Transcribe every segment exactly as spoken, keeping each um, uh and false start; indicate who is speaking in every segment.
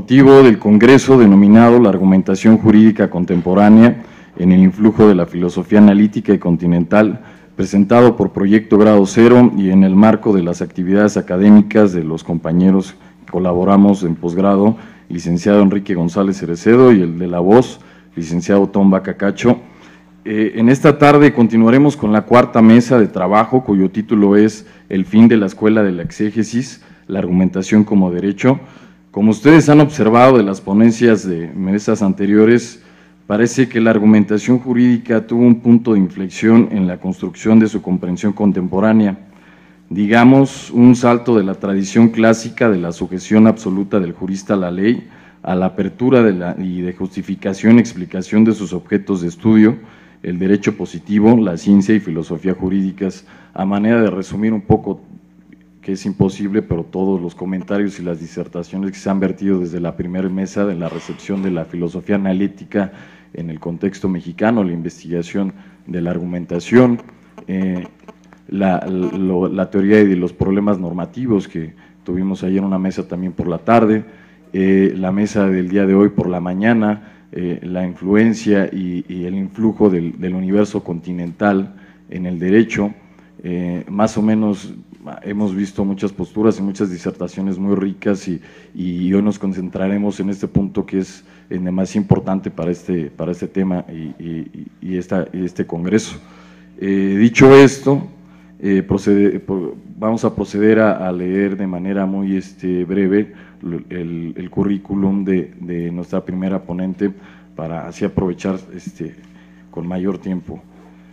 Speaker 1: motivo del congreso denominado La argumentación jurídica contemporánea en el influjo de la filosofía analítica y continental, presentado por Proyecto Grado Cero y en el marco de las actividades académicas de los compañeros que colaboramos en posgrado, licenciado Enrique González Cerecedo y el de la voz, licenciado Tom Bacacacho. Eh, en esta tarde continuaremos con la cuarta mesa de trabajo, cuyo título es El fin de la escuela de la exégesis, la argumentación como derecho. Como ustedes han observado de las ponencias de mesas anteriores, parece que la argumentación jurídica tuvo un punto de inflexión en la construcción de su comprensión contemporánea, digamos un salto de la tradición clásica de la sujeción absoluta del jurista a la ley a la apertura de la, y de justificación y explicación de sus objetos de estudio, el derecho positivo, la ciencia y filosofía jurídicas, a manera de resumir un poco, que es imposible, pero todos los comentarios y las disertaciones que se han vertido desde la primera mesa de la recepción de la filosofía analítica en el contexto mexicano, la investigación de la argumentación, eh, la, lo, la teoría de los problemas normativos que tuvimos ayer una mesa también por la tarde, eh, la mesa del día de hoy por la mañana, eh, la influencia y, y el influjo del, del universo continental en el derecho, eh, más o menos hemos visto muchas posturas y muchas disertaciones muy ricas y, y hoy nos concentraremos en este punto que es el más importante para este, para este tema y, y, y, esta, y este congreso. Eh, dicho esto, eh, procede, por, vamos a proceder a, a leer de manera muy este, breve el, el currículum de, de nuestra primera ponente para así aprovechar este, con mayor tiempo.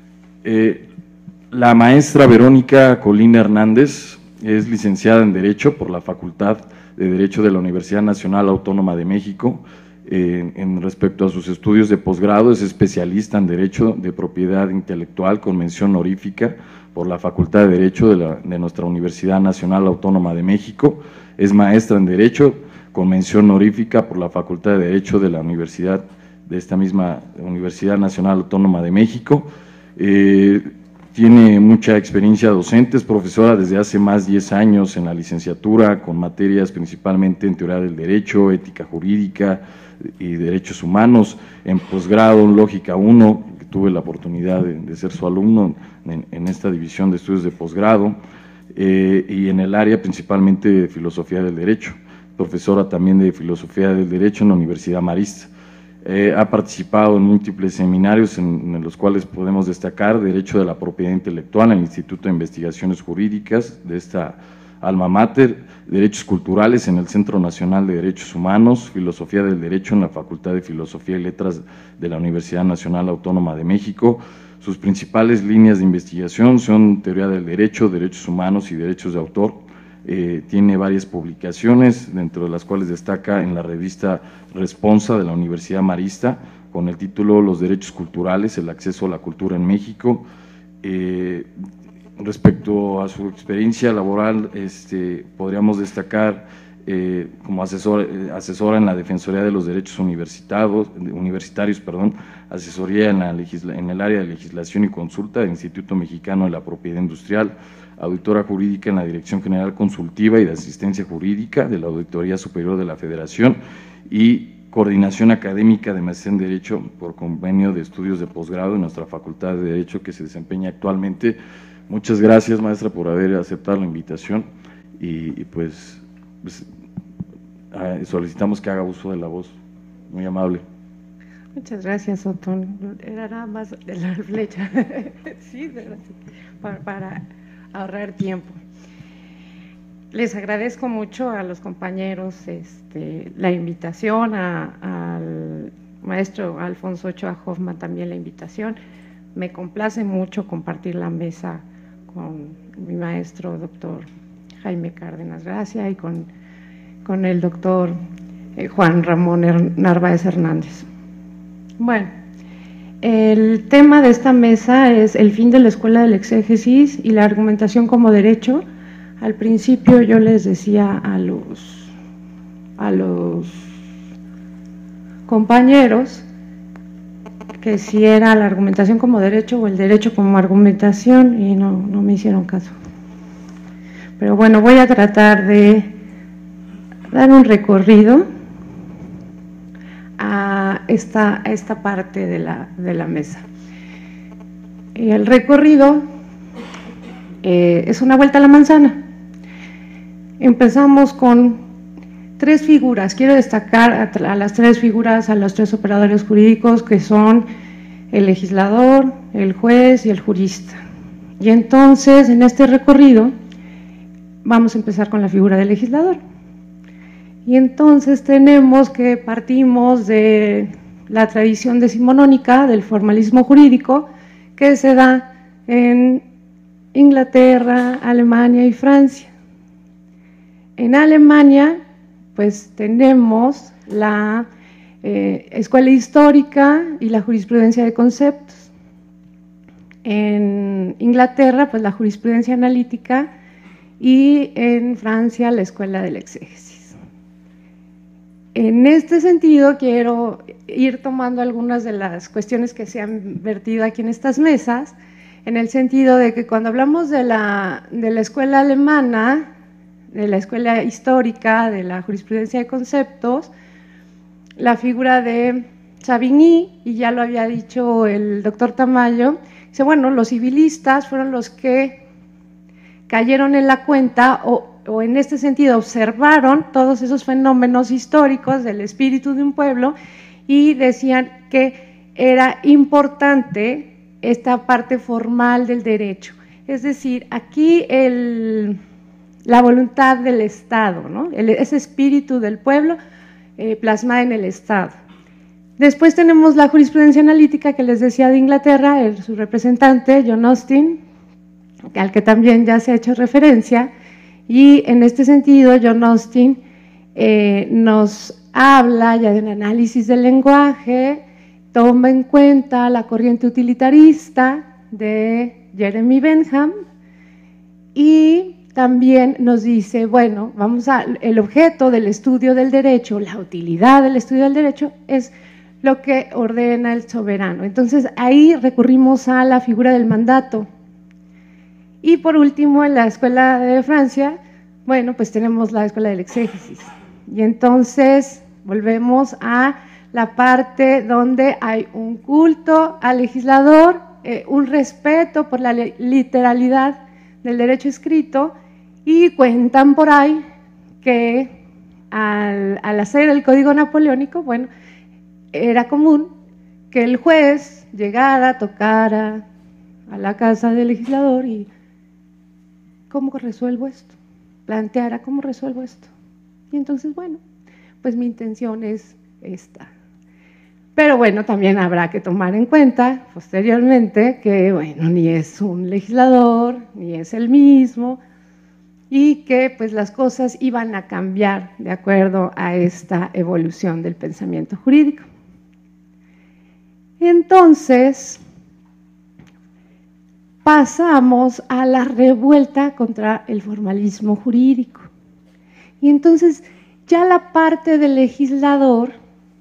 Speaker 1: Eh, La maestra Verónica Colina Hernández es licenciada en Derecho por la Facultad de Derecho de la Universidad Nacional Autónoma de México. Eh, en respecto a sus estudios de posgrado, es especialista en Derecho de Propiedad Intelectual con mención honorífica por la Facultad de Derecho de, la, de nuestra Universidad Nacional Autónoma de México. Es maestra en Derecho con mención honorífica por la Facultad de Derecho de la Universidad, de esta misma Universidad Nacional Autónoma de México. Eh, Tiene mucha experiencia docente, es profesora desde hace más de diez años en la licenciatura, con materias principalmente en teoría del derecho, ética jurídica y derechos humanos. En posgrado en Lógica uno, que tuve la oportunidad de, de ser su alumno en, en esta división de estudios de posgrado, eh, y en el área principalmente de filosofía del derecho. Profesora también de filosofía del derecho en la Universidad Marista. Eh, ha participado en múltiples seminarios en, en los cuales podemos destacar Derecho de la Propiedad Intelectual en el Instituto de Investigaciones Jurídicas de esta alma mater, Derechos Culturales en el Centro Nacional de Derechos Humanos, Filosofía del Derecho en la Facultad de Filosofía y Letras de la Universidad Nacional Autónoma de México. Sus principales líneas de investigación son Teoría del Derecho, Derechos Humanos y Derechos de Autor. Eh, tiene varias publicaciones, dentro de las cuales destaca en la revista Responsa de la Universidad Marista, con el título Los Derechos Culturales, el acceso a la cultura en México. Eh, respecto a su experiencia laboral, este, podríamos destacar eh, como asesor, eh, asesora en la Defensoría de los Derechos Universitarios, universitarios, perdón, asesoría en, la legisla, en el área de legislación y consulta del Instituto Mexicano de la Propiedad Industrial, auditora jurídica en la Dirección General Consultiva y de Asistencia Jurídica de la Auditoría Superior de la Federación y coordinación académica de maestría en Derecho por convenio de estudios de posgrado en nuestra Facultad de Derecho que se desempeña actualmente. Muchas gracias, maestra, por haber aceptado la invitación y, y pues, pues solicitamos que haga uso de la voz. Muy amable.
Speaker 2: Muchas gracias, Otón. Era nada más de la flecha. Sí, para, para ahorrar tiempo. Les agradezco mucho a los compañeros este, la invitación, a, al maestro Alfonso Ochoa Hoffman también la invitación. Me complace mucho compartir la mesa con mi maestro doctor Jaime Cárdenas Gracia y con, con el doctor eh, Juan Ramón Narváez Hernández. Bueno, el tema de esta mesa es el fin de la escuela del exégesis y la argumentación como derecho. Al principio yo les decía a los, a los compañeros que si era la argumentación como derecho o el derecho como argumentación y no, no me hicieron caso. Pero bueno, voy a tratar de dar un recorrido a esta, a esta parte de la, de la mesa. El recorrido eh, es una vuelta a la manzana. Empezamos con tres figuras. Quiero destacar a, a las tres figuras, a los tres operadores jurídicos, que son el legislador, el juez y el jurista. Y entonces, en este recorrido, vamos a empezar con la figura del legislador. Y entonces tenemos que partimos de la tradición decimonónica del formalismo jurídico que se da en Inglaterra, Alemania y Francia. En Alemania, pues tenemos la eh, escuela histórica y la jurisprudencia de conceptos. En Inglaterra, pues la jurisprudencia analítica, y en Francia, la escuela del exégesis. En este sentido, quiero ir tomando algunas de las cuestiones que se han vertido aquí en estas mesas, en el sentido de que cuando hablamos de la, de la escuela alemana, de la escuela histórica, de la jurisprudencia de conceptos, la figura de Savigny, y ya lo había dicho el doctor Tamayo, dice, bueno, los civilistas fueron los que cayeron en la cuenta o, o en este sentido observaron todos esos fenómenos históricos del espíritu de un pueblo y decían que era importante esta parte formal del derecho. Es decir, aquí el, la voluntad del Estado, ¿no? el, ese espíritu del pueblo eh, plasmada en el Estado. Después tenemos la jurisprudencia analítica que les decía de Inglaterra, el, su representante, John Austin, al que también ya se ha hecho referencia, y en este sentido John Austin eh, nos habla ya de un análisis del lenguaje, toma en cuenta la corriente utilitarista de Jeremy Bentham y también nos dice, bueno, vamos a, el objeto del estudio del derecho, la utilidad del estudio del derecho es lo que ordena el soberano. Entonces ahí recurrimos a la figura del mandato. Y por último, en la escuela de Francia, bueno, pues tenemos la escuela del exégesis. Y entonces volvemos a la parte donde hay un culto al legislador, eh, un respeto por la literalidad del derecho escrito, y cuentan por ahí que al, al hacer el Código Napoleónico, bueno, era común que el juez llegara, tocara a la casa del legislador y ¿cómo resuelvo esto? Planteara ¿cómo resuelvo esto? Y entonces, bueno, pues mi intención es esta. Pero bueno, también habrá que tomar en cuenta posteriormente que, bueno, ni es un legislador, ni es el mismo, y que pues las cosas iban a cambiar de acuerdo a esta evolución del pensamiento jurídico. Entonces, pasamos a la revuelta contra el formalismo jurídico. Y entonces ya la parte del legislador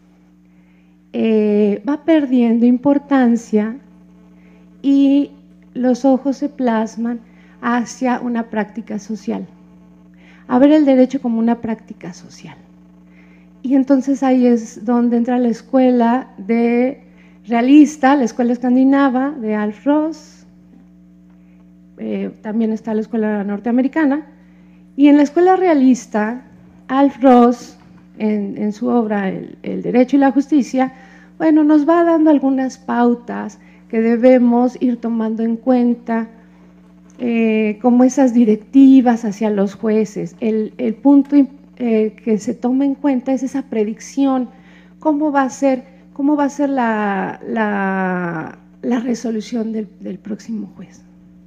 Speaker 2: eh, va perdiendo importancia y los ojos se plasman hacia una práctica social, a ver el derecho como una práctica social. Y entonces ahí es donde entra la escuela de realista, la escuela escandinava de Alf Ross, eh, también está la escuela norteamericana, y en la escuela realista, Alf Ross, en, en su obra el, el Derecho y la Justicia, bueno, nos va dando algunas pautas que debemos ir tomando en cuenta, eh, como esas directivas hacia los jueces. El, el punto eh, que se toma en cuenta es esa predicción, cómo va a ser, cómo va a ser la, la, la resolución del, del próximo juez.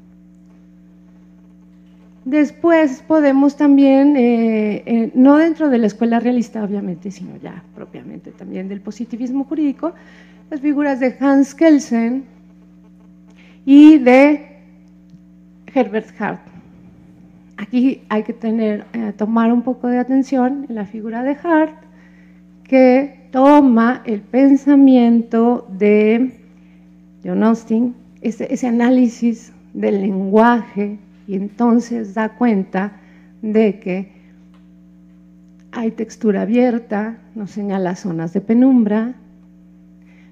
Speaker 2: Después podemos también, eh, eh, no dentro de la escuela realista obviamente, sino ya propiamente también del positivismo jurídico, las figuras de Hans Kelsen y de Herbert Hart. Aquí hay que tener, eh, tomar un poco de atención en la figura de Hart, que toma el pensamiento de John Austin, ese, ese análisis del lenguaje, y entonces da cuenta de que hay textura abierta, nos señala zonas de penumbra,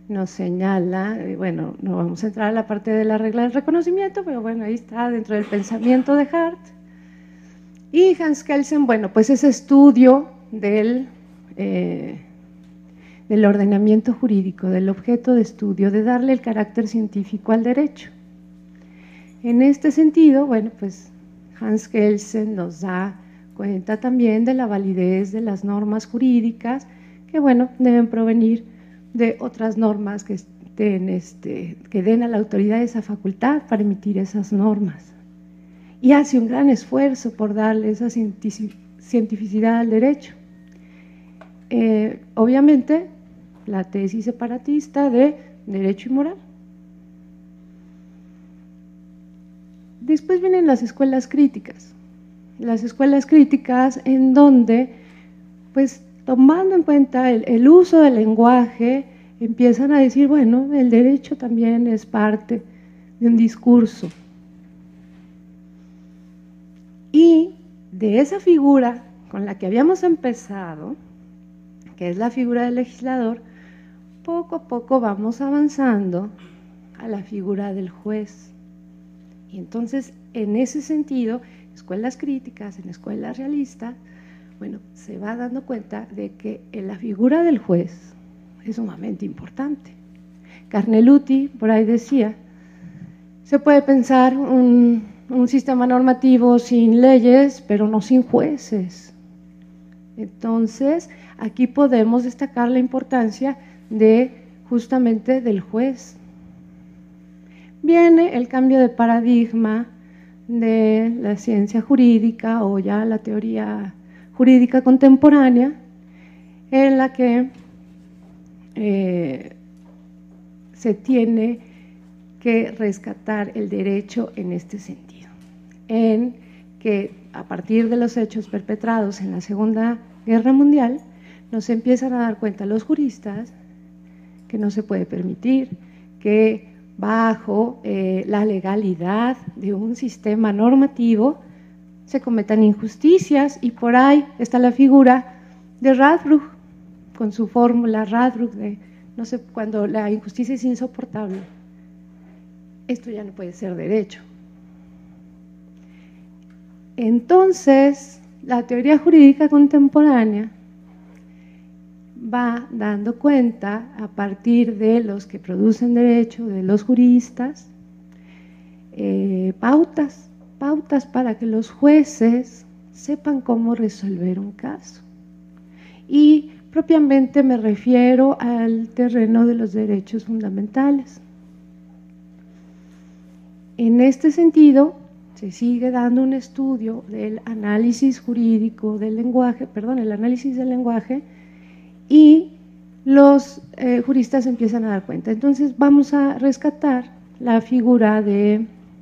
Speaker 2: nos señala, eh, bueno, no vamos a entrar a la parte de la regla del reconocimiento, pero bueno, ahí está dentro del pensamiento de Hart. Y Hans Kelsen, bueno, pues ese estudio del, eh, del ordenamiento jurídico, del objeto de estudio, de darle el carácter científico al derecho. En este sentido, bueno, pues Hans Kelsen nos da cuenta también de la validez de las normas jurídicas que, bueno, deben provenir de otras normas que, estén, este, que den a la autoridad esa facultad para emitir esas normas. Y hace un gran esfuerzo por darle esa cientificidad al derecho. Eh, obviamente, la tesis separatista de derecho y moral. Después vienen las escuelas críticas. Las escuelas críticas en donde, pues, tomando en cuenta el, el uso del lenguaje, empiezan a decir, bueno, el derecho también es parte de un discurso. Y de esa figura con la que habíamos empezado, que es la figura del legislador, poco a poco vamos avanzando a la figura del juez. Y entonces, en ese sentido, escuelas críticas, en escuelas realistas, bueno, se va dando cuenta de que la figura del juez es sumamente importante. Carneluti, por ahí decía, se puede pensar un, un sistema normativo sin leyes, pero no sin jueces. Entonces, aquí podemos destacar la importancia de justamente del juez. Viene el cambio de paradigma de la ciencia jurídica o ya la teoría jurídica contemporánea, en la que eh, se tiene que rescatar el derecho en este sentido, en que a partir de los hechos perpetrados en la Segunda Guerra Mundial, nos empiezan a dar cuenta los juristas que no se puede permitir que bajo eh, la legalidad de un sistema normativo se cometan injusticias, y por ahí está la figura de Radbruch, con su fórmula Radbruch de, no sé, cuando la injusticia es insoportable, esto ya no puede ser derecho. Entonces, la teoría jurídica contemporánea va dando cuenta, a partir de los que producen derecho, de los juristas, eh, pautas, pautas para que los jueces sepan cómo resolver un caso. Y propiamente me refiero al terreno de los derechos fundamentales. En este sentido, se sigue dando un estudio del análisis jurídico del lenguaje, perdón, el análisis del lenguaje, y los eh, juristas empiezan a dar cuenta. Entonces vamos a rescatar la figura de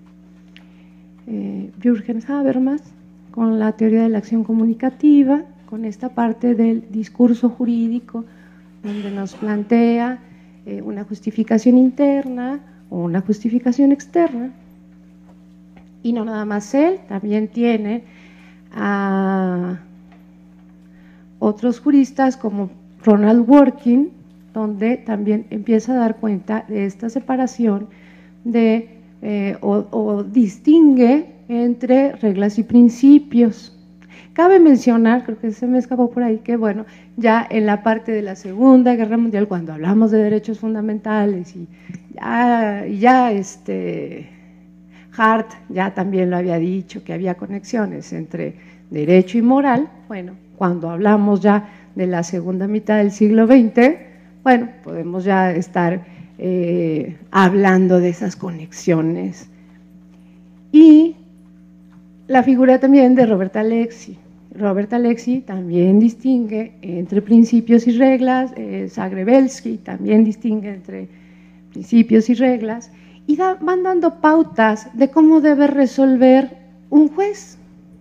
Speaker 2: eh, Jürgen Habermas con la teoría de la acción comunicativa, con esta parte del discurso jurídico, donde nos plantea eh, una justificación interna o una justificación externa. Y no nada más él, también tiene a otros juristas como Ronald Dworkin, donde también empieza a dar cuenta de esta separación de, eh, o, o distingue entre reglas y principios. Cabe mencionar, creo que se me escapó por ahí, que bueno, ya en la parte de la Segunda Guerra Mundial, cuando hablamos de derechos fundamentales, y ya, ya este, Hart ya también lo había dicho, que había conexiones entre derecho y moral. Bueno, cuando hablamos ya de la segunda mitad del siglo veinte, bueno, podemos ya estar eh, hablando de esas conexiones. Y la figura también de Robert Alexy. Robert Alexy también distingue entre principios y reglas, eh, Zagrebelsky también distingue entre principios y reglas, y da, van dando pautas de cómo debe resolver un juez.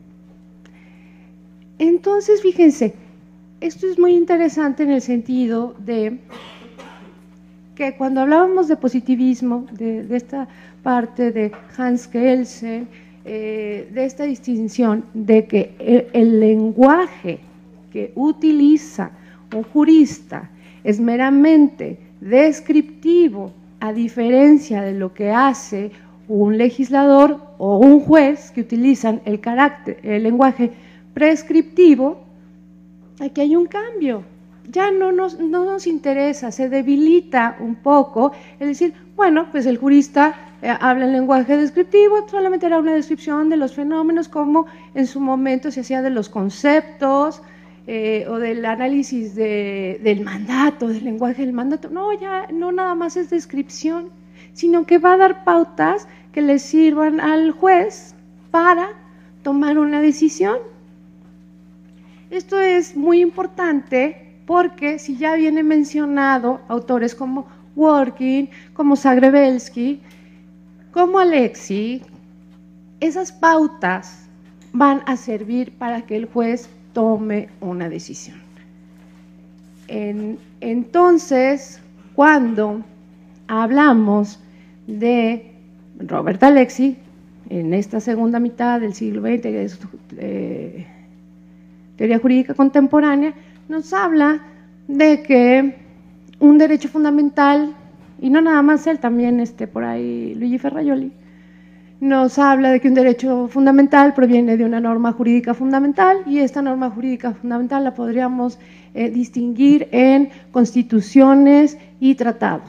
Speaker 2: Entonces, fíjense, esto es muy interesante en el sentido de que cuando hablábamos de positivismo, de, de esta parte de Hans Kelsen, eh, de esta distinción de que el, el lenguaje que utiliza un jurista es meramente descriptivo, a diferencia de lo que hace un legislador o un juez que utilizan el carácter, el lenguaje prescriptivo, aquí hay un cambio. Ya no nos, no nos interesa, se debilita un poco el decir, bueno, pues el jurista eh, habla en lenguaje descriptivo, solamente era una descripción de los fenómenos, como en su momento se hacía de los conceptos eh, o del análisis de, del mandato, del lenguaje del mandato. No, ya no nada más es descripción, sino que va a dar pautas que le sirvan al juez para tomar una decisión. Esto es muy importante porque si ya viene mencionado autores como Dworkin, como Zagrebelsky, como Alexi, esas pautas van a servir para que el juez tome una decisión. En, entonces, cuando hablamos de Robert Alexi, en esta segunda mitad del siglo veinte, que es eh, teoría jurídica contemporánea, nos habla de que un derecho fundamental, y no nada más él, también este, por ahí Luigi Ferrajoli, nos habla de que un derecho fundamental proviene de una norma jurídica fundamental, y esta norma jurídica fundamental la podríamos eh, distinguir en constituciones y tratados.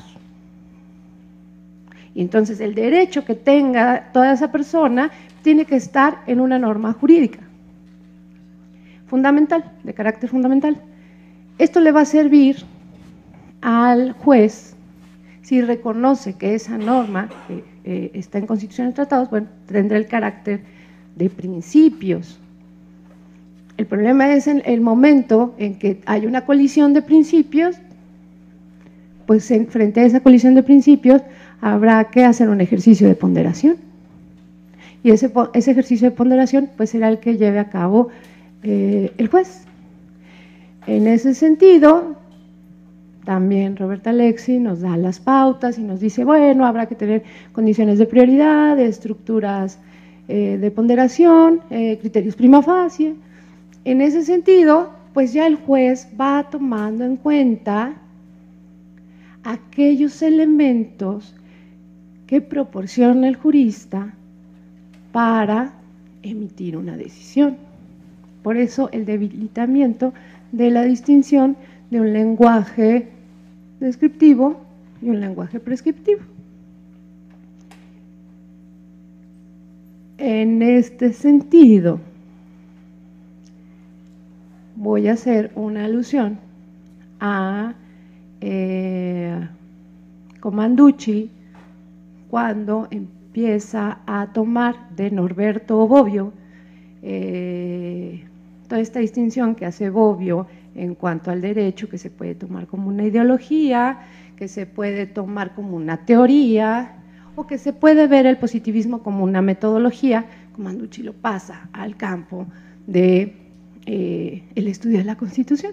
Speaker 2: Y entonces el derecho que tenga toda esa persona tiene que estar en una norma jurídica fundamental, de carácter fundamental. Esto le va a servir al juez, si reconoce que esa norma eh, eh, está en constituciones y tratados, bueno, tendrá el carácter de principios. El problema es en el momento en que hay una colisión de principios, pues en, frente a esa colisión de principios habrá que hacer un ejercicio de ponderación. Y ese, ese ejercicio de ponderación pues será el que lleve a cabo eh, el juez. En ese sentido, también Robert Alexi nos da las pautas y nos dice, bueno, habrá que tener condiciones de prioridad, estructuras eh, de ponderación, eh, criterios prima facie. En ese sentido, pues ya el juez va tomando en cuenta aquellos elementos que proporciona el jurista para emitir una decisión. Por eso el debilitamiento de la distinción de un lenguaje descriptivo y un lenguaje prescriptivo. En este sentido, voy a hacer una alusión a eh, Comanducci cuando empieza a tomar de Norberto Bobbio eh, toda esta distinción que hace Bobbio en cuanto al derecho, que se puede tomar como una ideología, que se puede tomar como una teoría, o que se puede ver el positivismo como una metodología. Comanducci lo pasa al campo de eh, el estudio de la Constitución.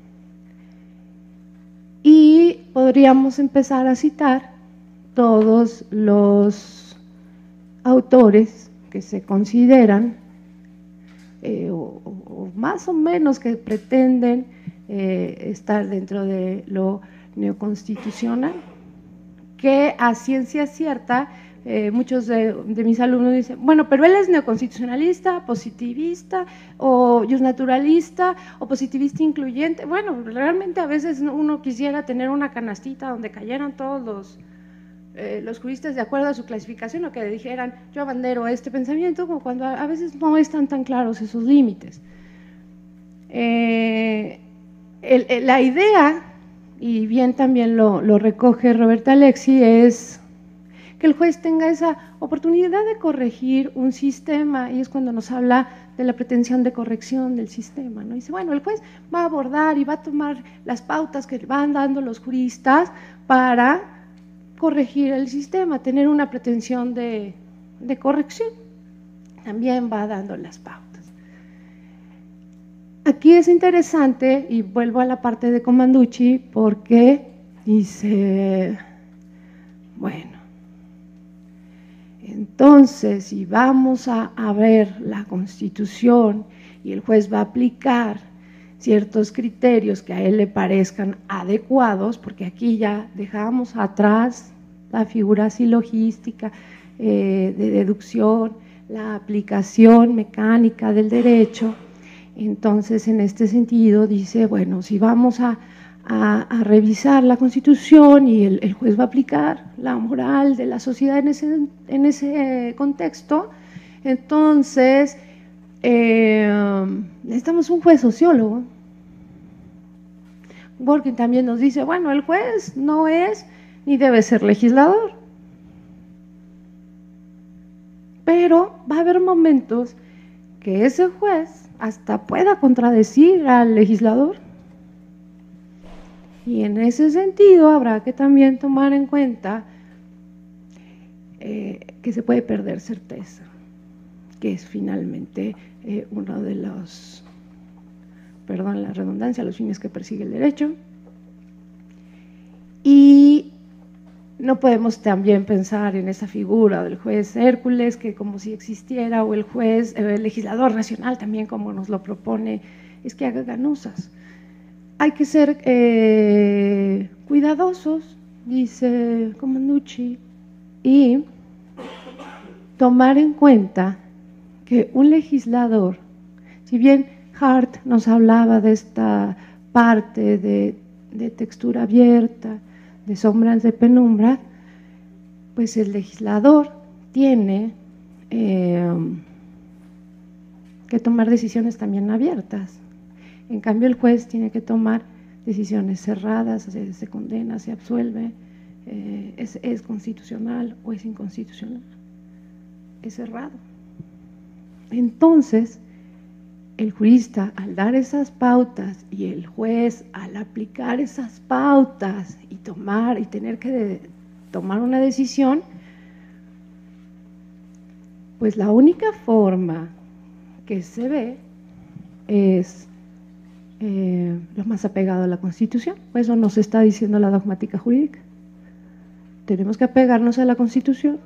Speaker 2: Y podríamos empezar a citar todos los autores que se consideran eh, o, o más o menos que pretenden eh, estar dentro de lo neoconstitucional, que a ciencia cierta eh, muchos de, de mis alumnos dicen, bueno, pero él es neoconstitucionalista, positivista, o justnaturalista, o positivista incluyente. Bueno, realmente a veces uno quisiera tener una canastita donde cayeran todos los, eh, los juristas de acuerdo a su clasificación, o que dijeran, yo abandero este pensamiento, como cuando a, a veces no están tan claros esos límites. Eh, el, el, la idea, y bien también lo, lo recoge Robert Alexi, es que el juez tenga esa oportunidad de corregir un sistema, y es cuando nos habla de la pretensión de corrección del sistema, ¿no? Dice, bueno, el juez va a abordar y va a tomar las pautas que van dando los juristas para corregir el sistema, tener una pretensión de, de corrección, también va dando las pautas. Aquí es interesante, y vuelvo a la parte de Comanducci, porque dice, bueno, entonces si vamos a, a ver la Constitución y el juez va a aplicar ciertos criterios que a él le parezcan adecuados, porque aquí ya dejamos atrás la figura silogística eh, de deducción, la aplicación mecánica del derecho. Entonces, en este sentido, dice, bueno, si vamos a, a, a revisar la Constitución y el, el juez va a aplicar la moral de la sociedad en ese, en ese contexto, entonces eh, necesitamos un juez sociólogo. Dworkin también nos dice, bueno, el juez no es ni debe ser legislador, pero va a haber momentos que ese juez hasta pueda contradecir al legislador, y en ese sentido habrá que también tomar en cuenta eh, que se puede perder certeza, que es finalmente eh, uno de los, perdón la redundancia, los fines que persigue el derecho. Y no podemos también pensar en esa figura del juez Hércules, que como si existiera, o el juez, el legislador racional también, como nos lo propone, es que haga ganosas. Hay que ser eh, cuidadosos, dice Comanducci, y tomar en cuenta que un legislador, si bien Hart nos hablaba de esta parte de, de textura abierta, de sombras de penumbra, pues el legislador tiene eh, que tomar decisiones también abiertas. En cambio, el juez tiene que tomar decisiones cerradas, se, se condena, se absuelve, eh, es, es constitucional o es inconstitucional, es cerrado. Entonces, el jurista, al dar esas pautas, y el juez, al aplicar esas pautas y tomar y tener que de, tomar una decisión, pues la única forma que se ve es eh, lo más apegado a la Constitución. Eso nos está diciendo la dogmática jurídica. Tenemos que apegarnos a la Constitución.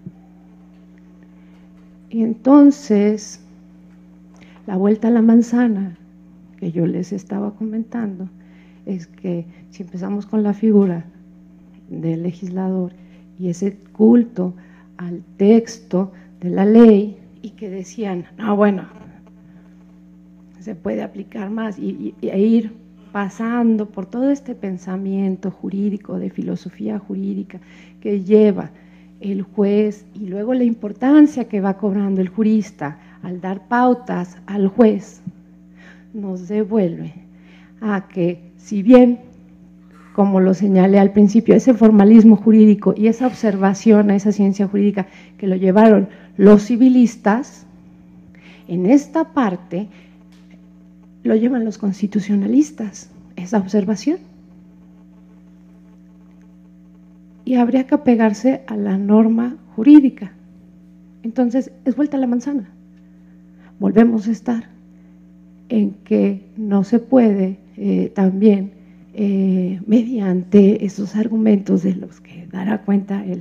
Speaker 2: Y entonces, la vuelta a la manzana que yo les estaba comentando es que si empezamos con la figura del legislador y ese culto al texto de la ley, y que decían, no, bueno, se puede aplicar más, y, y, e ir pasando por todo este pensamiento jurídico, de filosofía jurídica que lleva el juez, y luego la importancia que va cobrando el jurista al dar pautas al juez, nos devuelve a que, si bien, como lo señalé al principio, ese formalismo jurídico y esa observación a esa ciencia jurídica que lo llevaron los civilistas, en esta parte lo llevan los constitucionalistas, esa observación. Y habría que apegarse a la norma jurídica. Entonces, es vuelta a la manzana. Volvemos a estar en que no se puede eh, también, eh, mediante esos argumentos de los que dará cuenta el,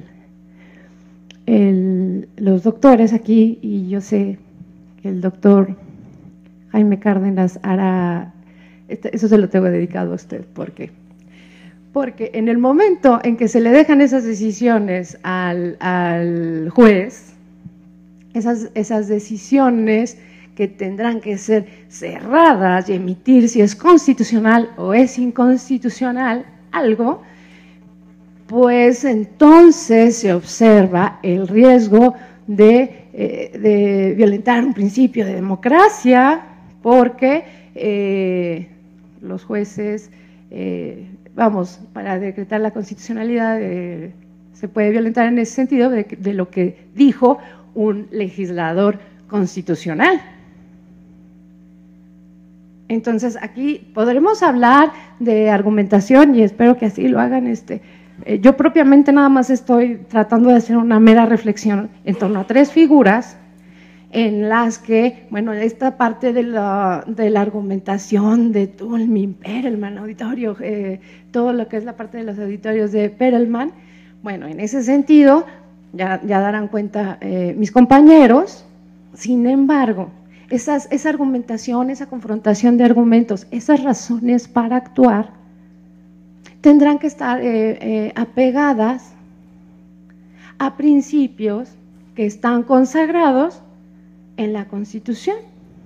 Speaker 2: el, los doctores aquí, y yo sé que el doctor Jaime Cárdenas hará, eso se lo tengo dedicado a usted, ¿por qué? Porque en el momento en que se le dejan esas decisiones al, al juez, esas, esas decisiones que tendrán que ser cerradas y emitir si es constitucional o es inconstitucional algo, pues entonces se observa el riesgo de, eh, de violentar un principio de democracia, porque eh, los jueces, eh, vamos, para decretar la constitucionalidad eh, se puede violentar en ese sentido de, de lo que dijo un legislador constitucional. Entonces, aquí podremos hablar de argumentación, y espero que así lo hagan. Este, eh, yo propiamente nada más estoy tratando de hacer una mera reflexión en torno a tres figuras en las que, bueno, esta parte de la, de la argumentación de Toulmin, Perelman, auditorio, eh, todo lo que es la parte de los auditorios de Perelman, bueno, en ese sentido, ya, ya darán cuenta eh, mis compañeros. Sin embargo, esas, esa argumentación, esa confrontación de argumentos, esas razones para actuar, tendrán que estar eh, eh, apegadas a principios que están consagrados en la Constitución.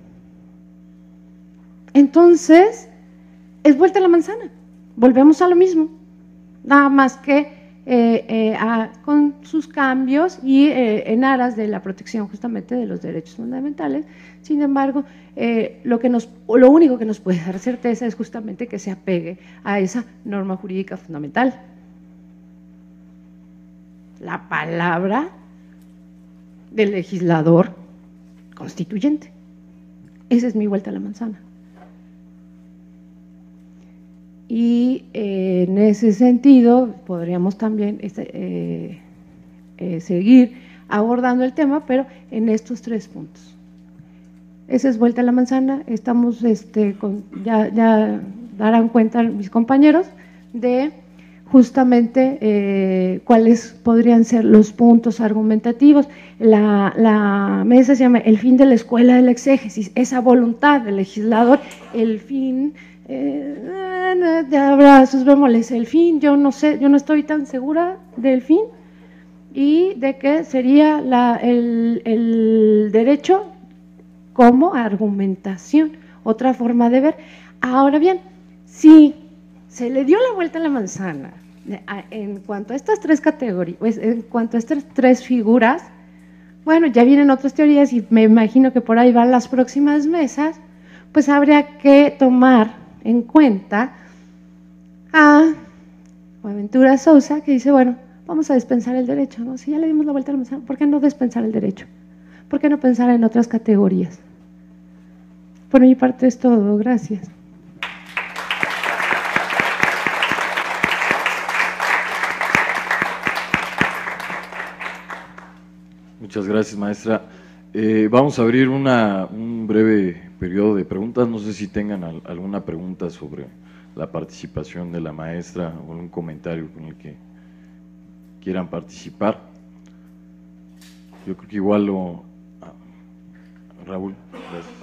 Speaker 2: Entonces, es vuelta a la manzana, volvemos a lo mismo, nada más que eh, eh, a, con sus cambios y eh, en aras de la protección justamente de los derechos fundamentales. Sin embargo, eh, lo, que nos, lo único que nos puede dar certeza es justamente que se apegue a esa norma jurídica fundamental. La palabra del legislador constituyente. Esa es mi vuelta a la manzana. Y eh, en ese sentido podríamos también este, eh, eh, seguir abordando el tema, pero en estos tres puntos. Esa es vuelta a la manzana. Estamos, este, con, ya, ya darán cuenta mis compañeros de justamente eh, cuáles podrían ser los puntos argumentativos. La, la mesa se llama el fin de la escuela del exégesis, esa voluntad del legislador, el fin… Eh, de habrá sus bemoles, el fin, yo no sé, yo no estoy tan segura del fin y de que sería la, el, el derecho como argumentación, otra forma de ver. Ahora bien, si se le dio la vuelta a la manzana en cuanto a estas tres categorías, pues en cuanto a estas tres figuras, bueno, ya vienen otras teorías y me imagino que por ahí van las próximas mesas, pues habría que tomar en cuenta a Buenaventura Sousa, que dice, bueno, vamos a despensar el derecho, ¿no? Si ya le dimos la vuelta a la manzana, ¿por qué no despensar el derecho? ¿Por qué no pensar en otras categorías? Por mi parte es todo, gracias.
Speaker 1: Muchas gracias, maestra. Eh, vamos a abrir una, un breve periodo de preguntas. No sé si tengan al, alguna pregunta sobre la participación de la maestra o algún comentario con el que quieran participar. Yo creo que igual lo… Ah, Raúl, gracias.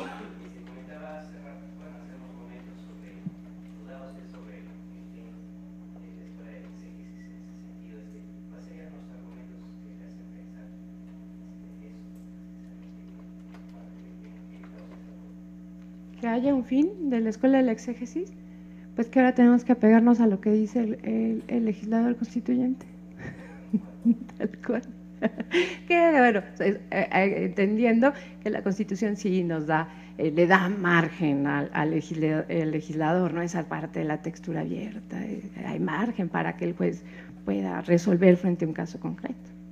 Speaker 2: Que haya un fin de la escuela del exégesis, pues que ahora tenemos que apegarnos a lo que dice el, el, el legislador constituyente. Tal cual. Que bueno, eh, eh, entendiendo que la Constitución sí nos da, eh, le da margen al, al legislador, el legislador, ¿no? Esa parte de la textura abierta, eh, hay margen para que el juez pueda resolver frente a un caso concreto.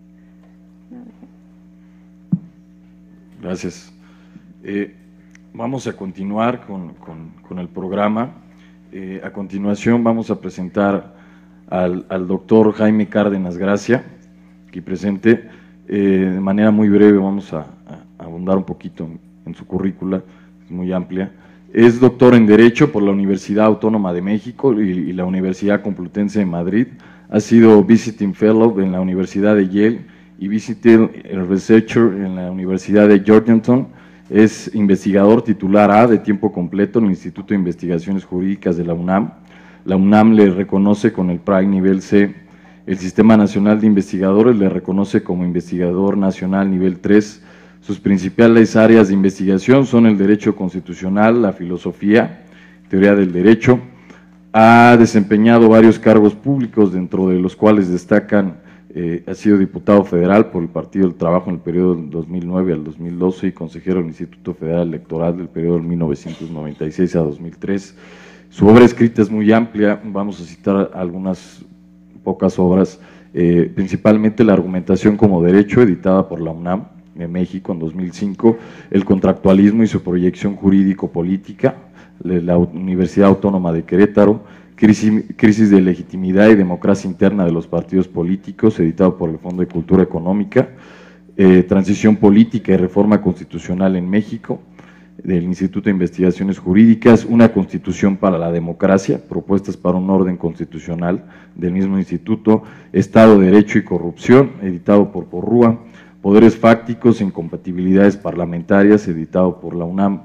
Speaker 1: Gracias. Eh, Vamos a continuar con, con, con el programa. Eh, a continuación vamos a presentar al, al doctor Jaime Cárdenas Gracia, aquí presente. Eh, de manera muy breve vamos a, a abundar un poquito en, en su currícula, es muy amplia. Es doctor en Derecho por la Universidad Autónoma de México y, y la Universidad Complutense de Madrid. Ha sido Visiting Fellow en la Universidad de Yale y Visiting Researcher en la Universidad de Georgetown. Es investigador titular A de tiempo completo en el Instituto de Investigaciones Jurídicas de la UNAM. La UNAM le reconoce con el P R A E nivel C. El Sistema Nacional de Investigadores le reconoce como investigador nacional nivel tres. Sus principales áreas de investigación son el derecho constitucional, la filosofía, teoría del derecho. Ha desempeñado varios cargos públicos, dentro de los cuales destacan Eh, ha sido diputado federal por el Partido del Trabajo en el periodo del dos mil nueve al dos mil doce y consejero del Instituto Federal Electoral del periodo del mil novecientos noventa y seis a dos mil tres. Su obra escrita es muy amplia, vamos a citar algunas pocas obras, eh, principalmente La argumentación como derecho, editada por la UNAM de México en dos mil cinco, El contractualismo y su proyección jurídico-política, de la Universidad Autónoma de Querétaro, Crisis, crisis de legitimidad y democracia interna de los partidos políticos, editado por el Fondo de Cultura Económica, eh, Transición política y reforma constitucional en México, del Instituto de Investigaciones Jurídicas, Una constitución para la democracia, propuestas para un orden constitucional, del mismo instituto, Estado de Derecho y corrupción, editado por Porrúa, Poderes Fácticos e Incompatibilidades Parlamentarias, editado por la UNAM,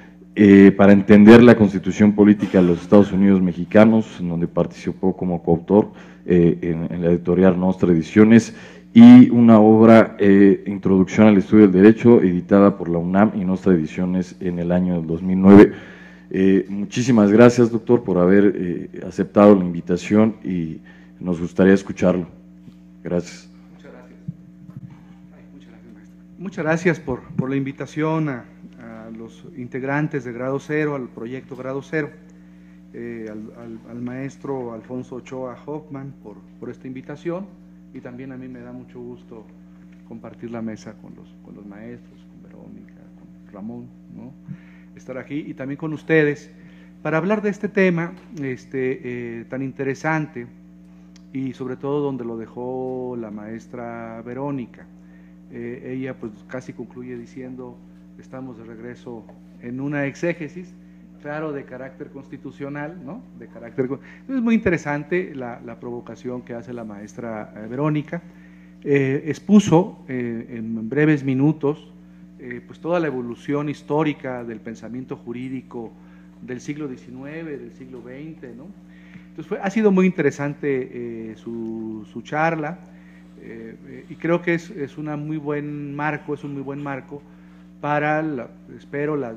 Speaker 1: eh, para entender la Constitución Política de los Estados Unidos Mexicanos, en donde participó como coautor eh, en, en la editorial Nostra Ediciones, y una obra, eh, Introducción al Estudio del Derecho, editada por la UNAM y Nostra Ediciones en el año dos mil nueve. Eh, muchísimas gracias, doctor, por haber eh, aceptado la invitación y nos gustaría escucharlo. Gracias.
Speaker 3: Muchas gracias. Ay, muchas gracias, maestro. Muchas gracias por, por la invitación a, a los integrantes de Grado Cero, al proyecto Grado Cero, eh, al, al, al maestro Alfonso Ochoa Hoffman por, por esta invitación, y también a mí me da mucho gusto compartir la mesa con los, con los maestros, con Verónica, con Ramón, ¿no? Estar aquí y también con ustedes para hablar de este tema este, eh, tan interesante, y sobre todo donde lo dejó la maestra Verónica. Eh, ella pues casi concluye diciendo: estamos de regreso en una exégesis, claro, de carácter constitucional, ¿no? De carácter, es muy interesante la, la provocación que hace la maestra eh, Verónica. Eh, expuso eh, en breves minutos eh, pues toda la evolución histórica del pensamiento jurídico del siglo diecinueve, del siglo veinte, ¿no? Entonces fue, ha sido muy interesante eh, su, su charla, eh, eh, y creo que es, es una muy buen marco, es un muy buen marco para, la, espero, las,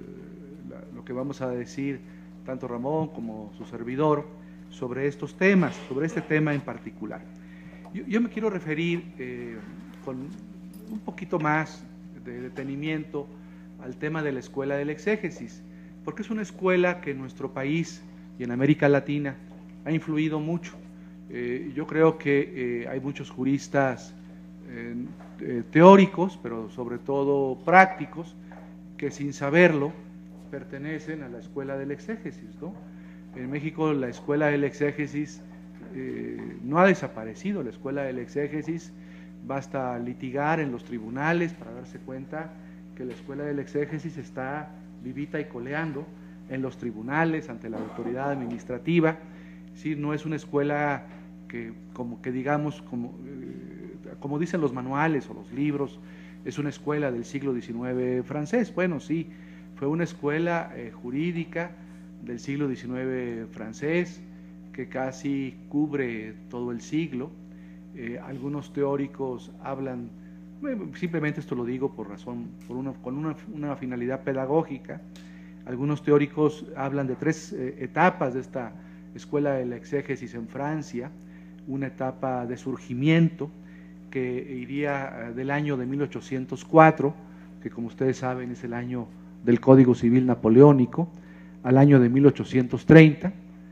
Speaker 3: eh, la, lo que vamos a decir tanto Ramón como su servidor sobre estos temas, sobre este tema en particular. Yo, yo me quiero referir eh, con un poquito más de detenimiento al tema de la escuela del exégesis, porque es una escuela que en nuestro país y en América Latina ha influido mucho. Eh, yo creo que eh, hay muchos juristas eh, eh, teóricos, pero sobre todo prácticos, que sin saberlo pertenecen a la escuela del exégesis, ¿no? En México la escuela del exégesis eh, no ha desaparecido. La escuela del exégesis, basta litigar en los tribunales para darse cuenta que la escuela del exégesis está vivita y coleando en los tribunales, ante la autoridad administrativa. Sí, no es una escuela que, como que digamos, como, eh, como dicen los manuales o los libros, es una escuela del siglo diecinueve francés. Bueno, sí, fue una escuela eh, jurídica del siglo diecinueve francés, que casi cubre todo el siglo. Eh, algunos teóricos hablan, simplemente esto lo digo por razón, por una, con una, una finalidad pedagógica. Algunos teóricos hablan de tres eh, etapas de esta escuela del exégesis en Francia: una etapa de surgimiento que iría del año de mil ochocientos cuatro, que como ustedes saben es el año del Código Civil Napoleónico, al año de mil ochocientos treinta,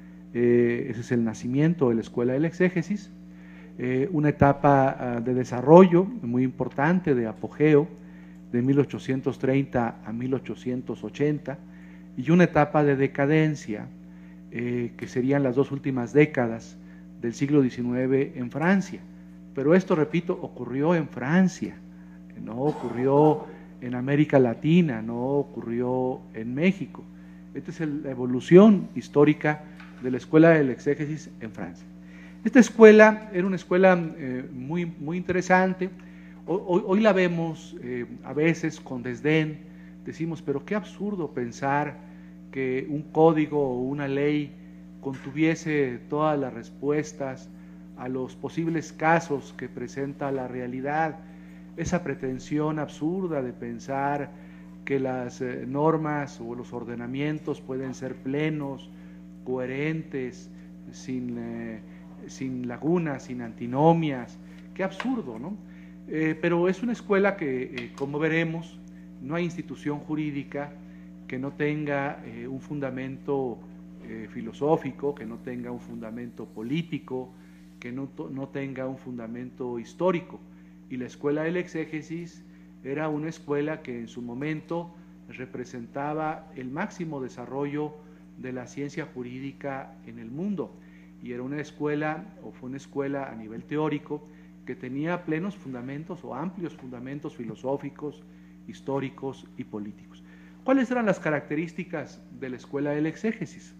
Speaker 3: eh, ese es el nacimiento de la escuela del exégesis. Eh, una etapa uh, de desarrollo muy importante, de apogeo, de mil ochocientos treinta a mil ochocientos ochenta, y una etapa de decadencia, eh, que serían las dos últimas décadas del siglo diecinueve en Francia. Pero esto, repito, ocurrió en Francia, no ocurrió en América Latina, no ocurrió en México. Esta es la evolución histórica de la escuela del exégesis en Francia. Esta escuela era una escuela eh, muy, muy interesante. Hoy, hoy la vemos eh, a veces con desdén. Decimos, pero qué absurdo pensar que un código o una ley contuviese todas las respuestas a los posibles casos que presenta la realidad. Esa pretensión absurda de pensar que las eh, normas o los ordenamientos pueden ser plenos, coherentes, sin, eh, sin lagunas, sin antinomias. Qué absurdo, ¿no? Eh, pero es una escuela que, eh, como veremos, no hay institución jurídica que no tenga eh, un fundamento eh, filosófico, que no tenga un fundamento político, que no, no tenga un fundamento histórico. Y la escuela del exégesis era una escuela que en su momento representaba el máximo desarrollo de la ciencia jurídica en el mundo, y era una escuela, o fue una escuela a nivel teórico, que tenía plenos fundamentos o amplios fundamentos filosóficos, históricos y políticos. ¿Cuáles eran las características de la escuela del exégesis?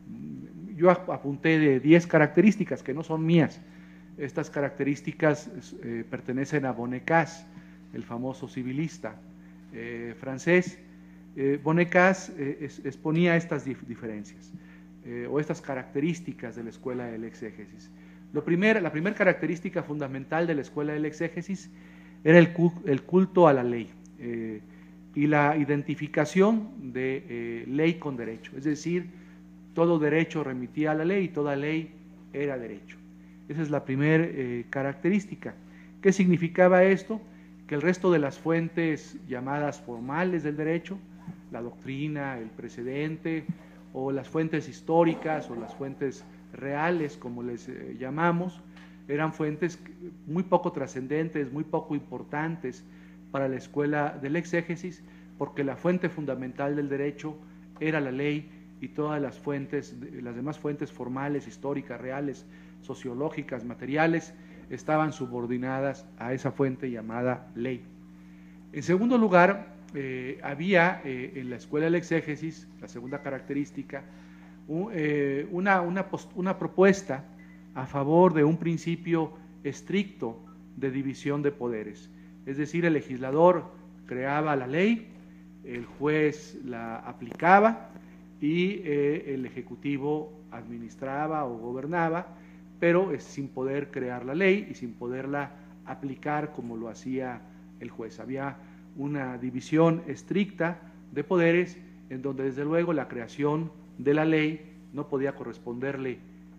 Speaker 3: Yo apunté de diez características que no son mías. Estas características eh, pertenecen a Bonnecas, el famoso civilista eh, francés, eh, Bonnecas eh, es, exponía estas dif diferencias eh, o estas características de la escuela del exégesis. Lo primer, la primera característica fundamental de la escuela del exégesis era el, cu el culto a la ley eh, y la identificación de eh, ley con derecho, es decir, todo derecho remitía a la ley y toda ley era derecho. Esa es la primera eh, característica. ¿Qué significaba esto? Que el resto de las fuentes llamadas formales del derecho, la doctrina, el precedente, o las fuentes históricas o las fuentes reales, como les eh, llamamos, eran fuentes muy poco trascendentes, muy poco importantes para la escuela del exégesis, porque la fuente fundamental del derecho era la ley y todas las fuentes, las demás fuentes formales, históricas, reales, sociológicas, materiales, estaban subordinadas a esa fuente llamada ley. En segundo lugar, eh, había eh, en la escuela del exégesis, la segunda característica, un, eh, una, una, post, una propuesta a favor de un principio estricto de división de poderes. Es decir, el legislador creaba la ley, el juez la aplicaba y eh, el ejecutivo administraba o gobernaba, pero eh, sin poder crear la ley y sin poderla aplicar como lo hacía el juez. Había una división estricta de poderes en donde desde luego la creación de la ley no podía corresponderle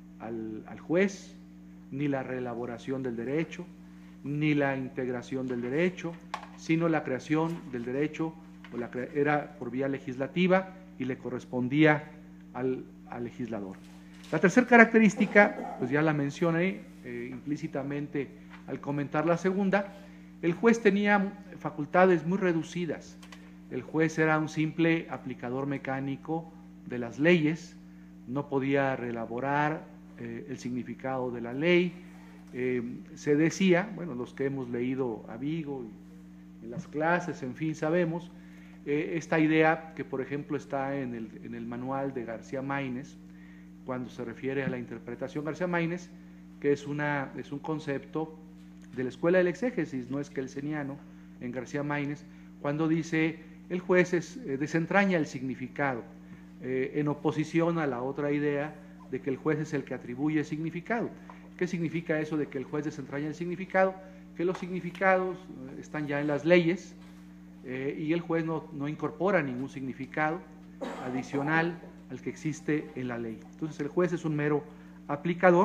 Speaker 3: al, al juez, ni la reelaboración del derecho, ni la integración del derecho, sino la creación del derecho o la cre era por vía legislativa y le correspondía al, al legislador. La tercera característica, pues ya la mencioné eh, implícitamente al comentar la segunda, el juez tenía facultades muy reducidas. El juez era un simple aplicador mecánico de las leyes, no podía reelaborar eh, el significado de la ley. Eh, se decía, bueno, los que hemos leído a Vigo y en las clases, en fin, sabemos, eh, esta idea que por ejemplo está en el, en el manual de García Maínez, cuando se refiere a la interpretación García Maínez, que es, una, es un concepto de la escuela del exégesis, no es kelseniano, en García Maínez, cuando dice el juez es, eh, desentraña el significado, eh, en oposición a la otra idea de que el juez es el que atribuye significado. ¿Qué significa eso de que el juez desentraña el significado? Que los significados eh, están ya en las leyes eh, y el juez no, no incorpora ningún significado adicional al que existe en la ley. Entonces el juez es un mero aplicador.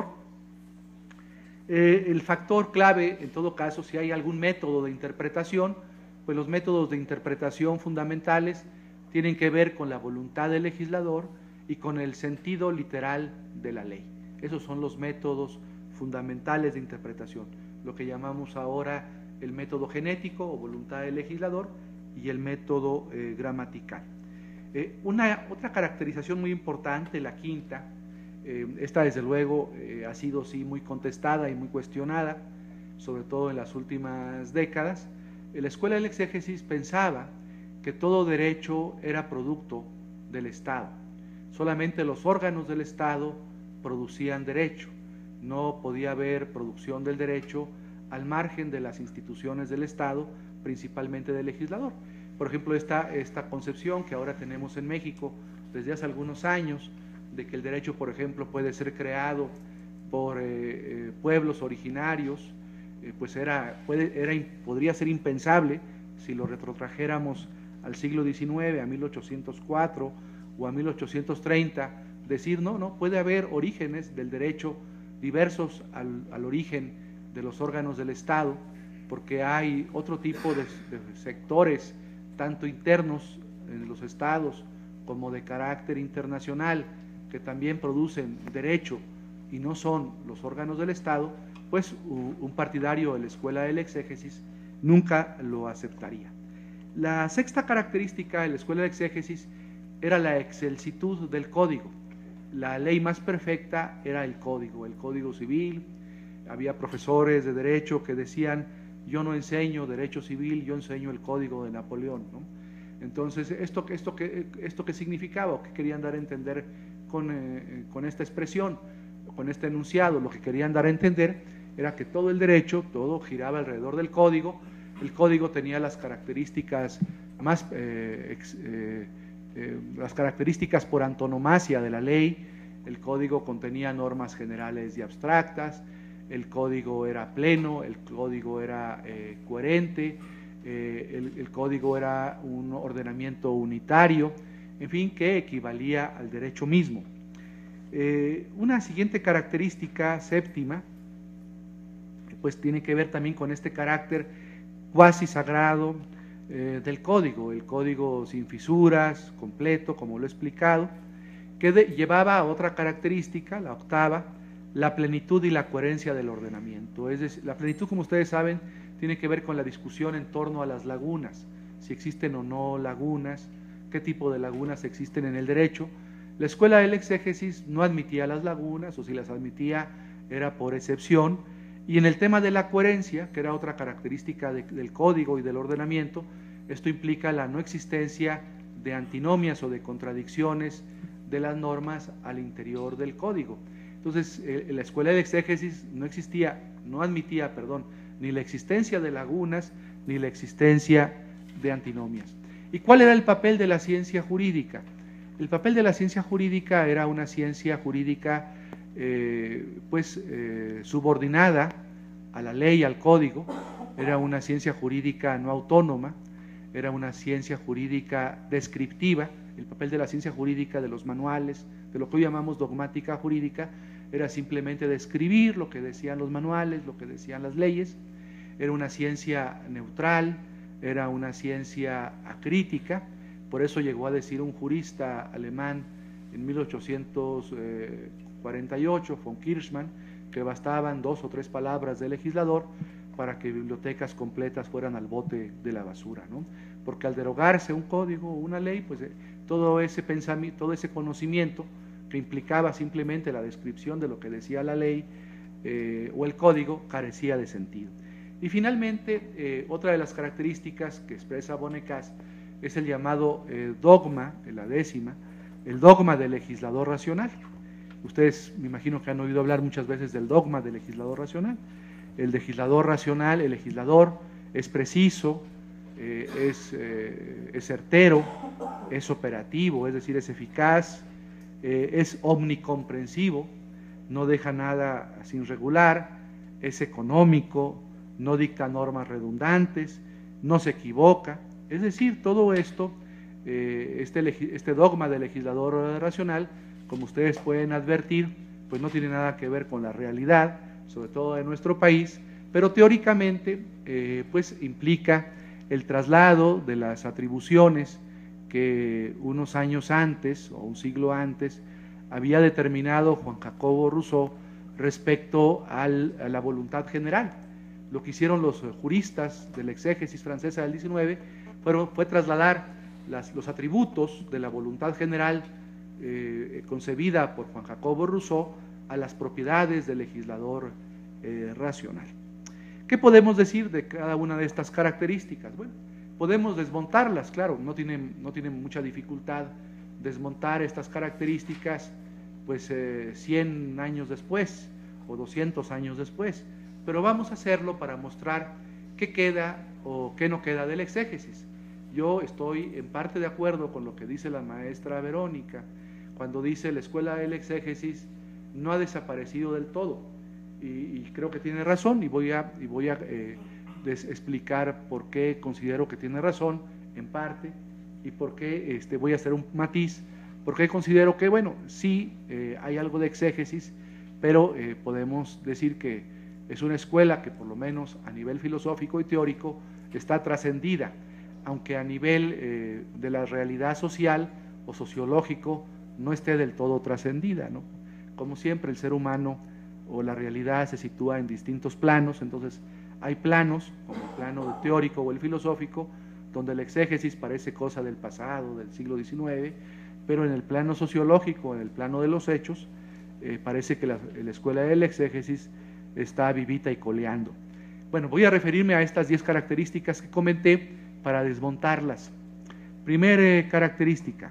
Speaker 3: Eh, el factor clave, en todo caso, si hay algún método de interpretación, pues los métodos de interpretación fundamentales tienen que ver con la voluntad del legislador y con el sentido literal de la ley. Esos son los métodos fundamentales de interpretación, lo que llamamos ahora el método genético o voluntad del legislador y el método eh, gramatical. Eh, una, otra caracterización muy importante, la quinta, eh, esta desde luego eh, ha sido sí muy contestada y muy cuestionada, sobre todo en las últimas décadas. La escuela del exégesis pensaba que todo derecho era producto del Estado, solamente los órganos del Estado producían derecho, no podía haber producción del derecho al margen de las instituciones del Estado, principalmente del legislador. Por ejemplo, esta, esta concepción que ahora tenemos en México desde hace algunos años, de que el derecho, por ejemplo, puede ser creado por eh, eh, pueblos originarios, eh, pues era, puede, era, podría ser impensable si lo retrotrajéramos al siglo diecinueve, a mil ochocientos cuatro o a mil ochocientos treinta, decir, no, no, puede haber orígenes del derecho diversos al, al origen de los órganos del Estado, porque hay otro tipo de, de sectores, tanto internos en los estados como de carácter internacional, que también producen derecho y no son los órganos del Estado, pues un partidario de la escuela del exégesis nunca lo aceptaría. La sexta característica de la escuela del exégesis era la excelsitud del código. La ley más perfecta era el código, el código civil. Había profesores de derecho que decían, yo no enseño derecho civil, yo enseño el código de Napoleón, ¿no? Entonces, ¿esto, esto, qué, esto qué significaba o qué querían dar a entender con, eh, con esta expresión, con este enunciado? Lo que querían dar a entender era que todo el derecho, todo giraba alrededor del código, El código tenía las características más, eh, ex, eh, eh, las características por antonomasia de la ley. El código contenía normas generales y abstractas, el código era pleno, el código era eh, coherente, eh, el, el código era un ordenamiento unitario, en fin, que equivalía al derecho mismo. Eh, una siguiente característica, séptima, pues tiene que ver también con este carácter cuasi sagrado eh, del código, el código sin fisuras, completo, como lo he explicado, que de, llevaba a otra característica, la octava, la plenitud y la coherencia del ordenamiento. Es decir, la plenitud, como ustedes saben, tiene que ver con la discusión en torno a las lagunas, si existen o no lagunas, qué tipo de lagunas existen en el derecho. La escuela del exégesis no admitía las lagunas, o si las admitía era por excepción, y en el tema de la coherencia, que era otra característica de, del código y del ordenamiento, esto implica la no existencia de antinomias o de contradicciones de las normas al interior del código. Entonces, eh, la escuela del exégesis no existía, no admitía, perdón, ni la existencia de lagunas, ni la existencia de antinomias. ¿Y cuál era el papel de la ciencia jurídica? El papel de la ciencia jurídica era una ciencia jurídica eh, pues eh, subordinada a la ley, al código, era una ciencia jurídica no autónoma, era una ciencia jurídica descriptiva. El papel de la ciencia jurídica, de los manuales, de lo que hoy llamamos dogmática jurídica, era simplemente describir lo que decían los manuales, lo que decían las leyes. Era una ciencia neutral, era una ciencia acrítica. Por eso llegó a decir un jurista alemán en mil ochocientos cuarenta y ocho, von Kirchmann, que bastaban dos o tres palabras del legislador para que bibliotecas completas fueran al bote de la basura, ¿no? Porque al derogarse un código o una ley, pues eh, todo ese pensamiento, todo ese conocimiento que implicaba simplemente la descripción de lo que decía la ley eh, o el código, carecía de sentido. Y finalmente, eh, otra de las características que expresa Bonnecas es el llamado eh, dogma, la décima, el dogma del legislador racional. Ustedes me imagino que han oído hablar muchas veces del dogma del legislador racional. El legislador racional, el legislador es preciso, eh, es, eh, es certero, es operativo, es decir, es eficaz, eh, es omnicomprensivo, no deja nada sin regular, es económico, no dicta normas redundantes, no se equivoca. Es decir, todo esto, eh, este, este dogma del legislador racional, como ustedes pueden advertir, pues no tiene nada que ver con la realidad, sobre todo de nuestro país, pero teóricamente eh, pues implica el traslado de las atribuciones que unos años antes o un siglo antes había determinado Juan Jacobo Rousseau respecto al, a la voluntad general. Lo que hicieron los juristas de la exégesis francesa del diecinueve fue, fue trasladar las, los atributos de la voluntad general eh, concebida por Juan Jacobo Rousseau a las propiedades del legislador eh, racional. ¿Qué podemos decir de cada una de estas características? Bueno, podemos desmontarlas, claro, no tienen, no tienen mucha dificultad desmontar estas características pues eh, cien años después o doscientos años después, pero vamos a hacerlo para mostrar qué queda o qué no queda del exégesis. Yo estoy en parte de acuerdo con lo que dice la maestra Verónica, cuando dice la escuela del exégesis no ha desaparecido del todo, y, y creo que tiene razón, y voy a, y voy a eh, explicar por qué considero que tiene razón, en parte, y por qué este, voy a hacer un matiz, porque considero que, bueno, sí eh, hay algo de exégesis, pero eh, podemos decir que es una escuela que por lo menos a nivel filosófico y teórico está trascendida, aunque a nivel eh, de la realidad social o sociológico no esté del todo trascendida, ¿no? Como siempre, el ser humano o la realidad se sitúa en distintos planos, entonces hay planos, como el plano teórico o el filosófico, donde el exégesis parece cosa del pasado, del siglo diecinueve, pero en el plano sociológico, en el plano de los hechos, eh, parece que la, la escuela del exégesis está vivita y coleando. Bueno, voy a referirme a estas diez características que comenté para desmontarlas. Primera eh, característica,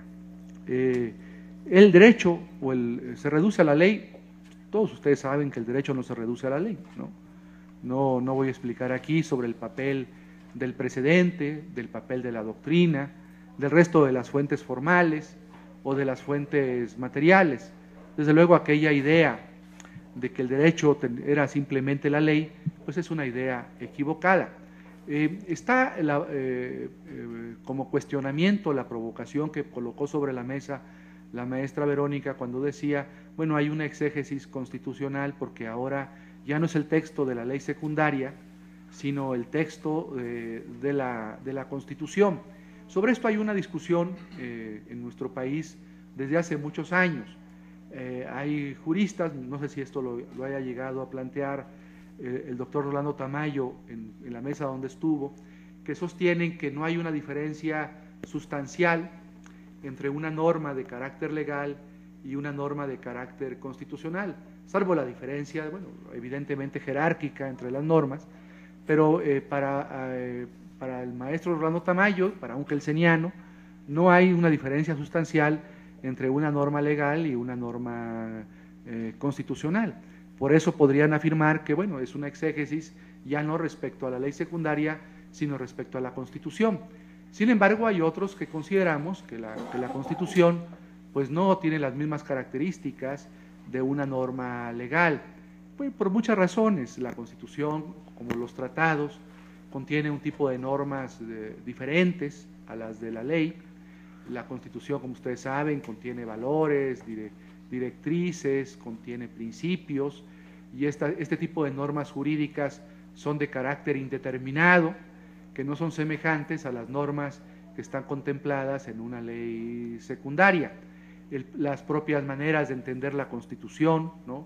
Speaker 3: eh, el derecho o el, se reduce a la ley. Todos ustedes saben que el derecho no se reduce a la ley, ¿no? No, no voy a explicar aquí sobre el papel del precedente, del papel de la doctrina, del resto de las fuentes formales o de las fuentes materiales. Desde luego, aquella idea de que el derecho era simplemente la ley, pues es una idea equivocada. Eh, está la, eh, eh, como cuestionamiento la provocación que colocó sobre la mesa la maestra Verónica cuando decía, bueno, hay una exégesis constitucional porque ahora ya no es el texto de la ley secundaria, sino el texto eh, de, la, de la Constitución. Sobre esto hay una discusión eh, en nuestro país desde hace muchos años. Eh, hay juristas, no sé si esto lo, lo haya llegado a plantear eh, el doctor Rolando Tamayo en, en la mesa donde estuvo, que sostienen que no hay una diferencia sustancial entre una norma de carácter legal y una norma de carácter constitucional, salvo la diferencia, bueno, evidentemente jerárquica entre las normas, pero eh, para, eh, para el maestro Rolando Tamayo, para un kelseniano, no hay una diferencia sustancial entre una norma legal y una norma eh, constitucional. Por eso podrían afirmar que, bueno, es una exégesis ya no respecto a la ley secundaria, sino respecto a la Constitución. Sin embargo, hay otros que consideramos que la, que la Constitución pues no tiene las mismas características de una norma legal. Pues por muchas razones, la Constitución, como los tratados, contiene un tipo de normas de, diferentes a las de la ley. La Constitución, como ustedes saben, contiene valores, dire, directrices, contiene principios, y esta, este tipo de normas jurídicas son de carácter indeterminado, que no son semejantes a las normas que están contempladas en una ley secundaria. El, las propias maneras de entender la Constitución, ¿no?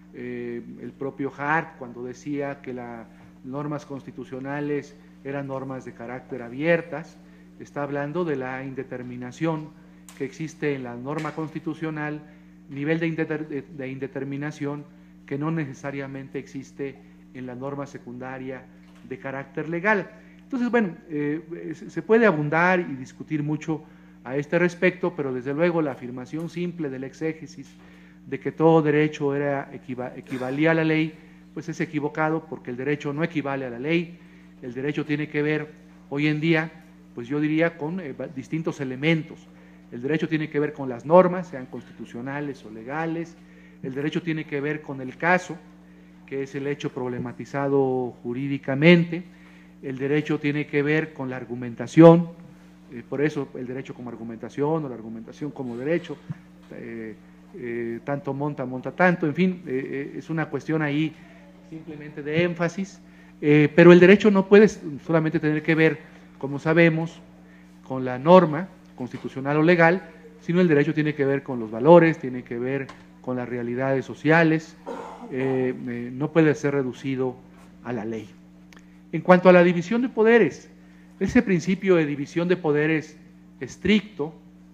Speaker 3: Eh, el propio Hart, cuando decía que las normas constitucionales eran normas de carácter abiertas, está hablando de la indeterminación que existe en la norma constitucional, nivel de, indeter, de, de indeterminación que no necesariamente existe en la norma secundaria de carácter legal. Entonces, bueno, eh, se puede abundar y discutir mucho a este respecto, pero desde luego la afirmación simple del exégesis de que todo derecho era, equivalía a la ley, pues es equivocado, porque el derecho no equivale a la ley. El derecho tiene que ver hoy en día, pues yo diría, con eh, distintos elementos. El derecho tiene que ver con las normas, sean constitucionales o legales. El derecho tiene que ver con el caso, que es el hecho problematizado jurídicamente. El derecho tiene que ver con la argumentación, eh, por eso el derecho como argumentación o la argumentación como derecho, eh, eh, tanto monta, monta tanto, en fin, eh, es una cuestión ahí simplemente de énfasis, eh, pero el derecho no puede solamente tener que ver, como sabemos, con la norma constitucional o legal, sino el derecho tiene que ver con los valores, tiene que ver con las realidades sociales, eh, eh, no puede ser reducido a la ley. En cuanto a la división de poderes, ese principio de división de poderes estricto,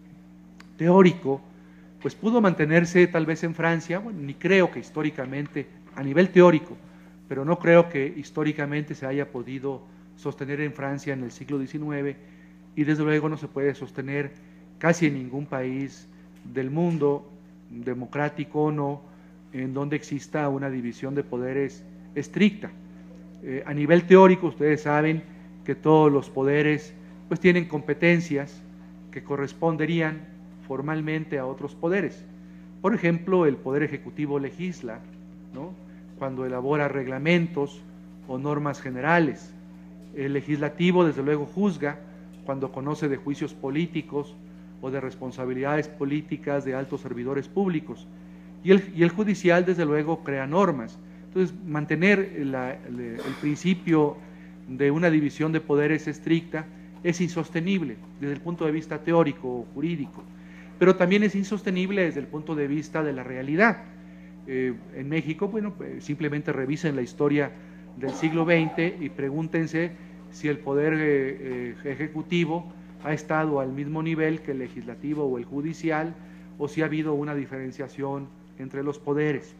Speaker 3: teórico, pues pudo mantenerse tal vez en Francia, bueno, ni creo que históricamente, a nivel teórico, pero no creo que históricamente se haya podido sostener en Francia en el siglo diecinueve, y desde luego no se puede sostener casi en ningún país del mundo, democrático o no, en donde exista una división de poderes estricta. Eh, a nivel teórico, ustedes saben que todos los poderes pues tienen competencias que corresponderían formalmente a otros poderes. Por ejemplo, el Poder Ejecutivo legisla, ¿no?, cuando elabora reglamentos o normas generales. El Legislativo, desde luego, juzga cuando conoce de juicios políticos o de responsabilidades políticas de altos servidores públicos. Y el, y el Judicial, desde luego, crea normas. Entonces, mantener la, el, el principio de una división de poderes estricta es insostenible desde el punto de vista teórico o jurídico, pero también es insostenible desde el punto de vista de la realidad. Eh, en México, bueno, pues simplemente revisen la historia del siglo veinte y pregúntense si el poder eh, eh, ejecutivo ha estado al mismo nivel que el legislativo o el judicial, o si ha habido una diferenciación entre los poderes.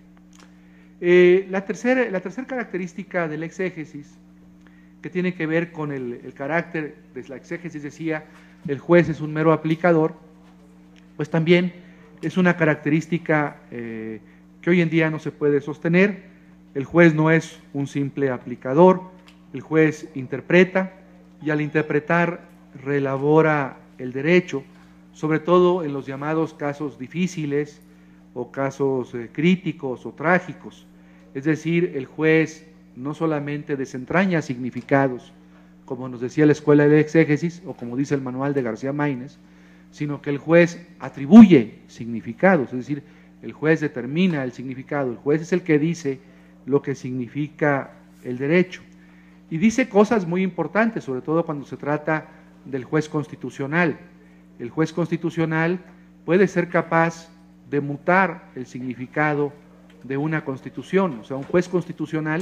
Speaker 3: Eh, la tercera la tercer característica del exégesis, que tiene que ver con el, el carácter de la exégesis, decía, el juez es un mero aplicador, pues también es una característica eh, que hoy en día no se puede sostener. El juez no es un simple aplicador, el juez interpreta y al interpretar reelabora el derecho, sobre todo en los llamados casos difíciles o casos eh, críticos o trágicos. Es decir, el juez no solamente desentraña significados, como nos decía la Escuela de Exégesis, o como dice el manual de García Maínez, sino que el juez atribuye significados, es decir, el juez determina el significado, el juez es el que dice lo que significa el derecho. Y dice cosas muy importantes, sobre todo cuando se trata del juez constitucional. El juez constitucional puede ser capaz de mutar el significado de una constitución, o sea, un juez constitucional,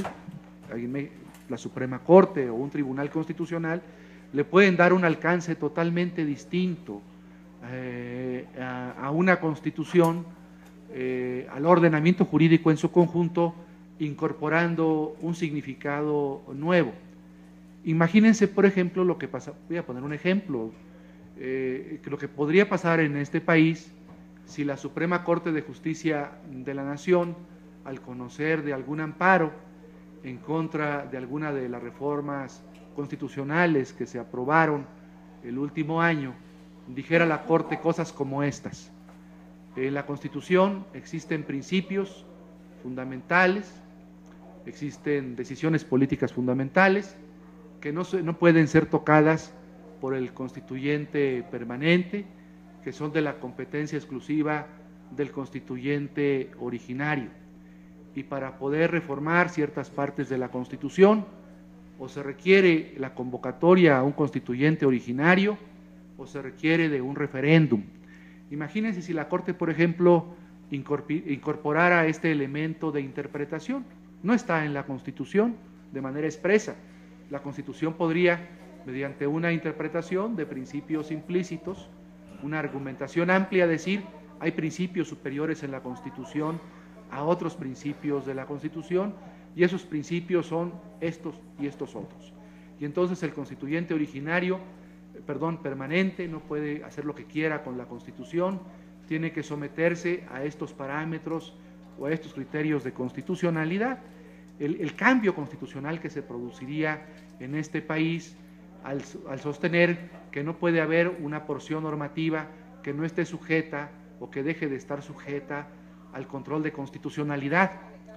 Speaker 3: la Suprema Corte o un tribunal constitucional, le pueden dar un alcance totalmente distinto eh, a, a una constitución, eh, al ordenamiento jurídico en su conjunto, incorporando un significado nuevo. Imagínense, por ejemplo, lo que pasa, voy a poner un ejemplo, eh, lo que podría pasar en este país si la Suprema Corte de Justicia de la Nación, al conocer de algún amparo en contra de alguna de las reformas constitucionales que se aprobaron el último año, dijera a la Corte cosas como estas: en la Constitución existen principios fundamentales, existen decisiones políticas fundamentales que no, se, no pueden ser tocadas por el constituyente permanente, que son de la competencia exclusiva del constituyente originario. Y para poder reformar ciertas partes de la Constitución, o se requiere la convocatoria a un constituyente originario, o se requiere de un referéndum. Imagínense si la Corte, por ejemplo, incorporara este elemento de interpretación. No está en la Constitución de manera expresa. La Constitución podría, mediante una interpretación de principios implícitos, una argumentación amplia, decir: hay principios superiores en la Constitución a otros principios de la Constitución, y esos principios son estos y estos otros. Y entonces el constituyente originario, perdón, permanente, no puede hacer lo que quiera con la Constitución, tiene que someterse a estos parámetros o a estos criterios de constitucionalidad. El, el cambio constitucional que se produciría en este país al, al sostener que no puede haber una porción normativa que no esté sujeta o que deje de estar sujeta al control de constitucionalidad.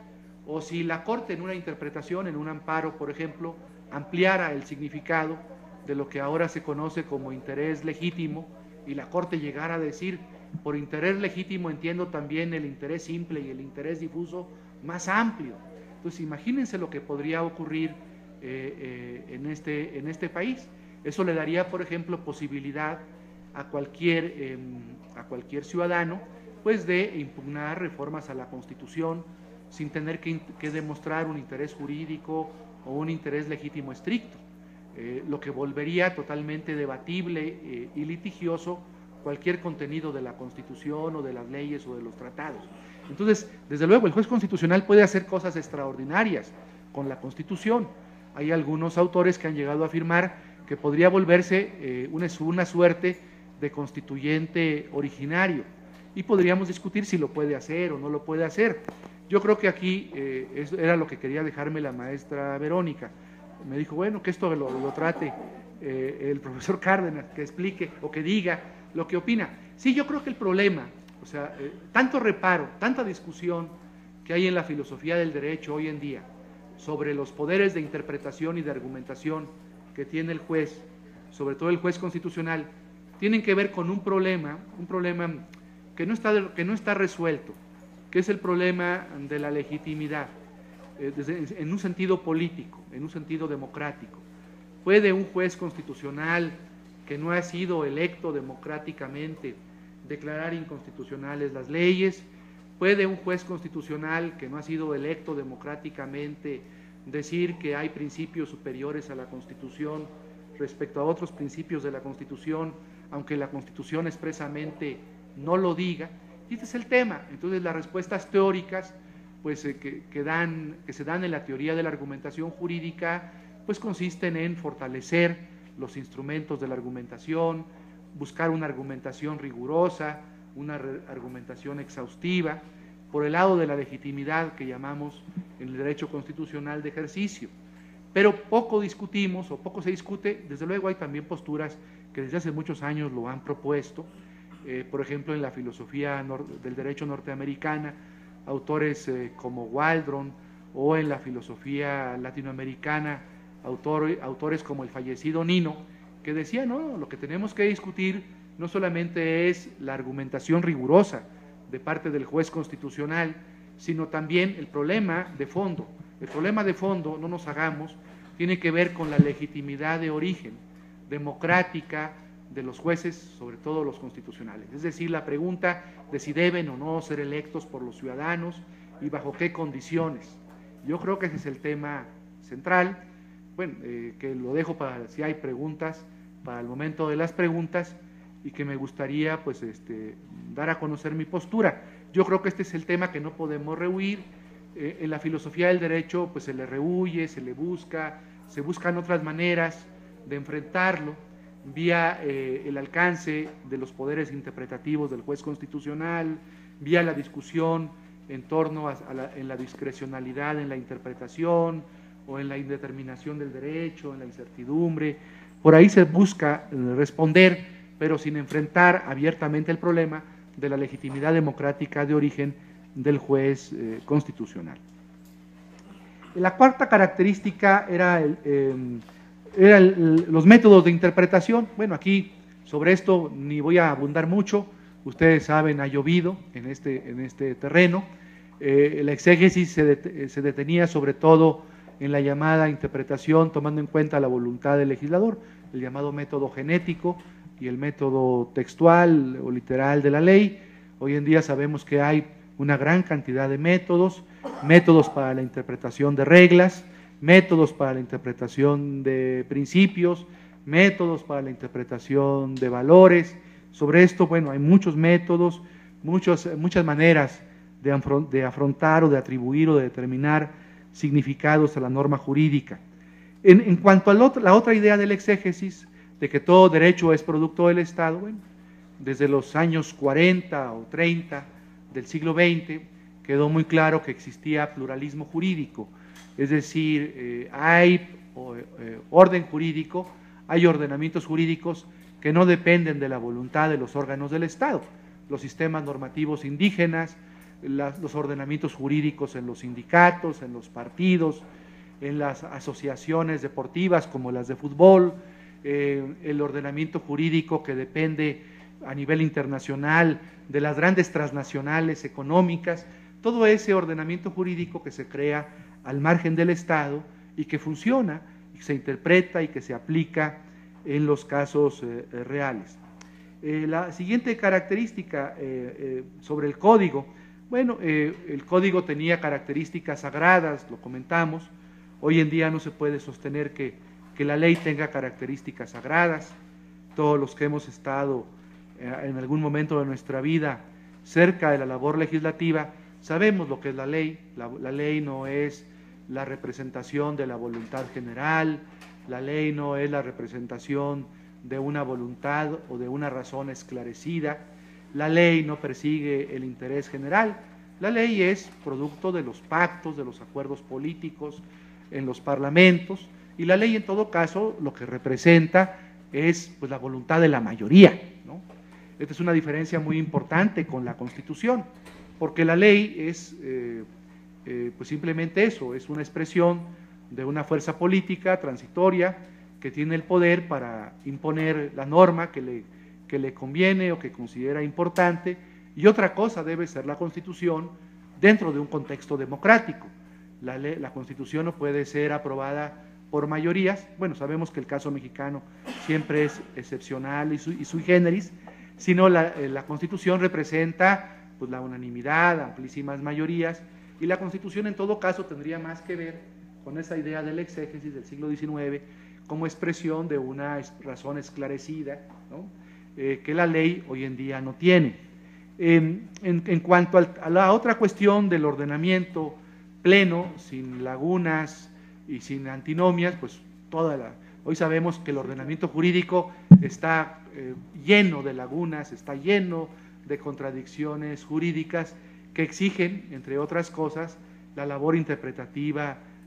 Speaker 3: O si la Corte, en una interpretación, en un amparo, por ejemplo, ampliara el significado de lo que ahora se conoce como interés legítimo, y la Corte llegara a decir: por interés legítimo entiendo también el interés simple y el interés difuso más amplio. Entonces imagínense lo que podría ocurrir eh, eh, en, este, en este país. Eso le daría, por ejemplo, posibilidad a cualquier, eh, a cualquier ciudadano, pues, de impugnar reformas a la Constitución sin tener que, que demostrar un interés jurídico o un interés legítimo estricto, eh, lo que volvería totalmente debatible eh, y litigioso cualquier contenido de la Constitución o de las leyes o de los tratados. Entonces, desde luego, el juez constitucional puede hacer cosas extraordinarias con la Constitución. Hay algunos autores que han llegado a afirmar que podría volverse eh, una, una suerte de constituyente originario, y podríamos discutir si lo puede hacer o no lo puede hacer. Yo creo que aquí eh, eso era lo que quería dejarme la maestra Verónica. Me dijo, bueno, que esto lo, lo trate eh, el profesor Cárdenas, que explique o que diga lo que opina. Sí, yo creo que el problema, o sea, eh, tanto reparo, tanta discusión que hay en la filosofía del derecho hoy en día sobre los poderes de interpretación y de argumentación que tiene el juez, sobre todo el juez constitucional, tienen que ver con un problema, un problema que no está, que no está resuelto, que es el problema de la legitimidad, eh, desde, en un sentido político, en un sentido democrático. ¿Puede un juez constitucional que no ha sido electo democráticamente declarar inconstitucionales las leyes? ¿Puede un juez constitucional que no ha sido electo democráticamente decir que hay principios superiores a la Constitución respecto a otros principios de la Constitución, aunque la Constitución expresamente no lo diga? Y este es el tema. Entonces, las respuestas teóricas pues, eh, que, que, dan, que se dan en la teoría de la argumentación jurídica pues consisten en fortalecer los instrumentos de la argumentación, buscar una argumentación rigurosa, una argumentación exhaustiva, por el lado de la legitimidad que llamamos en el derecho constitucional de ejercicio. pero poco discutimos o poco se discute. Desde luego hay también posturas que desde hace muchos años lo han propuesto, eh, por ejemplo en la filosofía del derecho norteamericana, autores eh, como Waldron, o en la filosofía latinoamericana, autor, autores como el fallecido Nino, que decían, no, lo que tenemos que discutir no solamente es la argumentación rigurosa de parte del juez constitucional, sino también el problema de fondo. El problema de fondo, no nos hagamos, tiene que ver con la legitimidad de origen democrática de los jueces, sobre todo los constitucionales. Es decir, la pregunta de si deben o no ser electos por los ciudadanos y bajo qué condiciones. Yo creo que ese es el tema central. Bueno, eh, que lo dejo para si hay preguntas, para el momento de las preguntas, y que me gustaría pues este, dar a conocer mi postura. Yo creo que este es el tema que no podemos rehuir. Eh, en la filosofía del derecho pues se le rehuye, se le busca, se buscan otras maneras de enfrentarlo, vía eh, el alcance de los poderes interpretativos del juez constitucional, vía la discusión en torno a, a la, en la discrecionalidad, en la interpretación, o en la indeterminación del derecho, en la incertidumbre. Por ahí se busca eh, responder, pero sin enfrentar abiertamente el problema de la legitimidad democrática de origen del juez eh, constitucional. La cuarta característica era, el, eh, era el, los métodos de interpretación. Bueno, aquí sobre esto ni voy a abundar mucho. Ustedes saben, ha llovido en este, en este terreno. Eh, la exégesis se, det se detenía sobre todo en la llamada interpretación tomando en cuenta la voluntad del legislador, el llamado método genético y el método textual o literal de la ley. Hoy en día sabemos que hay una gran cantidad de métodos, métodos para la interpretación de reglas, métodos para la interpretación de principios, métodos para la interpretación de valores. Sobre esto, bueno, hay muchos métodos, muchos, muchas maneras de, afront de afrontar o de atribuir o de determinar significados a la norma jurídica. En, en cuanto a la otra, la otra idea del exégesis, de que todo derecho es producto del Estado, bueno, desde los años cuarenta o treinta del siglo veinte quedó muy claro que existía pluralismo jurídico, es decir, eh, hay eh, orden jurídico, hay ordenamientos jurídicos que no dependen de la voluntad de los órganos del Estado, los sistemas normativos indígenas, las, los ordenamientos jurídicos en los sindicatos, en los partidos, en las asociaciones deportivas como las de fútbol, eh, el ordenamiento jurídico que depende a nivel internacional de las grandes transnacionales económicas, todo ese ordenamiento jurídico que se crea al margen del Estado y que funciona, y que se interpreta y que se aplica en los casos eh, reales. Eh, la siguiente característica eh, eh, sobre el código, bueno, eh, el código tenía características sagradas, lo comentamos. Hoy en día no se puede sostener que, que la ley tenga características sagradas. Todos los que hemos estado eh, en algún momento de nuestra vida cerca de la labor legislativa, sabemos lo que es la ley. La, la ley no es la representación de la voluntad general, la ley no es la representación de una voluntad o de una razón esclarecida, la ley no persigue el interés general, la ley es producto de los pactos, de los acuerdos políticos en los parlamentos, y la ley en todo caso lo que representa es pues, la voluntad de la mayoría, ¿no? Esta es una diferencia muy importante con la Constitución, porque la ley es eh, eh, pues simplemente eso, es una expresión de una fuerza política transitoria que tiene el poder para imponer la norma que le, que le conviene o que considera importante, y otra cosa debe ser la Constitución dentro de un contexto democrático. La, ley, la Constitución no puede ser aprobada por mayorías, bueno, sabemos que el caso mexicano siempre es excepcional y, su, y sui generis, sino la, la Constitución representa pues, la unanimidad, amplísimas mayorías, y la Constitución en todo caso tendría más que ver con esa idea del exégesis del siglo diecinueve como expresión de una razón esclarecida, ¿no? eh, que la ley hoy en día no tiene. Eh, en, en cuanto al, a la otra cuestión del ordenamiento pleno, sin lagunas y sin antinomias, pues toda la, hoy sabemos que el ordenamiento jurídico está eh, lleno de lagunas, está lleno de contradicciones jurídicas que exigen, entre otras cosas, la labor interpretativa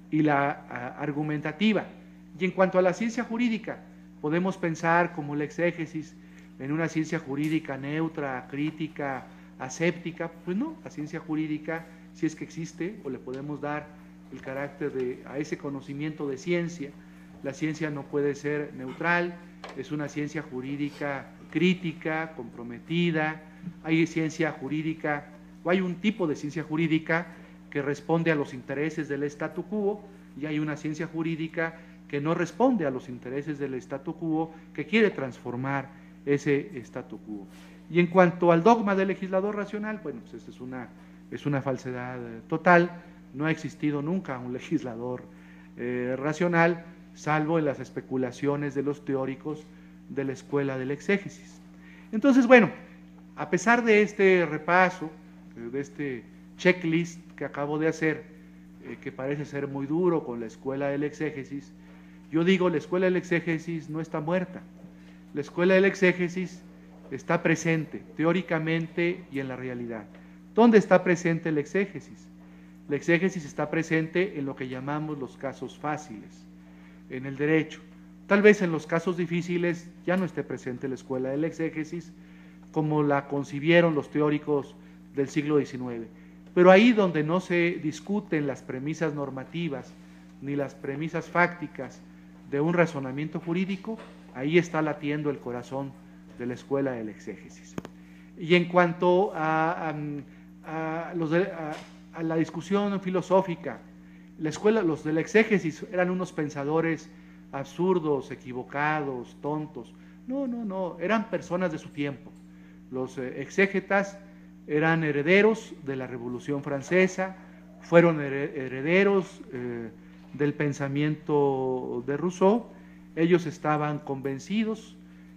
Speaker 3: y la a, argumentativa. Y en cuanto a la ciencia jurídica, podemos pensar como la exégesis en una ciencia jurídica neutra, crítica, aséptica. Pues no, la ciencia jurídica, si es que existe, o le podemos dar el carácter de, a ese conocimiento de ciencia, la ciencia no puede ser neutral, es una ciencia jurídica crítica, comprometida. Hay ciencia jurídica, o hay un tipo de ciencia jurídica que responde a los intereses del statu quo, y hay una ciencia jurídica que no responde a los intereses del statu quo, que quiere transformar ese statu quo. Y en cuanto al dogma del legislador racional, bueno, pues esta es una, es una falsedad total. No ha existido nunca un legislador eh, racional, salvo en las especulaciones de los teóricos de la escuela del exégesis. Entonces, bueno, a pesar de este repaso, de este checklist que acabo de hacer, eh, que parece ser muy duro con la escuela del exégesis, yo digo, la escuela del exégesis no está muerta. La escuela del exégesis está presente, teóricamente y en la realidad. ¿Dónde está presente el exégesis? El exégesis está presente en lo que llamamos los casos fáciles, en el derecho. Tal vez en los casos difíciles ya no esté presente la escuela del exégesis como la concibieron los teóricos del siglo diecinueve. Pero ahí donde no se discuten las premisas normativas ni las premisas fácticas de un razonamiento jurídico, ahí está latiendo el corazón de la escuela del exégesis. Y en cuanto a, a, a, los de, a, a la discusión filosófica, la escuela, los del exégesis eran unos pensadores absurdos, equivocados, tontos. No, no, no, eran personas de su tiempo. Los eh, exégetas eran herederos de la Revolución Francesa, fueron herederos eh, del pensamiento de Rousseau. Ellos estaban convencidos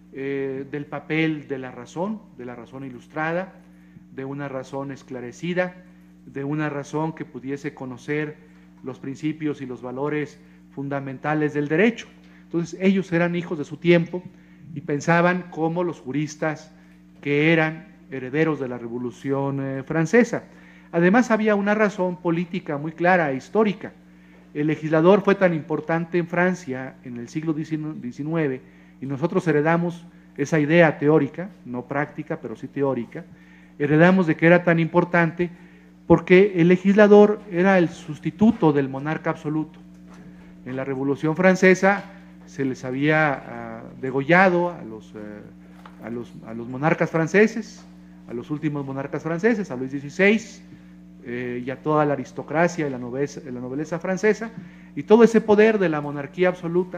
Speaker 3: eh, del papel de la razón, de la razón ilustrada, de una razón esclarecida, de una razón que pudiese conocer los principios y los valores fundamentales del derecho. Entonces ellos eran hijos de su tiempo y pensaban como los juristas que eran herederos de la Revolución eh, Francesa. Además había una razón política muy clara e histórica. El legislador fue tan importante en Francia en el siglo diecinueve y nosotros heredamos esa idea teórica, no práctica, pero sí teórica, heredamos de que era tan importante porque el legislador era el sustituto del monarca absoluto. En la Revolución Francesa se les había uh, degollado a los, uh, a, los, a los monarcas franceses, a los últimos monarcas franceses, a Luis dieciséis, eh, y a toda la aristocracia y la nobleza, la nobleza francesa, y todo ese poder de la monarquía absoluta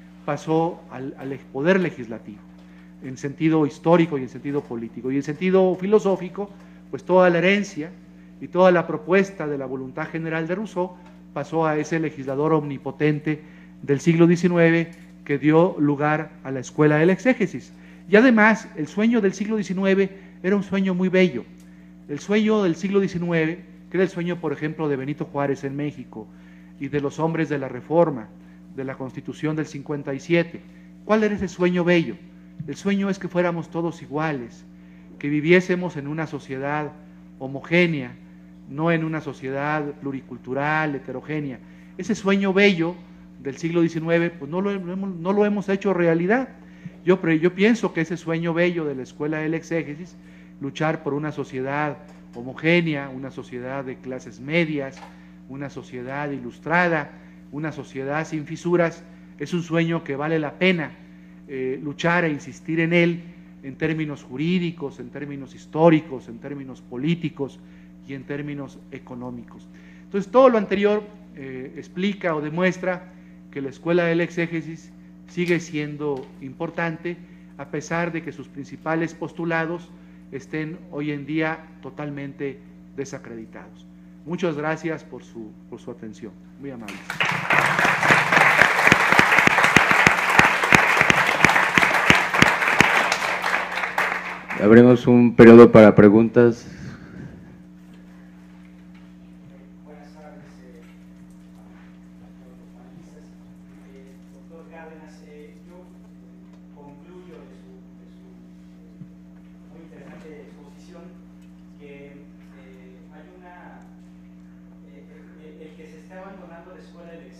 Speaker 3: pasó al, al poder legislativo, en sentido histórico y en sentido político. Y en sentido filosófico, pues toda la herencia y toda la propuesta de la voluntad general de Rousseau pasó a ese legislador omnipotente del siglo diecinueve que dio lugar a la escuela del exégesis. Y además, el sueño del siglo diecinueve era un sueño muy bello. El sueño del siglo diecinueve, que era el sueño, por ejemplo, de Benito Juárez en México y de los hombres de la Reforma, de la Constitución del cincuenta y siete. ¿Cuál era ese sueño bello? El sueño es que fuéramos todos iguales, que viviésemos en una sociedad homogénea, no en una sociedad pluricultural, heterogénea. Ese sueño bello del siglo diecinueve, pues no lo, hemos, no lo hemos hecho realidad. Yo, yo pienso que ese sueño bello de la escuela del exégesis, luchar por una sociedad homogénea, una sociedad de clases medias, una sociedad ilustrada, una sociedad sin fisuras, es un sueño que vale la pena eh, luchar e insistir en él en términos jurídicos, en términos históricos, en términos políticos y en términos económicos. Entonces, todo lo anterior eh, explica o demuestra que la escuela del exégesis sigue siendo importante, a pesar de que sus principales postulados estén hoy en día totalmente desacreditados. Muchas gracias por su, por su atención. Muy amables.
Speaker 4: Abrimos un periodo para preguntas.
Speaker 5: Buenas tardes eh, a todos los panelistas. Eh, doctor Cárdenas, eh, yo concluyo de su, de su eh, muy interesante exposición que eh, hay una, eh, el, el que se está abandonando la escuela del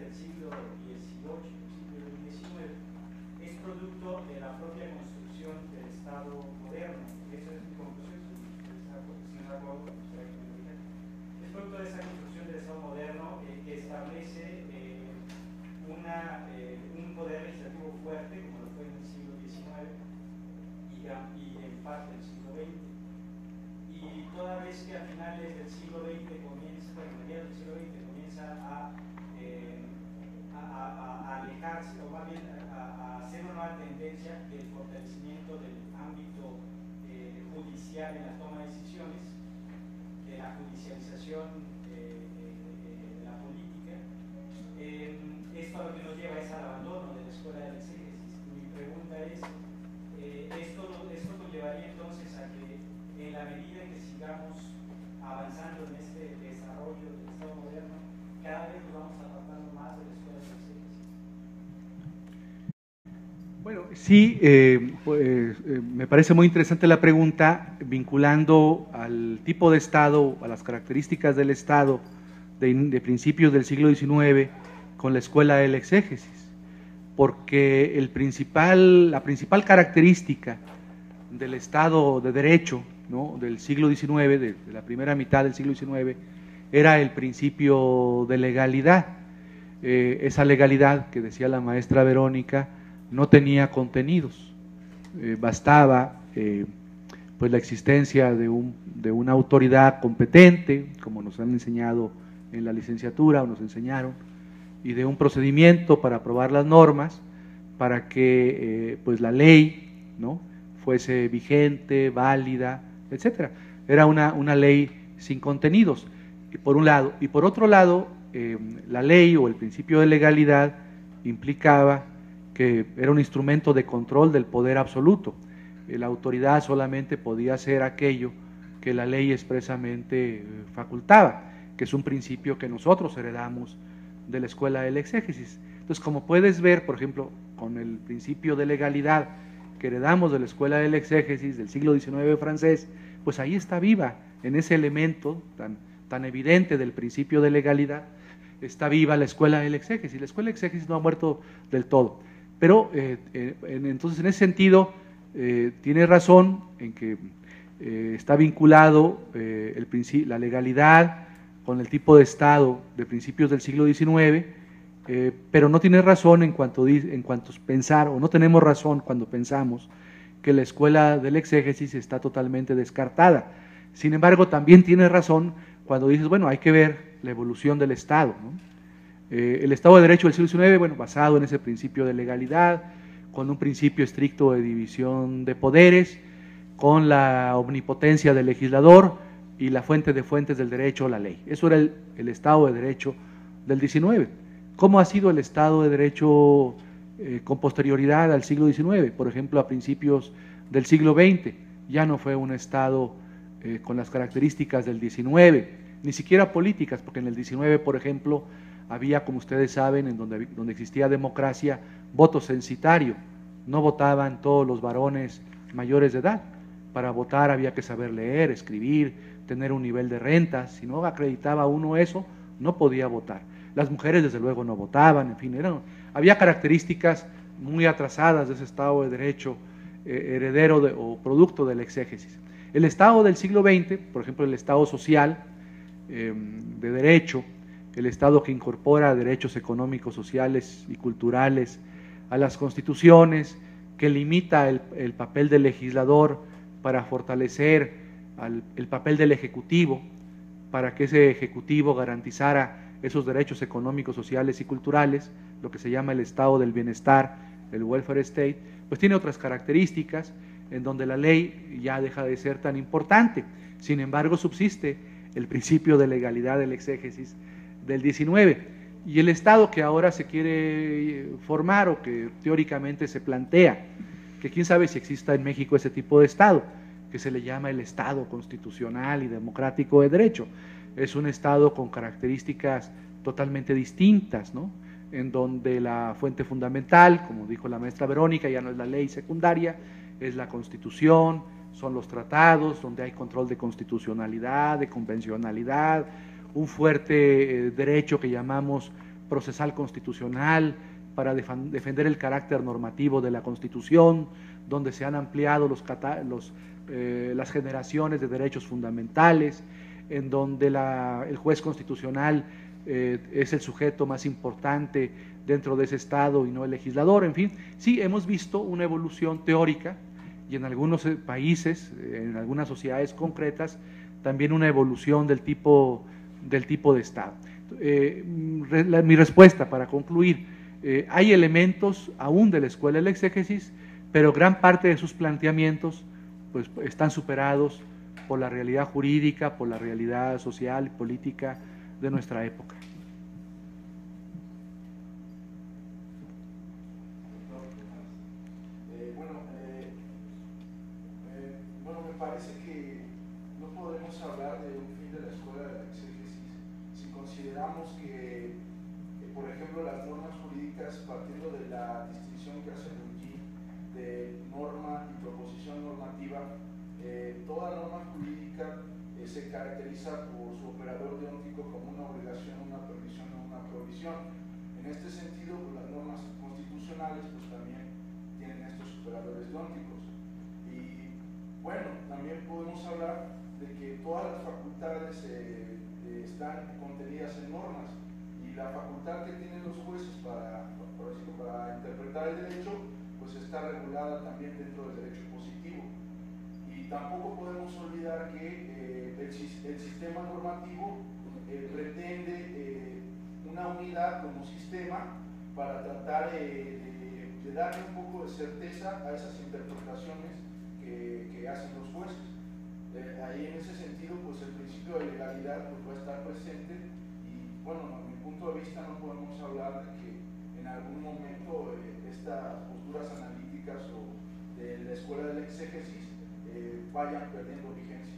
Speaker 5: del siglo dieciocho, principios del diecinueve, es producto de la propia construcción del Estado moderno. Eso es mi conclusión, si no acuerdo, es producto de esa construcción del Estado moderno eh, que establece eh, una, eh, un poder legislativo fuerte, como lo fue en el siglo diecinueve y, y en parte del siglo veinte. Y toda vez que a finales del siglo veinte comienza, bueno, a mediados del siglo veinte comienza a, eh, a, a, a alejarse, o más bien a, a hacer una nueva tendencia del fortalecimiento del ámbito eh, judicial en la toma de decisiones, de la judicialización eh, de, de la política, eh, esto a lo que nos lleva es al abandono de la escuela del exégesis. Mi pregunta es, eh, ¿esto, ¿esto conllevaría entonces a que en la medida en que sigamos avanzando en este desarrollo del Estado moderno, cada vez nos vamos apartando más de la escuela del exégesis?
Speaker 3: Bueno, sí, eh, pues, eh, me parece muy interesante la pregunta, vinculando al tipo de Estado, a las características del Estado de, de principios del siglo diecinueve con la escuela del exégesis, porque el principal, la principal característica del Estado de Derecho, ¿no?, del siglo diecinueve, de, de la primera mitad del siglo diecinueve, era el principio de legalidad. Eh, esa legalidad que decía la maestra Verónica no tenía contenidos, eh, bastaba eh, pues la existencia de, un, de una autoridad competente, como nos han enseñado en la licenciatura o nos enseñaron, y de un procedimiento para aprobar las normas, para que eh, pues la ley, ¿no?, fuese vigente, válida, etcétera. Era una, una ley sin contenidos, y por un lado. Y por otro lado, eh, la ley o el principio de legalidad implicaba que era un instrumento de control del poder absoluto. La autoridad solamente podía hacer aquello que la ley expresamente facultaba, que es un principio que nosotros heredamos de la escuela del exégesis. Entonces, como puedes ver, por ejemplo, con el principio de legalidad que heredamos de la escuela del exégesis del siglo diecinueve francés, pues ahí está viva, en ese elemento tan, tan evidente del principio de legalidad, está viva la escuela del exégesis. La escuela del exégesis no ha muerto del todo, pero eh, eh, entonces en ese sentido eh, tiene razón en que eh, está vinculado eh, el, la legalidad con el tipo de Estado de principios del siglo diecinueve, Eh, pero no tiene razón en cuanto, en cuanto pensar, o no tenemos razón cuando pensamos que la escuela del exégesis está totalmente descartada. Sin embargo, también tiene razón cuando dices, bueno, hay que ver la evolución del Estado, ¿no? Eh, el Estado de Derecho del siglo diecinueve, bueno, basado en ese principio de legalidad, con un principio estricto de división de poderes, con la omnipotencia del legislador y la fuente de fuentes del derecho, la ley. Eso era el, el Estado de Derecho del diecinueve. ¿Cómo ha sido el Estado de Derecho eh, con posterioridad al siglo diecinueve? Por ejemplo, a principios del siglo veinte, ya no fue un Estado eh, con las características del diecinueve, ni siquiera políticas, porque en el diecinueve, por ejemplo, había, como ustedes saben, en donde, donde existía democracia, voto censitario. No votaban todos los varones mayores de edad. Para votar había que saber leer, escribir, tener un nivel de rentas. Si no acreditaba uno eso, no podía votar. Las mujeres, desde luego, no votaban, en fin, eran, había características muy atrasadas de ese Estado de Derecho eh, heredero de, o producto del exégesis. El Estado del siglo veinte, por ejemplo, el Estado social eh, de Derecho, el Estado que incorpora derechos económicos, sociales y culturales a las constituciones, que limita el, el papel del legislador para fortalecer al, el papel del Ejecutivo, para que ese Ejecutivo garantizara esos derechos económicos, sociales y culturales, lo que se llama el estado del bienestar, el welfare state, pues tiene otras características en donde la ley ya deja de ser tan importante. Sin embargo, subsiste el principio de legalidad del exégesis del diecinueve. Y el Estado que ahora se quiere formar o que teóricamente se plantea, que quién sabe si exista en México ese tipo de Estado, que se le llama el Estado constitucional y democrático de derecho. Es un Estado con características totalmente distintas, ¿no?, en donde la fuente fundamental, como dijo la maestra Verónica, ya no es la ley secundaria, es la Constitución, son los tratados, donde hay control de constitucionalidad, de convencionalidad, un fuerte eh, derecho que llamamos procesal constitucional, para defender el carácter normativo de la Constitución, donde se han ampliado los, los, eh, las generaciones de derechos fundamentales, en donde la, el juez constitucional eh, es el sujeto más importante dentro de ese Estado y no el legislador. En fin, sí hemos visto una evolución teórica y en algunos países, en algunas sociedades concretas, también una evolución del tipo, del tipo de Estado. Eh, la, mi respuesta para concluir, eh, hay elementos aún de la escuela de la exégesis, pero gran parte de sus planteamientos pues, están superados por la realidad jurídica, por la realidad social y política de nuestra época.
Speaker 6: Eh, bueno, eh, eh, bueno, me parece que no podemos hablar de un fin de la escuela de la exégesis si consideramos que, que, por ejemplo, las normas jurídicas, partiendo de la distinción que hace Luigi de norma y proposición normativa, eh, toda norma jurídica eh, se caracteriza por su operador deóntico como una obligación, una permisión o una provisión. En este sentido, pues, las normas constitucionales pues también tienen estos operadores deónticos. Y bueno, también podemos hablar de que todas las facultades eh, eh, están contenidas en normas y la facultad que tienen los jueces para, por decirlo, para interpretar el derecho pues está regulada también dentro del derecho positivo. Y tampoco podemos olvidar que eh, el, el sistema normativo eh, pretende eh, una unidad como sistema para tratar eh, de, de darle un poco de certeza a esas interpretaciones que, que hacen los jueces. Eh, ahí en ese sentido pues el principio de legalidad pues, va a estar presente y bueno, a mi punto de vista no podemos hablar de que en algún momento eh, estas posturas analíticas o de la escuela de la exégesis Eh, vayan perdiendo vigencia.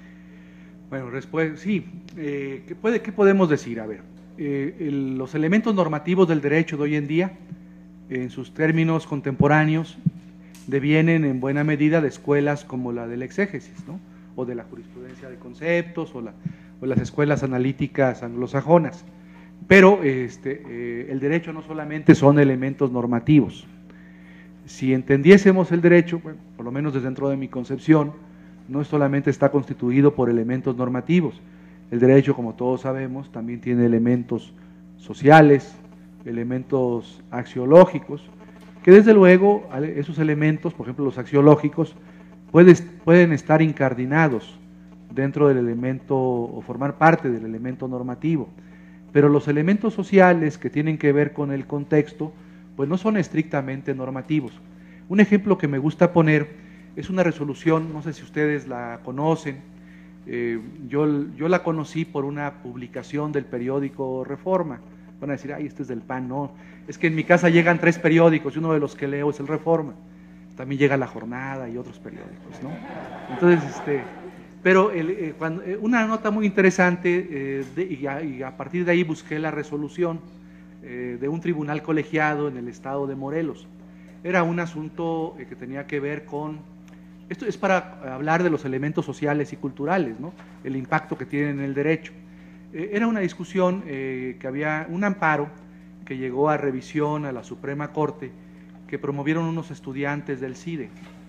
Speaker 3: Bueno, después, sí, eh, ¿qué, puede, ¿qué podemos decir? A ver, eh, el, los elementos normativos del derecho de hoy en día, en sus términos contemporáneos, devienen en buena medida de escuelas como la de la exégesis, ¿no? O de la jurisprudencia de conceptos, o, la, o las escuelas analíticas anglosajonas. Pero este, eh, el derecho no solamente son elementos normativos. Si entendiésemos el derecho, bueno, por lo menos desde dentro de mi concepción, no solamente está constituido por elementos normativos. El derecho, como todos sabemos, también tiene elementos sociales, elementos axiológicos, que desde luego esos elementos, por ejemplo los axiológicos, puede, pueden estar incardinados dentro del elemento o formar parte del elemento normativo. Pero los elementos sociales que tienen que ver con el contexto, pues no son estrictamente normativos. Un ejemplo que me gusta poner es una resolución, no sé si ustedes la conocen, eh, yo, yo la conocí por una publicación del periódico Reforma. Van a decir, ay, este es del P A N, no, es que en mi casa llegan tres periódicos y uno de los que leo es el Reforma, también llega La Jornada y otros periódicos, ¿no? Entonces, este, pero el, eh, cuando, eh, una nota muy interesante, eh, de, y, a, y a partir de ahí busqué la resolución eh, de un tribunal colegiado en el estado de Morelos. Era un asunto eh, que tenía que ver con, esto es para hablar de los elementos sociales y culturales, ¿no? El impacto que tienen en el derecho. Eh, era una discusión eh, que había un amparo que llegó a revisión a la Suprema Corte que promovieron unos estudiantes del CIDE.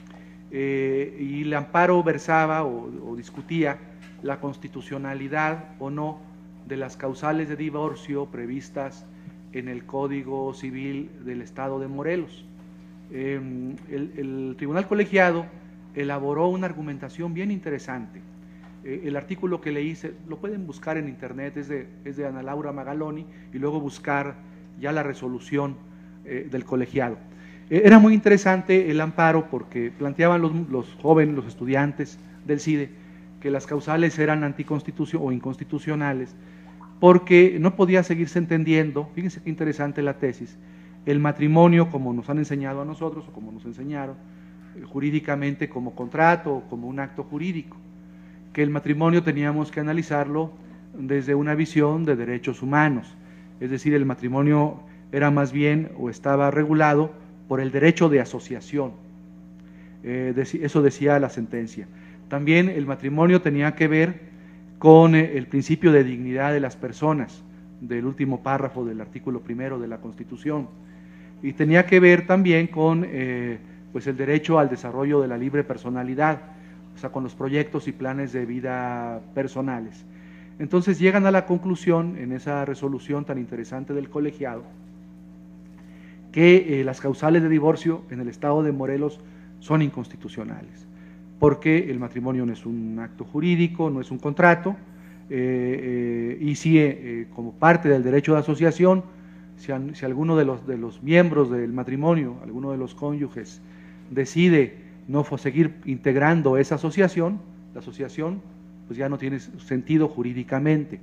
Speaker 3: Eh, y el amparo versaba o, o discutía la constitucionalidad o no de las causales de divorcio previstas en el Código Civil del Estado de Morelos. Eh, el, el Tribunal Colegiado elaboró una argumentación bien interesante. Eh, el artículo que le hice, lo pueden buscar en internet, es de, es de Ana Laura Magaloni, y luego buscar ya la resolución eh, del colegiado. Eh, era muy interesante el amparo porque planteaban los, los jóvenes, los estudiantes del CIDE, que las causales eran anticonstitucionales o inconstitucionales, porque no podía seguirse entendiendo, fíjense qué interesante la tesis, el matrimonio como nos han enseñado a nosotros o como nos enseñaron eh, jurídicamente como contrato o como un acto jurídico, que el matrimonio teníamos que analizarlo desde una visión de derechos humanos, es decir, el matrimonio era más bien o estaba regulado por el derecho de asociación, eh, eso decía la sentencia. También el matrimonio tenía que ver con el principio de dignidad de las personas, del último párrafo del artículo primero de la Constitución. Y tenía que ver también con eh, pues el derecho al desarrollo de la libre personalidad, o sea, con los proyectos y planes de vida personales. Entonces llegan a la conclusión, en esa resolución tan interesante del colegiado, que eh, las causales de divorcio en el estado de Morelos son inconstitucionales, porque el matrimonio no es un acto jurídico, no es un contrato, eh, eh, y si eh, como parte del derecho de asociación, si, an, si alguno de los, de los miembros del matrimonio, alguno de los cónyuges, decide no seguir integrando esa asociación, la asociación pues ya no tiene sentido jurídicamente.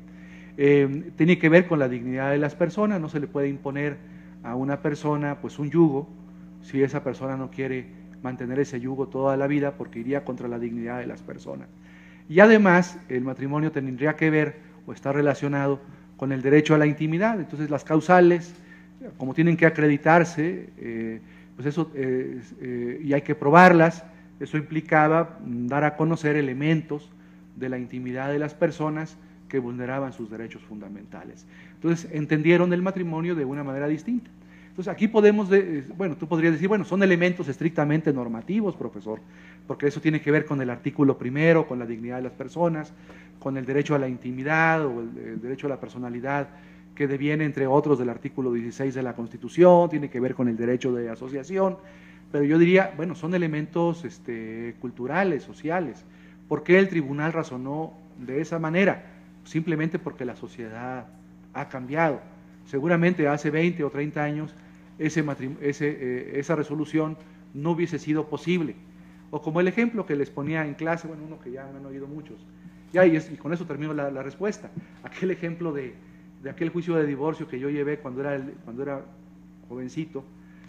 Speaker 3: Eh, tiene que ver con la dignidad de las personas, no se le puede imponer a una persona pues un yugo, si esa persona no quiere mantener ese yugo toda la vida, porque iría contra la dignidad de las personas. Y además el matrimonio tendría que ver o está relacionado con el derecho a la intimidad. Entonces las causales, como tienen que acreditarse, eh, pues eso, eh, eh, y hay que probarlas, eso implicaba dar a conocer elementos de la intimidad de las personas que vulneraban sus derechos fundamentales. Entonces entendieron el matrimonio de una manera distinta. Entonces aquí podemos, de, bueno, tú podrías decir, bueno, son elementos estrictamente normativos, profesor, porque eso tiene que ver con el artículo primero, con la dignidad de las personas, con el derecho a la intimidad o el, el derecho a la personalidad que deviene, entre otros, del artículo dieciséis de la Constitución, tiene que ver con el derecho de asociación, pero yo diría, bueno, son elementos este, culturales, sociales. ¿Por qué el tribunal razonó de esa manera? Simplemente porque la sociedad ha cambiado. Seguramente hace veinte o treinta años ese, ese, eh, esa resolución no hubiese sido posible. O como el ejemplo que les ponía en clase, bueno, uno que ya me han oído muchos, ya, y, es, y con eso termino la, la respuesta, aquel ejemplo de, de aquel juicio de divorcio que yo llevé cuando era, el, cuando era jovencito,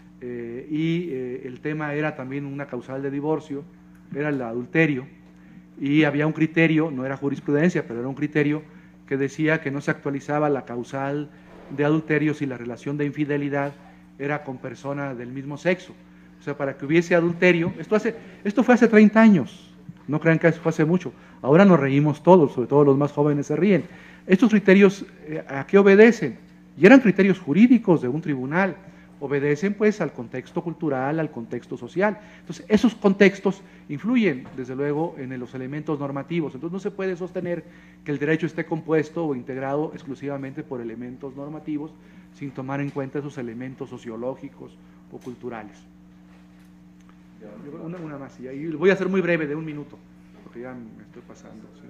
Speaker 3: eh, y eh, el tema era también una causal de divorcio, era el adulterio, y había un criterio, no era jurisprudencia, pero era un criterio que decía que no se actualizaba la causal de adulterio si la relación de infidelidad era con persona del mismo sexo. O sea, para que hubiese adulterio, esto, hace, esto fue hace treinta años, no crean que eso fue hace mucho, ahora nos reímos todos, sobre todo los más jóvenes se ríen. Estos criterios, ¿a qué obedecen? Y eran criterios jurídicos de un tribunal, obedecen pues al contexto cultural, al contexto social. Entonces, esos contextos influyen, desde luego, en los elementos normativos. Entonces, no se puede sostener que el derecho esté compuesto o integrado exclusivamente por elementos normativos, sin tomar en cuenta esos elementos sociológicos o culturales. Una, una más, y ahí voy a ser muy breve, de un minuto, porque ya me estoy pasando. ¿Sí?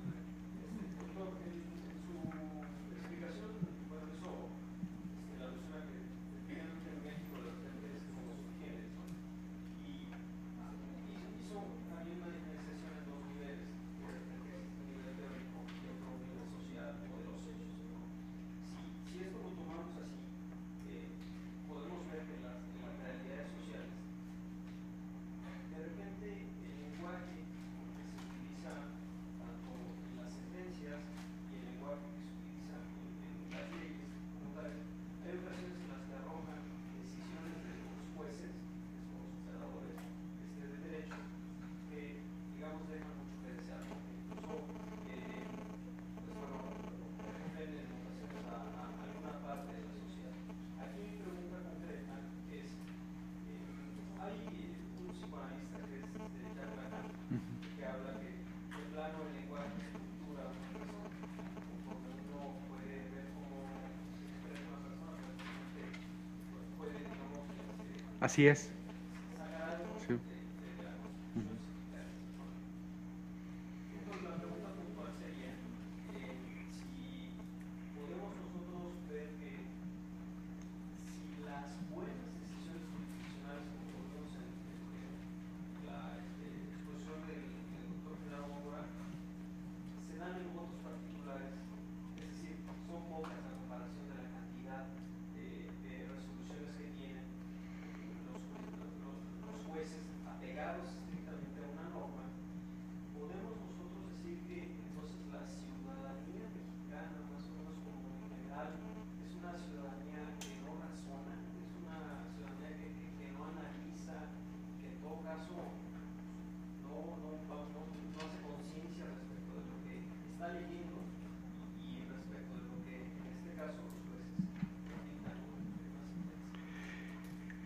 Speaker 3: Así es. Sí.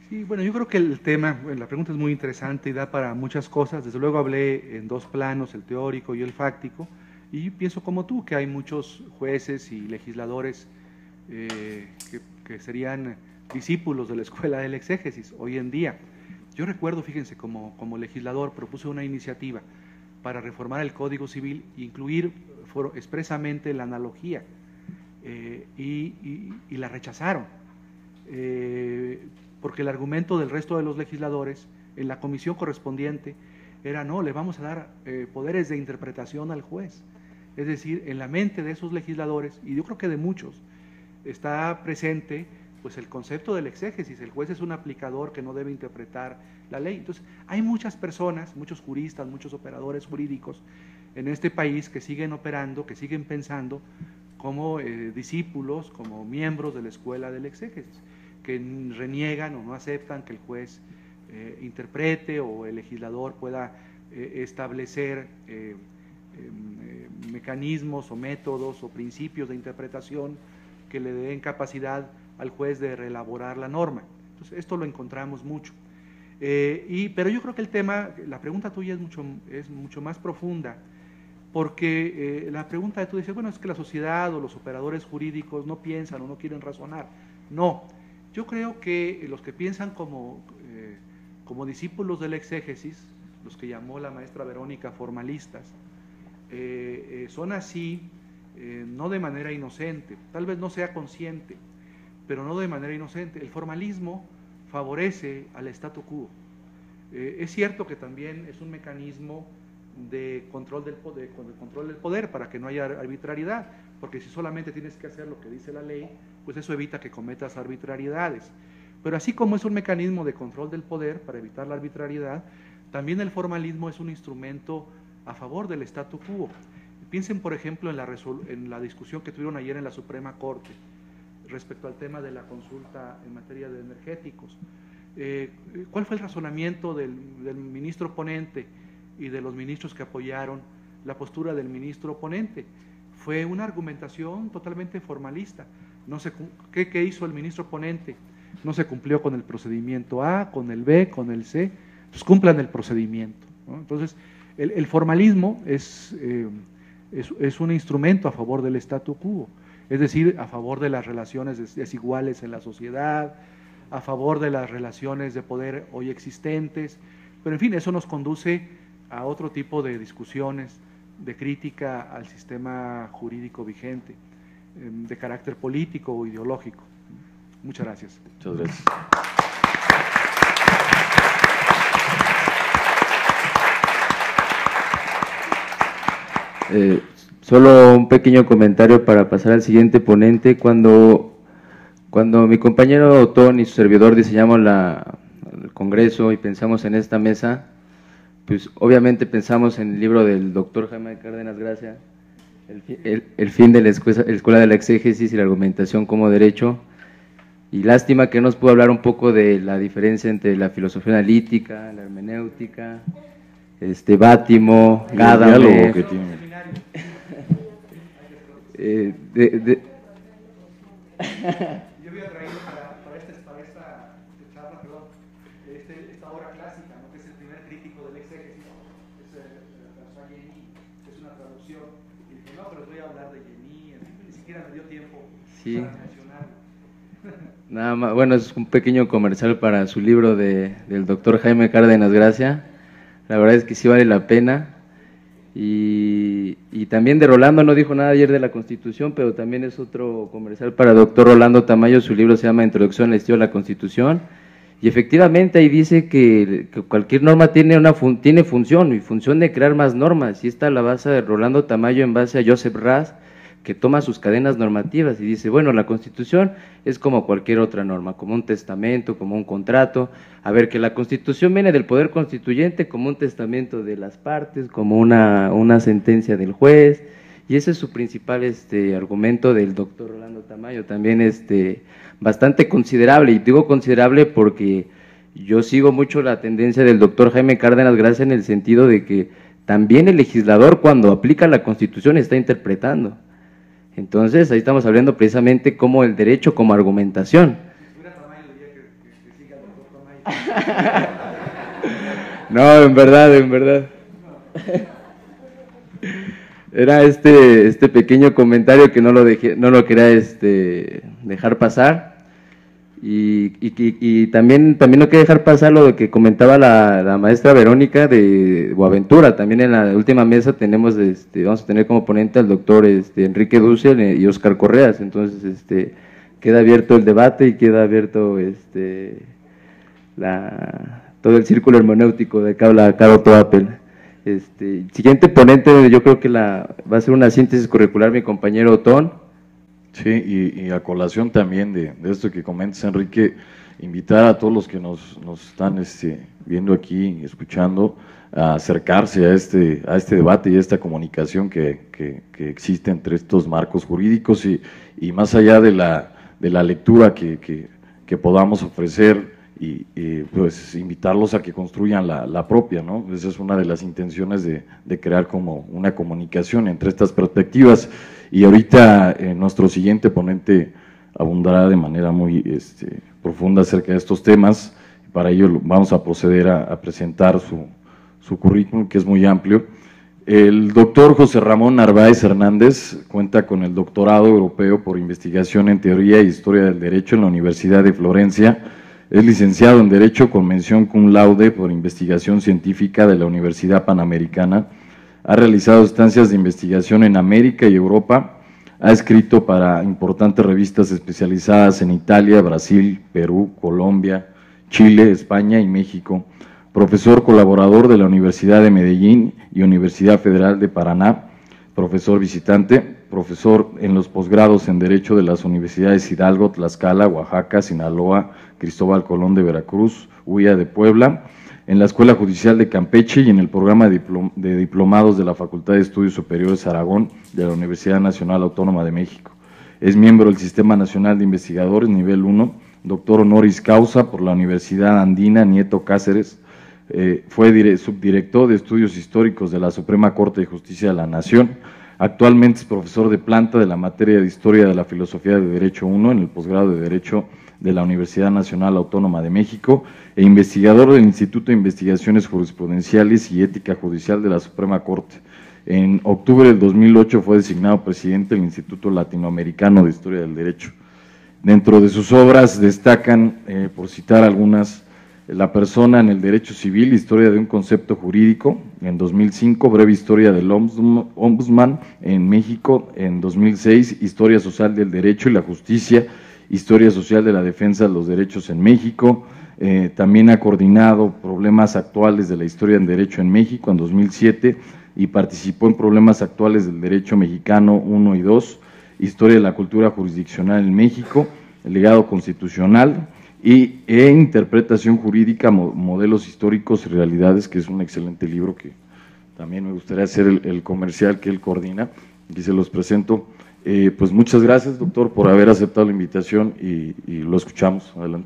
Speaker 3: Sí, bueno, yo creo que el tema, la pregunta es muy interesante y da para muchas cosas. Desde luego hablé en dos planos, el teórico y el fáctico, y pienso como tú, que hay muchos jueces y legisladores eh, que, que serían discípulos de la escuela del exégesis hoy en día. Yo recuerdo, fíjense, como, como legislador propuse una iniciativa para reformar el Código Civil e incluir expresamente la analogía, eh, y, y, y la rechazaron, eh, porque el argumento del resto de los legisladores en la comisión correspondiente era: no, le vamos a dar eh, poderes de interpretación al juez. Es decir, en la mente de esos legisladores, y yo creo que de muchos, está presente pues el concepto del exégesis. El juez es un aplicador que no debe interpretar la ley. Entonces, hay muchas personas, muchos juristas, muchos operadores jurídicos en este país que siguen operando, que siguen pensando como eh, discípulos, como miembros de la escuela del exégesis, que reniegan o no aceptan que el juez eh, interprete o el legislador pueda eh, establecer eh, eh, mecanismos o métodos o principios de interpretación que le den capacidad al juez de reelaborar la norma. Entonces, esto lo encontramos mucho. Eh, y, pero yo creo que el tema, la pregunta tuya es mucho, es mucho más profunda, porque eh, la pregunta de tú dices, bueno, es que la sociedad o los operadores jurídicos no piensan o no quieren razonar. No, yo creo que los que piensan como, eh, como discípulos del exégesis, los que llamó la maestra Verónica formalistas, eh, eh, son así, eh, no de manera inocente, tal vez no sea consciente, pero no de manera inocente. El formalismo favorece al statu quo. Eh, es cierto que también es un mecanismo de control, del poder, de control del poder para que no haya arbitrariedad, porque si solamente tienes que hacer lo que dice la ley, pues eso evita que cometas arbitrariedades. Pero así como es un mecanismo de control del poder para evitar la arbitrariedad, también el formalismo es un instrumento a favor del statu quo. Piensen, por ejemplo, en la, en la discusión que tuvieron ayer en la Suprema Corte respecto al tema de la consulta en materia de energéticos. Eh, ¿Cuál fue el razonamiento del, del ministro ponente y de los ministros que apoyaron la postura del ministro ponente? Fue una argumentación totalmente formalista. No se, ¿qué, ¿Qué hizo el ministro ponente? No se cumplió con el procedimiento A, con el B, con el C, pues cumplan el procedimiento, ¿no? Entonces, el, el formalismo es, eh, es, es un instrumento a favor del statu quo, es decir, a favor de las relaciones desiguales en la sociedad, a favor de las relaciones de poder hoy existentes, pero en fin, eso nos conduce a otro tipo de discusiones, de crítica al sistema jurídico vigente, de carácter político o ideológico. Muchas gracias.
Speaker 1: Muchas gracias.
Speaker 4: Eh, solo un pequeño comentario para pasar al siguiente ponente. Cuando, cuando mi compañero Otón y su servidor diseñamos la, el Congreso y pensamos en esta mesa, pues obviamente pensamos en el libro del doctor Jaime Cárdenas Gracia, el, el, el fin de la escuela, la escuela de la exégesis y la argumentación como derecho, y lástima que nos pudo hablar un poco de la diferencia entre la filosofía analítica, la hermenéutica, este Bátimo, Gadamer, que tiene. eh, de, de,
Speaker 3: Yo había traído para, para, este, para esta charla, perdón, este, esta obra clásica, ¿no?, que es el primer crítico del exégesis, es François Guény, que es una traducción, y dije, no, pero voy a hablar de Guény, ni siquiera me dio tiempo
Speaker 4: sí.
Speaker 3: para mencionarlo.
Speaker 4: Nada más, bueno, es un pequeño comercial para su libro de, del doctor Jaime Cárdenas Gracia. La verdad es que sí vale la pena. Y, y también de Rolando, no dijo nada ayer de la Constitución, pero también es otro comercial para el doctor Rolando Tamayo. Su libro se llama Introducción al Estilo de la Constitución. Y efectivamente ahí dice que, que cualquier norma tiene una fun, tiene función, y función de crear más normas. Y esta la base de Rolando Tamayo en base a Joseph Raz, que toma sus cadenas normativas y dice, bueno, la Constitución es como cualquier otra norma, como un testamento, como un contrato. A ver, que la Constitución viene del poder constituyente como un testamento de las partes, como una, una sentencia del juez, y ese es su principal este, argumento del doctor Rolando Tamayo, también este, bastante considerable, y digo considerable porque yo sigo mucho la tendencia del doctor Jaime Cárdenas Gracia en el sentido de que también el legislador cuando aplica la Constitución está interpretando. Entonces, ahí estamos hablando precisamente como el derecho como argumentación. No, en verdad, en verdad. Era este, este pequeño comentario que no lo dejé, no lo quería este, dejar pasar. Y, y, y también, también no quería dejar pasar lo que comentaba la, la maestra Verónica de Boaventura. También en la última mesa tenemos, este, vamos a tener como ponente al doctor este, Enrique Dussel y Óscar Correas. Entonces, este, queda abierto el debate y queda abierto este, la, todo el círculo hermenéutico de que habla Caro Toapel. Este, siguiente ponente, yo creo que la, va a ser una síntesis curricular mi compañero Otón.
Speaker 1: Sí, y, y a colación también de, de esto que comentas, Enrique, invitar a todos los que nos, nos están este, viendo aquí, escuchando, a acercarse a este, a este debate y a esta comunicación que, que, que existe entre estos marcos jurídicos y, y más allá de la, de la lectura que, que, que podamos ofrecer y, y pues invitarlos a que construyan la, la propia, ¿no? Esa es una de las intenciones de, de crear como una comunicación entre estas perspectivas. Y ahorita eh, nuestro siguiente ponente abundará de manera muy este, profunda acerca de estos temas. Para ello vamos a proceder a, a presentar su, su currículum, que es muy amplio. El doctor José Ramón Narváez Hernández cuenta con el doctorado europeo por investigación en teoría e historia del derecho en la Universidad de Florencia. Es licenciado en Derecho con mención cum laude por investigación científica de la Universidad Panamericana. Ha realizado estancias de investigación en América y Europa, ha escrito para importantes revistas especializadas en Italia, Brasil, Perú, Colombia, Chile, España y México. Profesor colaborador de la Universidad de Medellín y Universidad Federal de Paraná, profesor visitante, profesor en los posgrados en Derecho de las Universidades Hidalgo, Tlaxcala, Oaxaca, Sinaloa, Cristóbal Colón de Veracruz, U I A de Puebla, en la Escuela Judicial de Campeche y en el programa de, diplom de diplomados de la Facultad de Estudios Superiores Aragón de la Universidad Nacional Autónoma de México. Es miembro del Sistema Nacional de Investigadores Nivel uno, doctor honoris causa por la Universidad Andina Nieto Cáceres, eh, fue subdirector de Estudios Históricos de la Suprema Corte de Justicia de la Nación. Actualmente es profesor de planta de la materia de Historia de la Filosofía de Derecho uno en el posgrado de Derecho de la Universidad Nacional Autónoma de México e investigador del Instituto de Investigaciones Jurisprudenciales y Ética Judicial de la Suprema Corte. En octubre del dos mil ocho fue designado presidente del Instituto Latinoamericano de Historia del Derecho. Dentro de sus obras destacan, eh, por citar algunas, La persona en el derecho civil, historia de un concepto jurídico, en dos mil cinco, Breve historia del Ombudsman en México, en dos mil seis, Historia social del derecho y la justicia, Historia social de la defensa de los derechos en México. Eh, también ha coordinado problemas actuales de la historia del derecho en México en dos mil siete y participó en problemas actuales del derecho mexicano uno y dos, Historia de la cultura jurisdiccional en México, el legado constitucional y e interpretación jurídica, modelos históricos y realidades, que es un excelente libro que también me gustaría hacer el, el comercial que él coordina, aquí se los presento. Eh, pues muchas gracias, doctor, por haber aceptado la invitación y, y lo escuchamos. Adelante.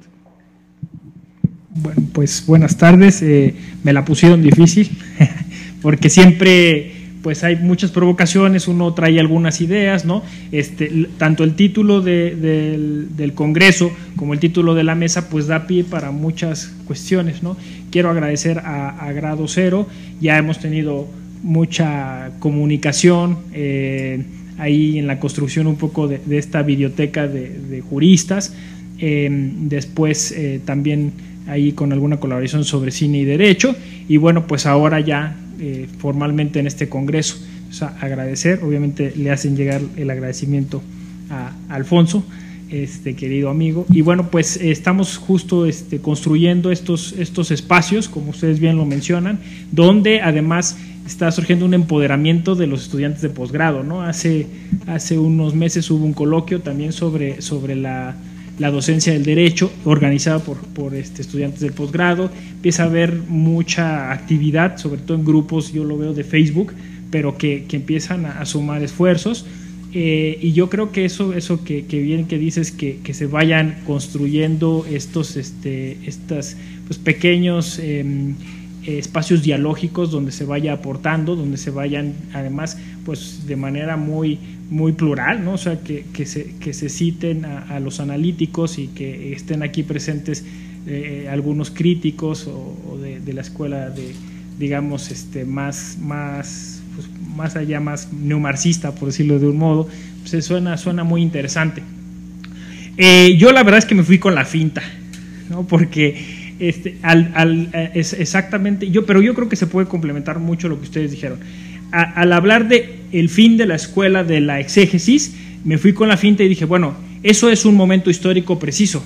Speaker 7: Bueno, pues buenas tardes. Eh, me la pusieron difícil porque siempre pues hay muchas provocaciones, uno trae algunas ideas, ¿no? Este, tanto el título de, de, del Congreso como el título de la mesa pues da pie para muchas cuestiones, ¿no? Quiero agradecer a, a Grado Cero, ya hemos tenido mucha comunicación eh, ahí en la construcción un poco de, de esta biblioteca de, de juristas, eh, después eh, también ahí con alguna colaboración sobre cine y derecho, y bueno, pues ahora ya eh, formalmente en este congreso. O sea, agradecer, obviamente le hacen llegar el agradecimiento a, a Alfonso, este querido amigo, y bueno, pues eh, estamos justo este, construyendo estos, estos espacios, como ustedes bien lo mencionan, donde además está surgiendo un empoderamiento de los estudiantes de posgrado, ¿no? Hace, hace unos meses hubo un coloquio también sobre, sobre la la docencia del derecho, organizada por, por este, estudiantes del posgrado. Empieza a haber mucha actividad, sobre todo en grupos, yo lo veo de Facebook, pero que, que empiezan a, a sumar esfuerzos, eh, y yo creo que eso, eso que, que bien que dices, que, que se vayan construyendo estos, este, estas, pues, pequeños eh, espacios dialógicos donde se vaya aportando, donde se vayan además pues de manera muy muy plural, ¿no? O sea, que, que, se, que se citen a, a los analíticos y que estén aquí presentes eh, algunos críticos o, o de, de la escuela de, digamos, este, más, más, pues, más allá, más neomarxista, por decirlo de un modo, pues suena, suena muy interesante. Eh, yo la verdad es que me fui con la finta, ¿no? Porque este, al, al, es exactamente, yo, pero yo creo que se puede complementar mucho lo que ustedes dijeron. A, al hablar de el fin de la escuela de la exégesis, me fui con la finta y dije, bueno, eso es un momento histórico preciso.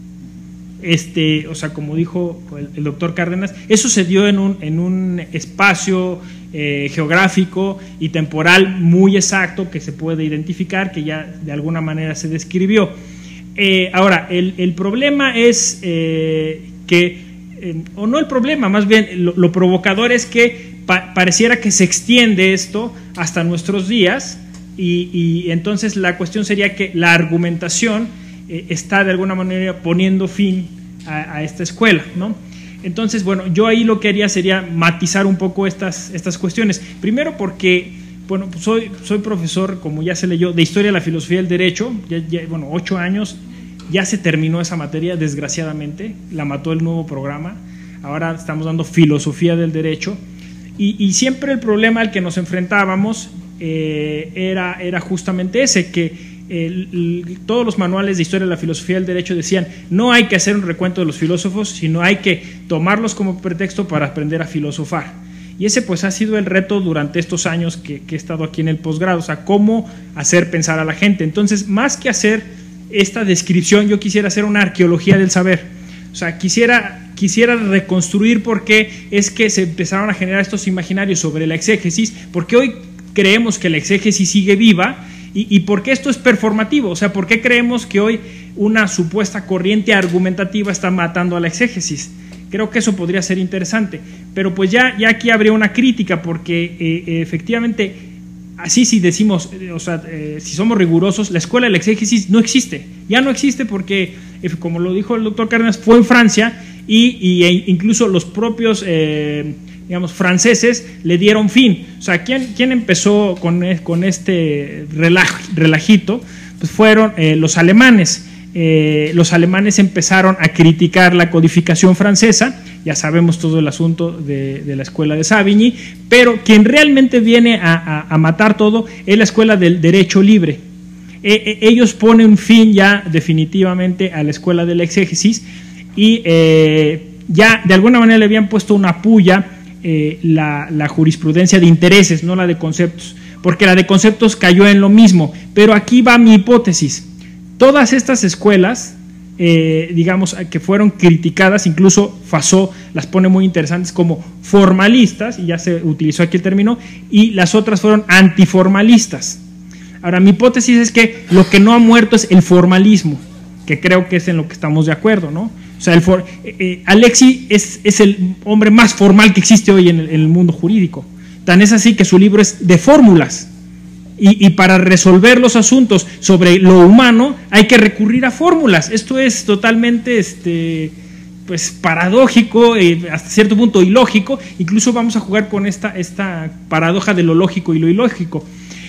Speaker 7: Este, o sea, como dijo el, el doctor Cárdenas, eso se dio en un, en un espacio eh, geográfico y temporal muy exacto que se puede identificar, que ya de alguna manera se describió. Eh, ahora, el, el problema es eh, que, eh, o no el problema, más bien lo, lo provocador es que pa pareciera que se extiende esto hasta nuestros días y, y entonces la cuestión sería que la argumentación eh, está de alguna manera poniendo fin a, a esta escuela, ¿no? Entonces, bueno, yo ahí lo que haría sería matizar un poco estas, estas cuestiones. Primero porque, bueno, pues soy, soy profesor, como ya se leyó, de Historia de la Filosofía del Derecho, ya, ya, bueno, ocho años. Ya se terminó esa materia, desgraciadamente, la mató el nuevo programa. Ahora estamos dando Filosofía del Derecho. Y, y siempre el problema al que nos enfrentábamos eh, era, era justamente ese, que el, el, todos los manuales de Historia de la Filosofía del Derecho decían no hay que hacer un recuento de los filósofos, sino hay que tomarlos como pretexto para aprender a filosofar. Y ese pues ha sido el reto durante estos años que, que he estado aquí en el posgrado, o sea, cómo hacer pensar a la gente. Entonces, más que hacer esta descripción, yo quisiera hacer una arqueología del saber, o sea, quisiera, quisiera reconstruir por qué es que se empezaron a generar estos imaginarios sobre la exégesis, por qué hoy creemos que la exégesis sigue viva y, y por qué esto es performativo, o sea, por qué creemos que hoy una supuesta corriente argumentativa está matando a la exégesis. Creo que eso podría ser interesante, pero pues ya, ya aquí habría una crítica porque eh, efectivamente así si decimos, o sea, eh, si somos rigurosos, la escuela de la exégesis no existe, ya no existe porque, eh, como lo dijo el doctor Cárdenas, fue en Francia y, y e incluso los propios, eh, digamos, franceses le dieron fin. O sea, ¿quién, quién empezó con, con este relaj, relajito? Pues fueron eh, los alemanes. Eh, los alemanes empezaron a criticar la codificación francesa, ya sabemos todo el asunto de, de la escuela de Savigny, pero quien realmente viene a, a, a matar todo es la escuela del derecho libre. Eh, eh, ellos ponen fin ya definitivamente a la escuela de la exégesis y eh, ya de alguna manera le habían puesto una puya eh, la, la jurisprudencia de intereses, no la de conceptos, porque la de conceptos cayó en lo mismo, pero aquí va mi hipótesis. Todas estas escuelas, eh, digamos, que fueron criticadas, incluso Fassó las pone muy interesantes como formalistas, y ya se utilizó aquí el término, y las otras fueron antiformalistas. Ahora, mi hipótesis es que lo que no ha muerto es el formalismo, que creo que es en lo que estamos de acuerdo, ¿no? O sea, el for, eh, eh, Alexis es, es el hombre más formal que existe hoy en el, en el mundo jurídico. Tan es así que su libro es de fórmulas. Y, y para resolver los asuntos sobre lo humano hay que recurrir a fórmulas. Esto es totalmente este, pues, paradójico, eh, hasta cierto punto ilógico. Incluso vamos a jugar con esta, esta paradoja de lo lógico y lo ilógico.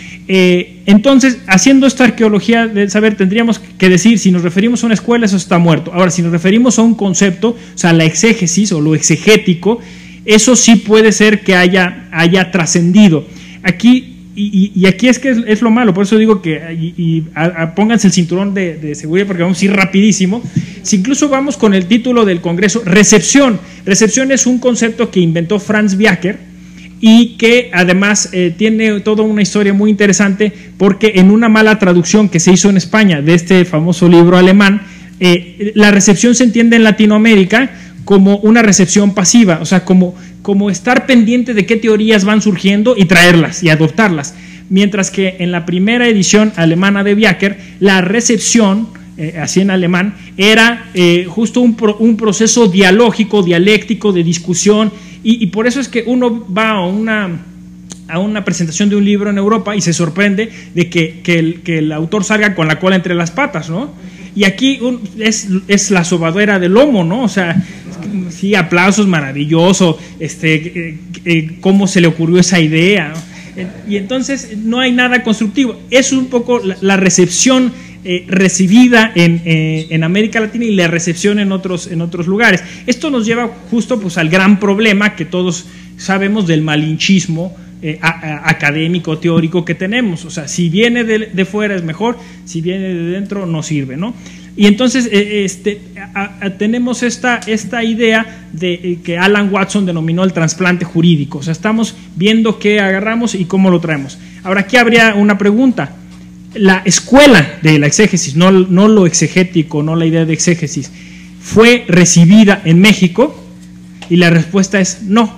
Speaker 7: Eh, entonces, haciendo esta arqueología del saber, tendríamos que decir, si nos referimos a una escuela, eso está muerto. Ahora, si nos referimos a un concepto, o sea, la exégesis o lo exegético, eso sí puede ser que haya, haya trascendido. Aquí... Y, y aquí es que es, es lo malo, por eso digo que y, y a, a, pónganse el cinturón de, de seguridad porque vamos a ir rapidísimo. Si incluso vamos con el título del congreso, recepción. Recepción es un concepto que inventó Franz Viaker y que además eh, tiene toda una historia muy interesante porque en una mala traducción que se hizo en España de este famoso libro alemán, eh, la recepción se entiende en Latinoamérica como una recepción pasiva, o sea, como, como estar pendiente de qué teorías van surgiendo y traerlas y adoptarlas, mientras que en la primera edición alemana de Viaker, la recepción, eh, así en alemán, era eh, justo un, pro, un proceso dialógico, dialéctico, de discusión, y, y por eso es que uno va a una, a una presentación de un libro en Europa y se sorprende de que, que, el, que el autor salga con la cola entre las patas, ¿no? Y aquí un, es, es la sobadera del lomo, ¿no? O sea, sí, aplausos, maravilloso, este, eh, eh, cómo se le ocurrió esa idea, ¿no? Y entonces no hay nada constructivo. Es un poco la, la recepción eh, recibida en, eh, en América Latina y la recepción en otros, en otros lugares. Esto nos lleva justo pues, al gran problema que todos sabemos del malinchismo eh, a, a, académico, teórico que tenemos. O sea, si viene de, de fuera es mejor, si viene de dentro no sirve, ¿no? Y entonces eh, este, a, a, tenemos esta, esta idea de eh, que Alan Watson denominó el trasplante jurídico. O sea, estamos viendo qué agarramos y cómo lo traemos. Ahora, aquí habría una pregunta. La escuela de la exégesis, no, no lo exegético, no la idea de exégesis, ¿fue recibida en México? Y la respuesta es no.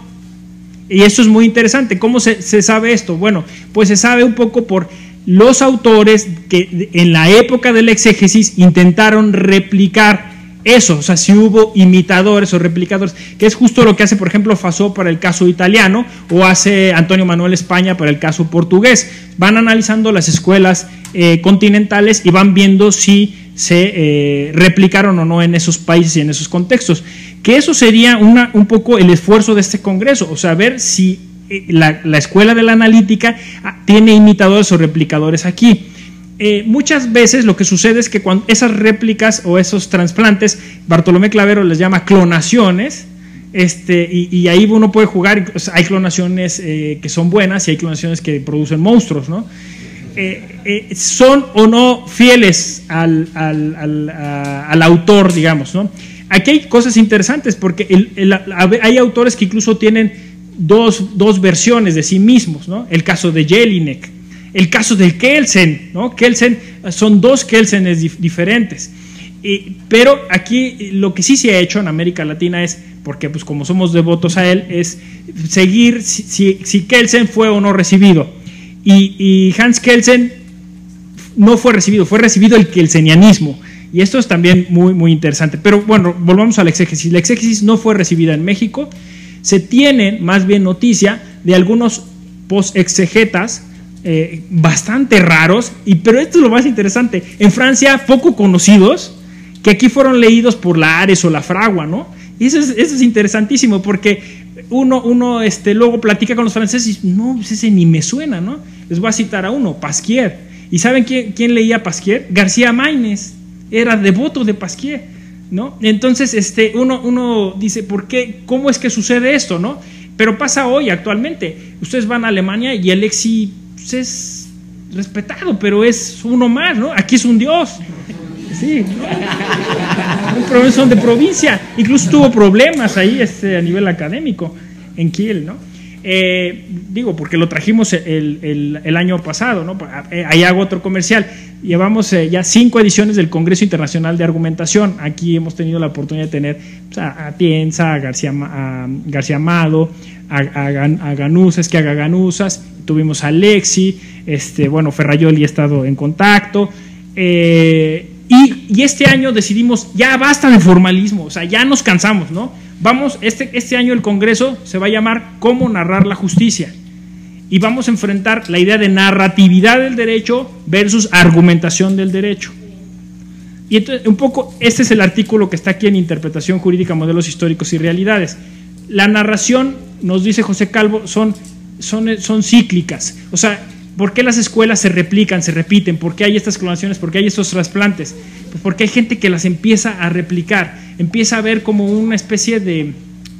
Speaker 7: Y esto es muy interesante. ¿Cómo se, se sabe esto? Bueno, pues se sabe un poco por los autores que en la época de la exégesis intentaron replicar eso, o sea, si hubo imitadores o replicadores, que es justo lo que hace, por ejemplo, Fasó para el caso italiano, o hace Antonio Manuel España para el caso portugués. Van analizando las escuelas eh, continentales y van viendo si se eh, replicaron o no en esos países y en esos contextos. Que eso sería una, un poco el esfuerzo de este congreso, o sea, ver si La, la escuela de la analítica tiene imitadores o replicadores aquí. Eh, muchas veces lo que sucede es que cuando esas réplicas o esos trasplantes, Bartolomé Clavero les llama clonaciones, este, y, y ahí uno puede jugar. O sea, hay clonaciones eh, que son buenas y hay clonaciones que producen monstruos, ¿no? Eh, eh, son o no fieles al, al, al, a, al autor, digamos, ¿no? Aquí hay cosas interesantes porque el, el, hay autores que incluso tienen Dos, dos versiones de sí mismos, ¿no? El caso de Jelinek, el caso del Kelsen, ¿no? Kelsen, son dos Kelsenes dif diferentes. Y, pero aquí lo que sí se ha hecho en América Latina es, porque pues como somos devotos a él, es seguir si, si, si Kelsen fue o no recibido. Y, y Hans Kelsen no fue recibido, fue recibido el kelsenianismo. Y esto es también muy, muy interesante. Pero bueno, volvamos a la exégesis. La exégesis no fue recibida en México. Se tiene más bien noticia de algunos post-exegetas eh, bastante raros, y, pero esto es lo más interesante, en Francia poco conocidos, que aquí fueron leídos por la Ares o la Fragua, ¿no? Y eso es, eso es interesantísimo, porque uno, uno este, luego platica con los franceses y no, pues ese ni me suena, ¿no? Les voy a citar a uno, Pasquier. ¿Y saben quién, quién leía Pasquier? García Maínez, era devoto de Pasquier, ¿no? Entonces este, uno, uno dice, ¿por qué? ¿Cómo es que sucede esto, no? Pero pasa hoy, actualmente. Ustedes van a Alemania y el exi pues, es respetado, pero es uno más, ¿no? Aquí es un dios. Sí, ¿no? Un profesor de provincia. Incluso tuvo problemas ahí este, a nivel académico en Kiel, ¿no? Eh, digo, porque lo trajimos el, el, el año pasado, ¿no? Ahí hago otro comercial. Llevamos eh, ya cinco ediciones del Congreso Internacional de Argumentación. Aquí hemos tenido la oportunidad de tener pues, a, a Tienza, a García, a García Amado, a, a, a Ganuzas, que haga Ganuzas, tuvimos a Lexi, este, bueno, Ferrayoli ha estado en contacto, eh, y, y este año decidimos, ya basta de formalismo, o sea, ya nos cansamos, ¿no? Vamos, este, este año el Congreso se va a llamar ¿Cómo narrar la justicia? Y vamos a enfrentar la idea de narratividad del derecho versus argumentación del derecho. Y entonces, un poco, este es el artículo que está aquí en Interpretación Jurídica, Modelos Históricos y Realidades. La narración, nos dice José Calvo, son, son, son cíclicas. O sea, ¿por qué las escuelas se replican, se repiten? ¿Por qué hay estas clonaciones? ¿Por qué hay estos trasplantes? Pues porque hay gente que las empieza a replicar, empieza a ver como una especie de,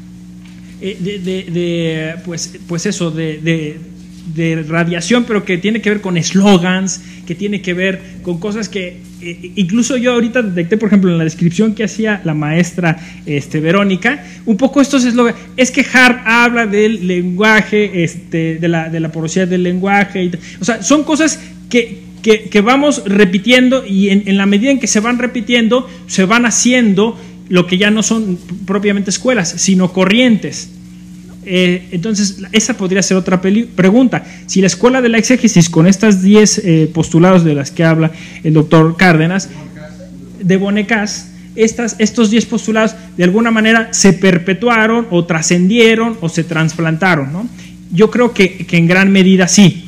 Speaker 7: de, de, de pues, pues eso, de, de, de radiación, pero que tiene que ver con eslogans, que tiene que ver con cosas que eh, incluso yo ahorita detecté, por ejemplo, en la descripción que hacía la maestra este, Verónica, un poco estos eslogans. Es que Hart habla del lenguaje, este, de, la, de la porosidad del lenguaje, y, o sea, son cosas que, que, que vamos repitiendo, y en, en la medida en que se van repitiendo, se van haciendo lo que ya no son propiamente escuelas, sino corrientes. Eh, entonces, esa podría ser otra pregunta. Si la escuela de la exégesis, con estas diez eh, postulados de las que habla el doctor Cárdenas, de Bonecas, estas, estos diez postulados de alguna manera se perpetuaron o trascendieron o se trasplantaron, ¿no? Yo creo que, que en gran medida sí.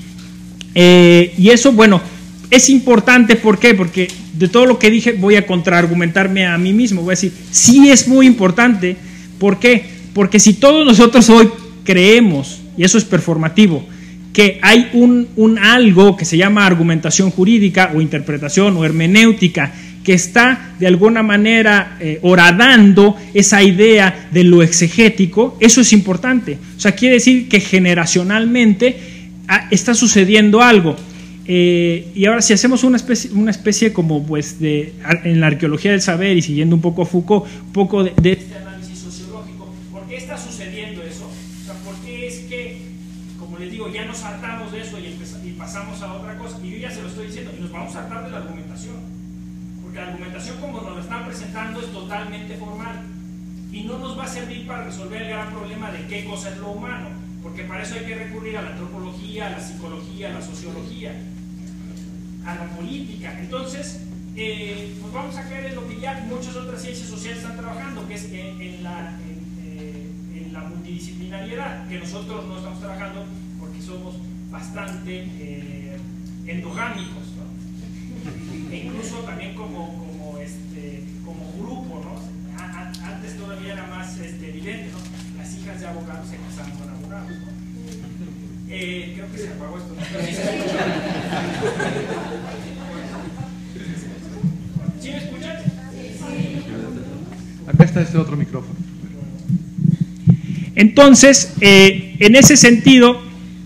Speaker 7: Eh, y eso, bueno, es importante. ¿Por qué? Porque de todo lo que dije voy a contraargumentarme a mí mismo. Voy a decir, sí es muy importante. ¿Por qué? Porque si todos nosotros hoy creemos, y eso es performativo, que hay un, un algo que se llama argumentación jurídica o interpretación o hermenéutica que está de alguna manera eh, horadando esa idea de lo exegético. Eso es importante. O sea, quiere decir que generacionalmente ah, está sucediendo algo. Eh, y ahora si hacemos una especie, una especie como pues de, en la arqueología del saber y siguiendo un poco a Foucault, un poco de, de este análisis sociológico, ¿por qué está sucediendo eso? O sea, ¿por qué es que, como les digo, ya nos hartamos de eso y, y pasamos a otra cosa? Y yo ya se lo estoy diciendo, y nos vamos a hartar de la argumentación. Porque la argumentación como nos la están presentando es totalmente formal y no nos va a servir para resolver el gran problema de qué cosa es lo humano, porque para eso hay que recurrir a la antropología, a la psicología, a la sociología, a la política. Entonces, eh, pues vamos a caer en lo que ya muchas otras ciencias sociales están trabajando, que es en, en, la, en, eh, en la multidisciplinariedad, que nosotros no estamos trabajando porque somos bastante eh, endogámicos, ¿no? E incluso también como, como, este, como grupo, ¿no? A, a, antes todavía era más este, evidente, ¿no? Las hijas de abogados se casaban con abogados, ¿no? Eh, creo que se apagó esto, ¿no? Pero sí se escucha. ¿Sí me escuchan?
Speaker 3: Acá está este otro micrófono.
Speaker 7: Entonces, eh, en ese sentido,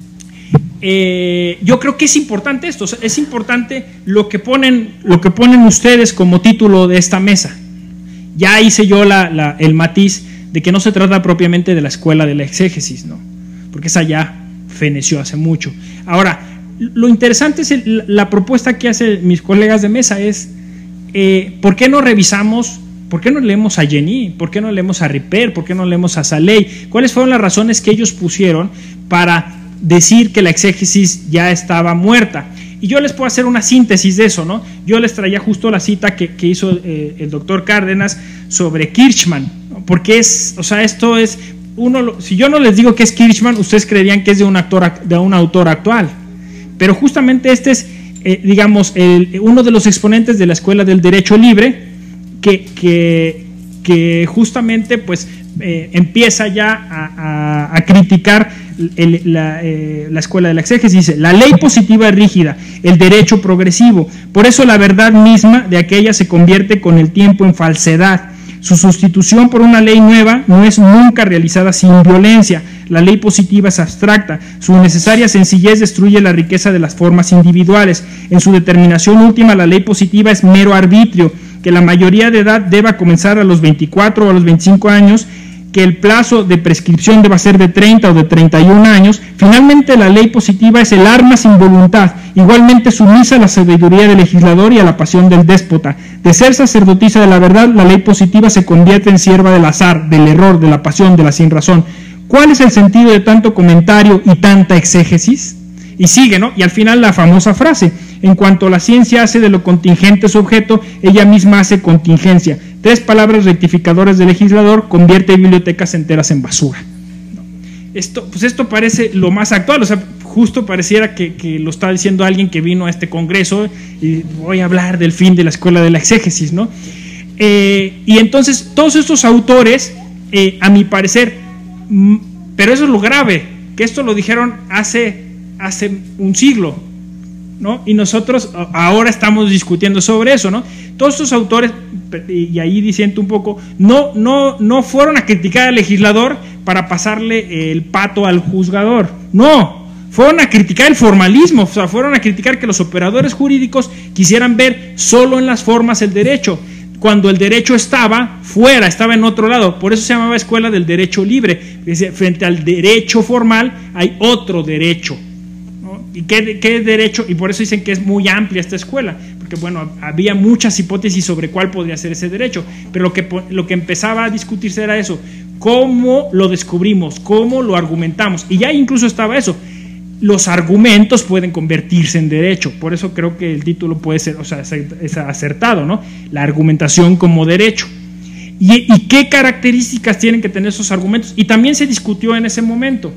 Speaker 7: Eh, yo creo que es importante esto, o sea, es importante lo que ponen, lo que ponen ustedes como título de esta mesa. Ya hice yo la, la, el matiz de que no se trata propiamente de la escuela de la exégesis, ¿no? Porque esa ya feneció hace mucho. Ahora, lo interesante es el, la propuesta que hacen mis colegas de mesa es, eh, ¿por qué no revisamos, por qué no leemos a Jenny, por qué no leemos a Ripper, por qué no leemos a Saley? ¿Cuáles fueron las razones que ellos pusieron para decir que la exégesis ya estaba muerta? Y yo les puedo hacer una síntesis de eso, ¿no? Yo les traía justo la cita que, que hizo eh, el doctor Cárdenas sobre Kirchmann, ¿no? Porque es, o sea, esto es, uno, si yo no les digo que es Kirchmann, ustedes creerían que es de un, actor, de un autor actual, pero justamente este es, eh, digamos, el, uno de los exponentes de la escuela del derecho libre, que, que, que justamente, pues, eh, empieza ya a, a, a criticar El, la, eh, la escuela de la exégesis. Dice: la ley positiva es rígida, el derecho progresivo, por eso la verdad misma de aquella se convierte con el tiempo en falsedad. Su sustitución por una ley nueva no es nunca realizada sin violencia. La ley positiva es abstracta, su necesaria sencillez destruye la riqueza de las formas individuales. En su determinación última, la ley positiva es mero arbitrio, que la mayoría de edad deba comenzar a los veinticuatro o a los veinticinco años, que el plazo de prescripción deba ser de treinta o de treinta y un años. Finalmente, la ley positiva es el arma sin voluntad, igualmente sumisa a la sabiduría del legislador y a la pasión del déspota. De ser sacerdotisa de la verdad, la ley positiva se convierte en sierva del azar, del error, de la pasión, de la sinrazón. ¿Cuál es el sentido de tanto comentario y tanta exégesis? Y sigue, ¿no? Y al final la famosa frase: en cuanto la ciencia hace de lo contingente su objeto, ella misma hace contingencia. Tres palabras rectificadoras del legislador: convierte bibliotecas enteras en basura. Esto, pues esto parece lo más actual, o sea, justo pareciera que, que lo está diciendo alguien que vino a este congreso y voy a hablar del fin de la escuela de la exégesis, ¿no? Eh, y entonces todos estos autores, eh, a mi parecer, mm, pero eso es lo grave, que esto lo dijeron hace, hace un siglo, ¿no? Y nosotros ahora estamos discutiendo sobre eso, ¿no? Todos estos autores, y ahí diciendo un poco, no, no, no fueron a criticar al legislador para pasarle el pato al juzgador, no, fueron a criticar el formalismo, o sea, fueron a criticar que los operadores jurídicos quisieran ver solo en las formas el derecho, cuando el derecho estaba fuera, estaba en otro lado. Por eso se llamaba escuela del derecho libre. Frente al derecho formal hay otro derecho, ¿no? ¿Y qué, qué derecho? Y por eso dicen que es muy amplia esta escuela, porque bueno, había muchas hipótesis sobre cuál podría ser ese derecho, pero lo que, lo que empezaba a discutirse era eso: cómo lo descubrimos, cómo lo argumentamos, y ya incluso estaba eso: los argumentos pueden convertirse en derecho. Por eso creo que el título puede ser, o sea, es acertado, ¿no? La argumentación como derecho. ¿Y, y qué características tienen que tener esos argumentos? Y también se discutió en ese momento.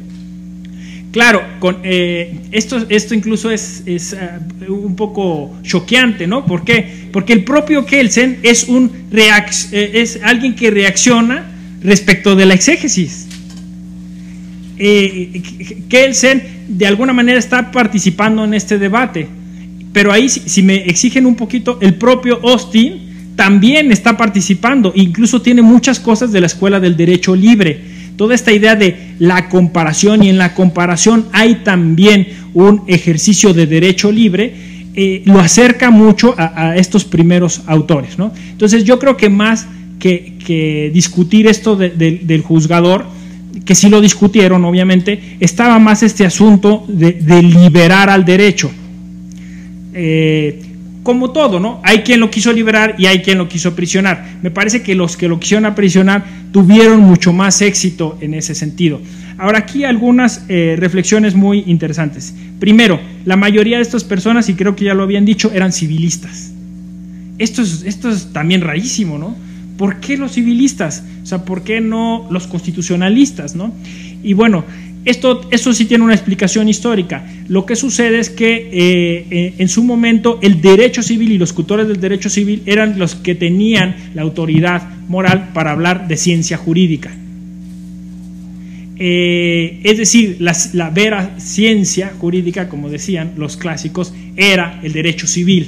Speaker 7: Claro, con, eh, esto, esto incluso es, es uh, un poco choqueante, ¿no? ¿Por qué? Porque el propio Kelsen es, un reac- eh, es alguien que reacciona respecto de la exégesis. eh, Kelsen de alguna manera está participando en este debate, pero ahí si, si me exigen un poquito, el propio Austin también está participando, incluso tiene muchas cosas de la escuela del derecho libre, toda esta idea de la comparación, y en la comparación hay también un ejercicio de derecho libre, eh, lo acerca mucho a, a estos primeros autores, ¿no? Entonces yo creo que más que, que discutir esto de, de, del juzgador, que sí lo discutieron obviamente, estaba más este asunto de, de liberar al derecho. Eh, como todo, ¿no? Hay quien lo quiso liberar y hay quien lo quiso aprisionar. Me parece que los que lo quisieron aprisionar tuvieron mucho más éxito en ese sentido. Ahora, aquí algunas eh, reflexiones muy interesantes. Primero, la mayoría de estas personas, y creo que ya lo habían dicho, eran civilistas. Esto es, esto es también rarísimo, ¿no? ¿Por qué los civilistas? O sea, ¿por qué no los constitucionalistas, ¿no? Y bueno, Esto, esto sí tiene una explicación histórica. Lo que sucede es que eh, eh, en su momento el derecho civil y los tutores del derecho civil eran los que tenían la autoridad moral para hablar de ciencia jurídica. Eh, es decir, la, la vera ciencia jurídica, como decían los clásicos, era el derecho civil.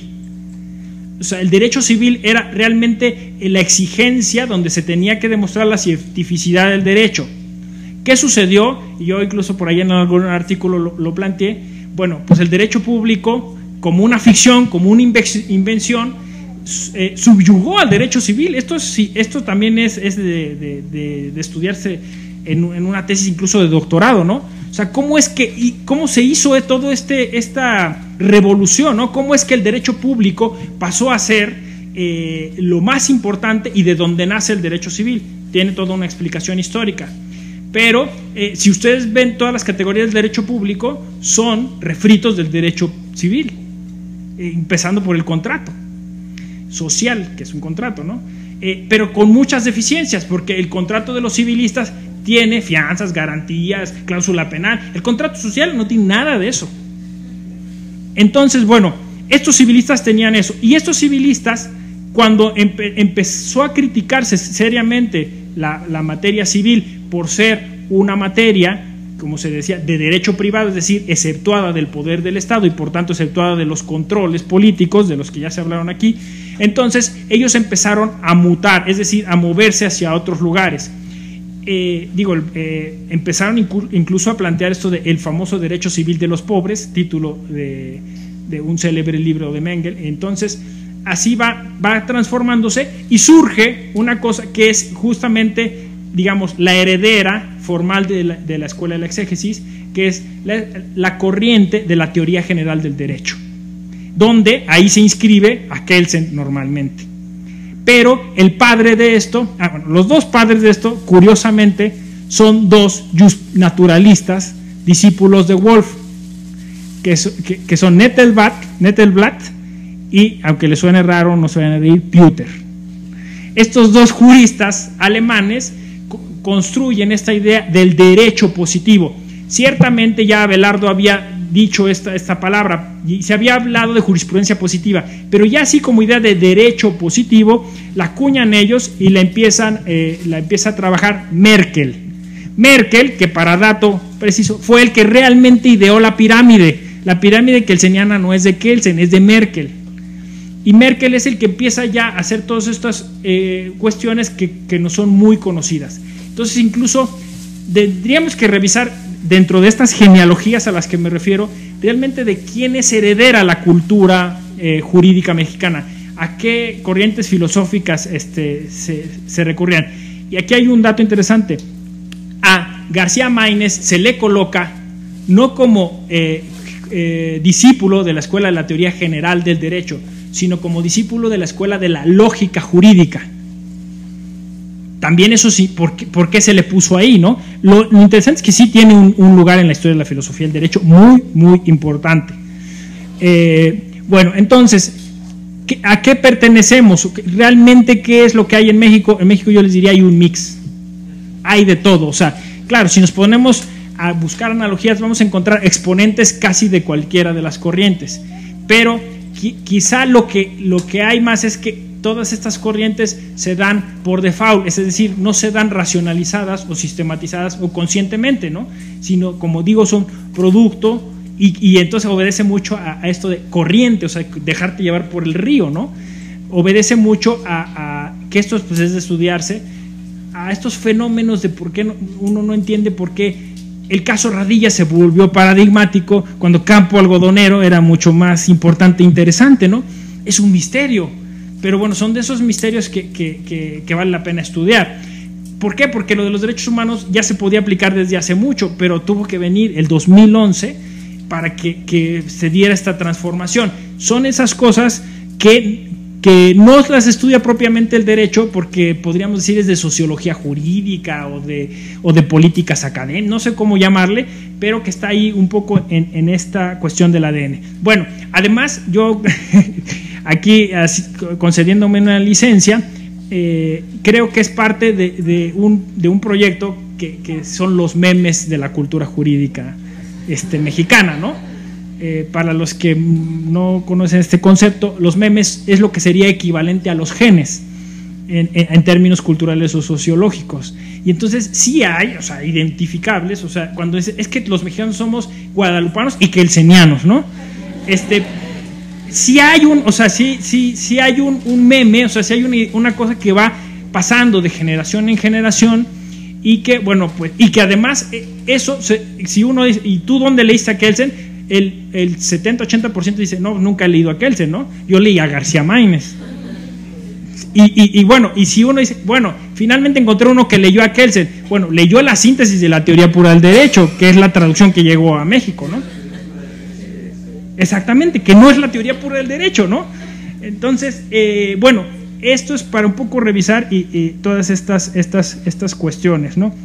Speaker 7: O sea, el derecho civil era realmente la exigencia donde se tenía que demostrar la cientificidad del derecho. ¿Qué sucedió? Y yo incluso por ahí en algún artículo lo, lo planteé. Bueno, pues el derecho público, como una ficción, como una invención, eh, subyugó al derecho civil. Esto, es, esto también es, es de, de, de, de estudiarse en, en una tesis incluso de doctorado, ¿no? O sea, ¿cómo es que, y cómo se hizo todo este, esta revolución, ¿no? ¿Cómo es que el derecho público pasó a ser eh, lo más importante y de donde nace el derecho civil? Tiene toda una explicación histórica. Pero eh, si ustedes ven todas las categorías del derecho público, son refritos del derecho civil, eh, empezando por el contrato social, que es un contrato, ¿no? Eh, pero con muchas deficiencias, porque el contrato de los civilistas tiene fianzas, garantías, cláusula penal. El contrato social no tiene nada de eso. Entonces, bueno, estos civilistas tenían eso, y estos civilistas, cuando empe empezó a criticarse seriamente la, la materia civil por ser una materia, como se decía, de derecho privado, es decir, exceptuada del poder del Estado y por tanto exceptuada de los controles políticos, de los que ya se hablaron aquí, entonces ellos empezaron a mutar, es decir, a moverse hacia otros lugares. Eh, digo, eh, empezaron incluso a plantear esto de el famoso derecho civil de los pobres, título de, de un célebre libro de Mengel. Entonces, así va, va transformándose y surge una cosa que es justamente, digamos, la heredera formal de la, de la escuela de la exégesis, que es la, la corriente de la teoría general del derecho, donde ahí se inscribe a Kelsen normalmente. Pero el padre de esto, ah, bueno, los dos padres de esto, curiosamente, son dos naturalistas, discípulos de Wolff, que, que, que son Nettelblatt, Nettelblatt y, aunque les suene raro, no se van a reír, Pütter. Estos dos juristas alemanes construyen esta idea del derecho positivo. Ciertamente ya Abelardo había dicho esta, esta palabra y se había hablado de jurisprudencia positiva, pero ya así como idea de derecho positivo la acuñan ellos y la empiezan, eh, la empieza a trabajar Merkel. Merkel, que para dato preciso, fue el que realmente ideó la pirámide. La pirámide kelseniana no es de Kelsen, es de Merkel. Y Merkel es el que empieza ya a hacer todas estas eh, cuestiones que, que no son muy conocidas. Entonces incluso tendríamos que revisar dentro de estas genealogías a las que me refiero, realmente de quién es heredera la cultura eh, jurídica mexicana, a qué corrientes filosóficas este, se, se recurrían. Y aquí hay un dato interesante. A García Maínez se le coloca no como eh, eh, discípulo de la Escuela de la Teoría General del Derecho, sino como discípulo de la Escuela de la Lógica Jurídica. También eso sí, ¿por qué, por qué se le puso ahí, no? Lo, lo interesante es que sí tiene un, un lugar en la historia de la filosofía del derecho muy, muy importante. Eh, bueno, entonces, ¿qué, ¿a qué pertenecemos? ¿Realmente qué es lo que hay en México? En México yo les diría hay un mix, hay de todo. O sea, claro, si nos ponemos a buscar analogías vamos a encontrar exponentes casi de cualquiera de las corrientes, pero qui, quizá lo que, lo que hay más es que todas estas corrientes se dan por default, es decir, no se dan racionalizadas o sistematizadas o conscientemente, ¿no? Sino, como digo, son producto y, y entonces obedece mucho a, a esto de corriente, o sea, dejarte llevar por el río, ¿no? Obedece mucho a, a que esto pues, es de estudiarse, a estos fenómenos de por qué no, uno no entiende por qué el caso Radilla se volvió paradigmático cuando Campo Algodonero era mucho más importante e interesante, ¿no? Es un misterio, pero bueno, son de esos misterios que, que, que, que vale la pena estudiar. ¿Por qué? Porque lo de los derechos humanos ya se podía aplicar desde hace mucho, pero tuvo que venir el dos mil once para que, que se diera esta transformación. Son esas cosas que, que no las estudia propiamente el derecho, porque podríamos decir es de sociología jurídica o de, o de políticas académicas, no sé cómo llamarle, pero que está ahí un poco en, en esta cuestión del A D N. Bueno, además yo aquí así, concediéndome una licencia, eh, creo que es parte de, de, un, de un proyecto que, que son los memes de la cultura jurídica este, mexicana, ¿no? Eh, para los que no conocen este concepto, los memes es lo que sería equivalente a los genes en, en, en términos culturales o sociológicos. Y entonces sí hay, o sea, identificables, o sea, cuando es, es que los mexicanos somos guadalupanos y quelcenianos, ¿no? Este, sí hay un, o sea, sí, sí, sí hay un, un meme, o sea, sí hay una, una cosa que va pasando de generación en generación y que, bueno, pues, y que además eso, si uno dice, ¿y tú dónde leíste a Kelsen? El, el setenta ochenta por ciento dice, no, nunca he leído a Kelsen, ¿no? Yo leí a García Maínez. Y, y, y bueno, y si uno dice, bueno, finalmente encontré uno que leyó a Kelsen, bueno, leyó la síntesis de la teoría pura del derecho, que es la traducción que llegó a México, ¿no? Exactamente, que no es la teoría pura del derecho, ¿no? Entonces, eh, bueno, esto es para un poco revisar y, y todas estas, estas, estas cuestiones, ¿no?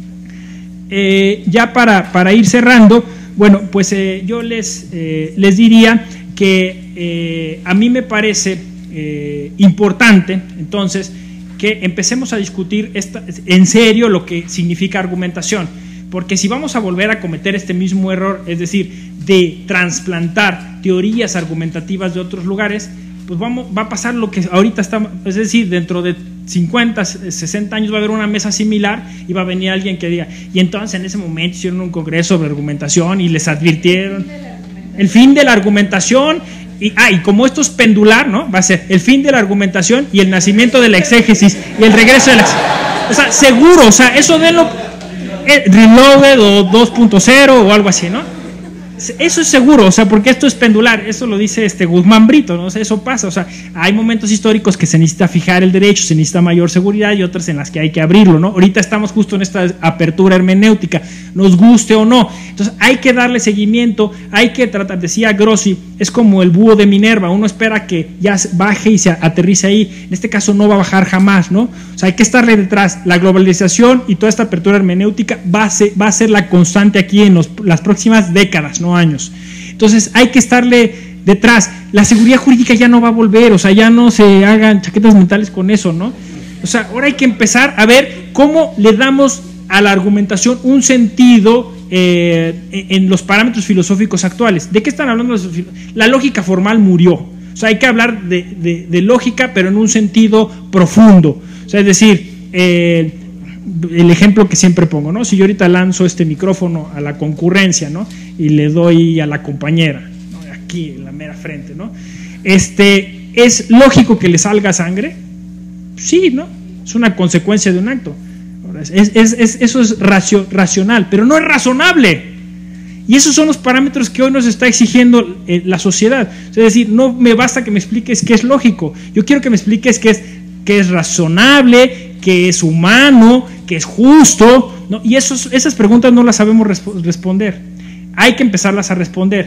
Speaker 7: Eh, ya para, para ir cerrando, bueno, pues eh, yo les, eh, les diría que eh, a mí me parece eh, importante, entonces, que empecemos a discutir esta, en serio lo que significa argumentación, porque si vamos a volver a cometer este mismo error, es decir, de trasplantar teorías argumentativas de otros lugares, pues vamos, va a pasar lo que ahorita está, es decir, dentro de cincuenta, sesenta años va a haber una mesa similar y va a venir alguien que diga, y entonces en ese momento hicieron un congreso sobre argumentación y les advirtieron el fin de la argumentación, y, ah, y como esto es pendular, ¿no? Va a ser el fin de la argumentación y el nacimiento de la exégesis y el regreso de la exégesis. O sea, seguro, o sea, eso de lo eh, Reloaded o dos punto cero o algo así, ¿no? Eso es seguro, o sea, porque esto es pendular, eso lo dice este Guzmán Brito, ¿no? O sea, eso pasa, o sea, hay momentos históricos que se necesita fijar el derecho, se necesita mayor seguridad y otras en las que hay que abrirlo, ¿no? Ahorita estamos justo en esta apertura hermenéutica, nos guste o no, entonces hay que darle seguimiento, hay que tratar, decía Grossi, es como el búho de Minerva, uno espera que ya baje y se aterrice ahí, en este caso no va a bajar jamás, ¿no? O sea, hay que estarle detrás, la globalización y toda esta apertura hermenéutica va a ser, va a ser la constante aquí en los, las próximas décadas, ¿no? Años. Entonces hay que estarle detrás. La seguridad jurídica ya no va a volver, o sea, ya no se hagan chaquetas mentales con eso, ¿no? O sea, ahora hay que empezar a ver cómo le damos a la argumentación un sentido eh, en los parámetros filosóficos actuales. ¿De qué están hablando? La lógica formal murió. O sea, hay que hablar de, de, de lógica, pero en un sentido profundo. O sea, es decir, eh, el ejemplo que siempre pongo, ¿no? Si yo ahorita lanzo este micrófono a la concurrencia, ¿no? Y le doy a la compañera, ¿no? Aquí en la mera frente, ¿no? Este, ¿es lógico que le salga sangre? Sí, ¿no? Es una consecuencia de un acto. Es, es, es, eso es racio, racional, pero no es razonable. Y esos son los parámetros que hoy nos está exigiendo eh, la sociedad. Es decir, no me basta que me expliques qué es lógico, yo quiero que me expliques qué es, qué es razonable, que es humano, que es justo, ¿no? Y esos, esas preguntas no las sabemos resp responder, hay que empezarlas a responder.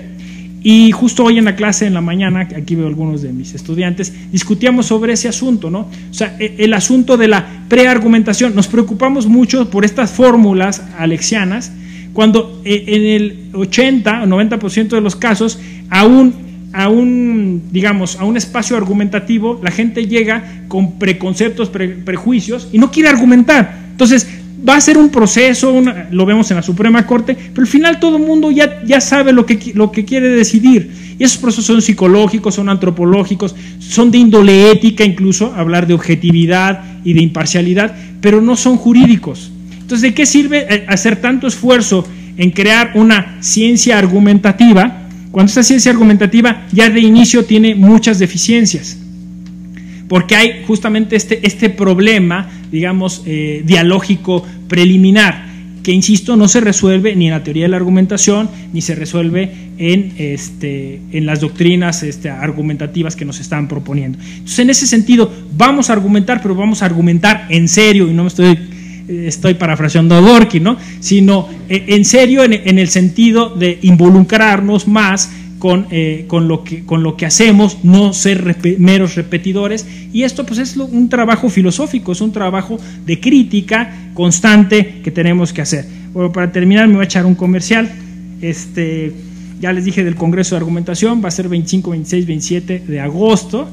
Speaker 7: Y justo hoy en la clase, en la mañana, aquí veo algunos de mis estudiantes, discutíamos sobre ese asunto, ¿no? O sea, el asunto de la preargumentación, nos preocupamos mucho por estas fórmulas alexianas, cuando en el ochenta o noventa por ciento de los casos, aún a un, digamos, a un espacio argumentativo, la gente llega con preconceptos, pre, prejuicios y no quiere argumentar. Entonces, va a ser un proceso, una, lo vemos en la Suprema Corte, pero al final todo el mundo ya, ya sabe lo que, lo que quiere decidir. Y esos procesos son psicológicos, son antropológicos, son de índole ética, incluso hablar de objetividad y de imparcialidad, pero no son jurídicos. Entonces, ¿de qué sirve hacer tanto esfuerzo en crear una ciencia argumentativa cuando esta ciencia argumentativa ya de inicio tiene muchas deficiencias? Porque hay justamente este, este problema, digamos, eh, dialógico preliminar, que, insisto, no se resuelve ni en la teoría de la argumentación, ni se resuelve en, este, en las doctrinas este, argumentativas que nos están proponiendo. Entonces, en ese sentido, vamos a argumentar, pero vamos a argumentar en serio, y no me estoy, estoy parafraseando a Dworkin, ¿no? Sino eh, en serio en, en el sentido de involucrarnos más Con, eh, con, lo que, con lo que hacemos, no ser rep meros repetidores, y esto pues es lo, un trabajo filosófico, es un trabajo de crítica constante que tenemos que hacer. Bueno, para terminar me voy a echar un comercial. Este, ya les dije del Congreso de Argumentación, va a ser veinticinco, veintiséis, veintisiete de agosto,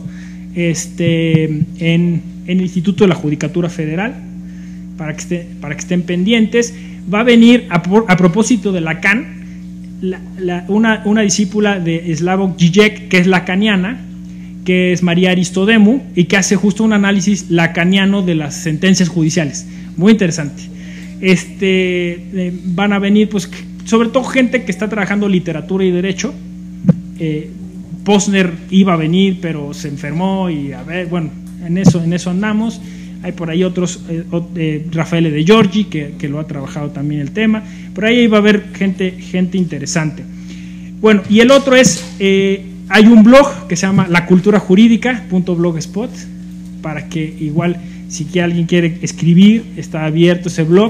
Speaker 7: este, en, en el Instituto de la Judicatura Federal, para que, esté, para que estén pendientes. Va a venir a, a propósito de Lacan, La, la, una, una discípula de Slavoj Žižek, que es lacaniana, que es María Aristodemu, y que hace justo un análisis lacaniano de las sentencias judiciales. Muy interesante. Este, eh, van a venir, pues, sobre todo gente que está trabajando literatura y derecho. Eh, Posner iba a venir, pero se enfermó, y a ver, bueno, en eso, en eso andamos. Hay por ahí otros, eh, eh, Rafael de Giorgi, que, que lo ha trabajado también el tema. Por ahí va a haber gente, gente interesante. Bueno, y el otro es, eh, hay un blog que se llama la cultura jurídica punto blogspot, para que igual, si que alguien quiere escribir, está abierto ese blog.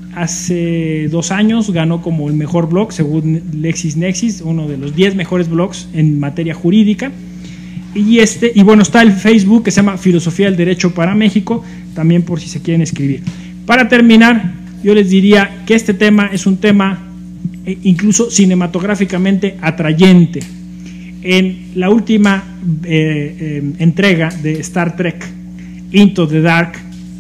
Speaker 7: Hace dos años ganó como el mejor blog, según LexisNexis, uno de los diez mejores blogs en materia jurídica. Y, este, y bueno, está el Facebook que se llama Filosofía del Derecho para México, también por si se quieren escribir. Para terminar, yo les diría que este tema es un tema eh, incluso cinematográficamente atrayente. En la última eh, eh, entrega de Star Trek, Into the Dark,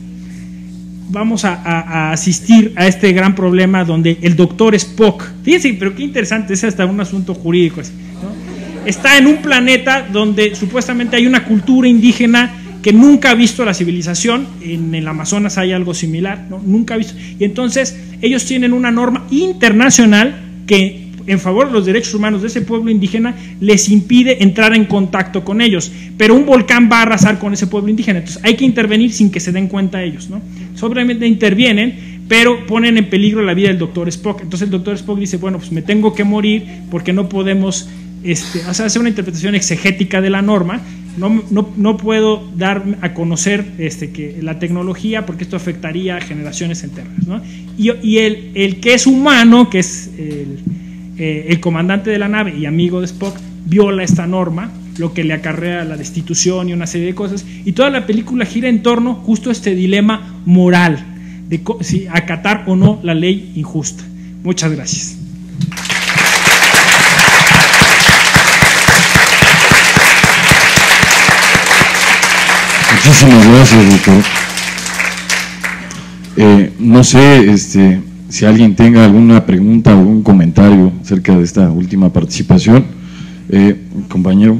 Speaker 7: vamos a, a, a asistir a este gran problema donde el doctor Spock, fíjense, pero qué interesante, es hasta un asunto jurídico, ¿no? Está en un planeta donde supuestamente hay una cultura indígena que nunca ha visto la civilización. En el Amazonas hay algo similar, ¿no? Nunca ha visto. Y entonces ellos tienen una norma internacional que, en favor de los derechos humanos de ese pueblo indígena, les impide entrar en contacto con ellos. Pero un volcán va a arrasar con ese pueblo indígena. Entonces hay que intervenir sin que se den cuenta ellos, ¿no? Obviamente intervienen, pero ponen en peligro la vida del doctor Spock. Entonces el doctor Spock dice, bueno, pues me tengo que morir porque no podemos... Este, o sea, hacer una interpretación exegética de la norma, no, no, no puedo dar a conocer este, que la tecnología, porque esto afectaría a generaciones enteras, ¿no? Y, y el, el que es humano, que es el, eh, el comandante de la nave y amigo de Spock, viola esta norma, lo que le acarrea la destitución y una serie de cosas, y toda la película gira en torno justo a este dilema moral, de si acatar o no la ley injusta. Muchas gracias.
Speaker 1: Muchísimas gracias, doctor. Eh, no sé este, si alguien tenga alguna pregunta o algún comentario acerca de esta última participación. Eh, compañero.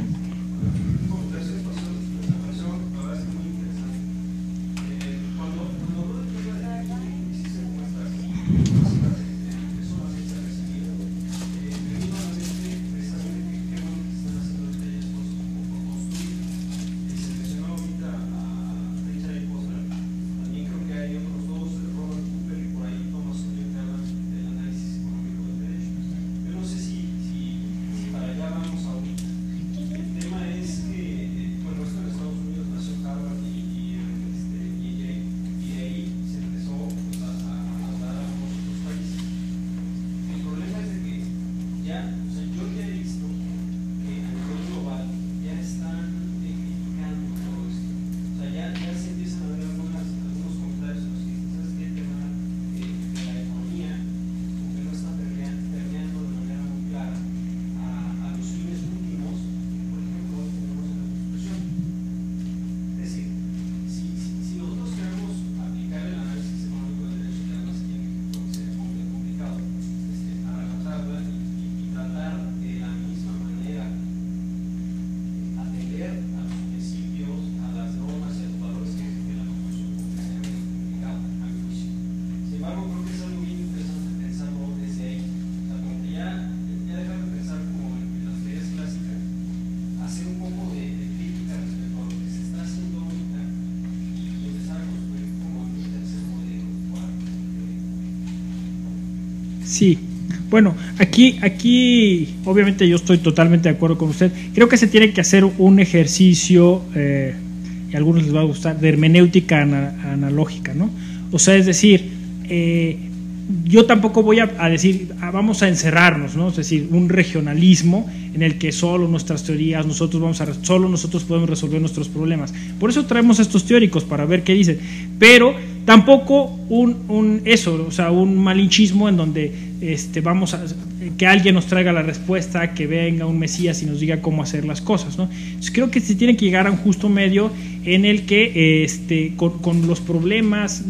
Speaker 7: Sí, bueno, aquí, aquí obviamente yo estoy totalmente de acuerdo con usted. Creo que se tiene que hacer un ejercicio, eh, y a algunos les va a gustar, de hermenéutica ana, analógica, ¿no? O sea, es decir, eh, yo tampoco voy a, a decir, ah, vamos a encerrarnos, ¿no? Es decir, un regionalismo en el que solo nuestras teorías, nosotros vamos a, solo nosotros podemos resolver nuestros problemas. Por eso traemos estos teóricos, para ver qué dicen. Pero tampoco un, un eso, o sea, un malinchismo en donde este, vamos a, que alguien nos traiga la respuesta, que venga un mesías y nos diga cómo hacer las cosas, ¿no? Entonces, creo que se tiene que llegar a un justo medio en el que este, con, con los problemas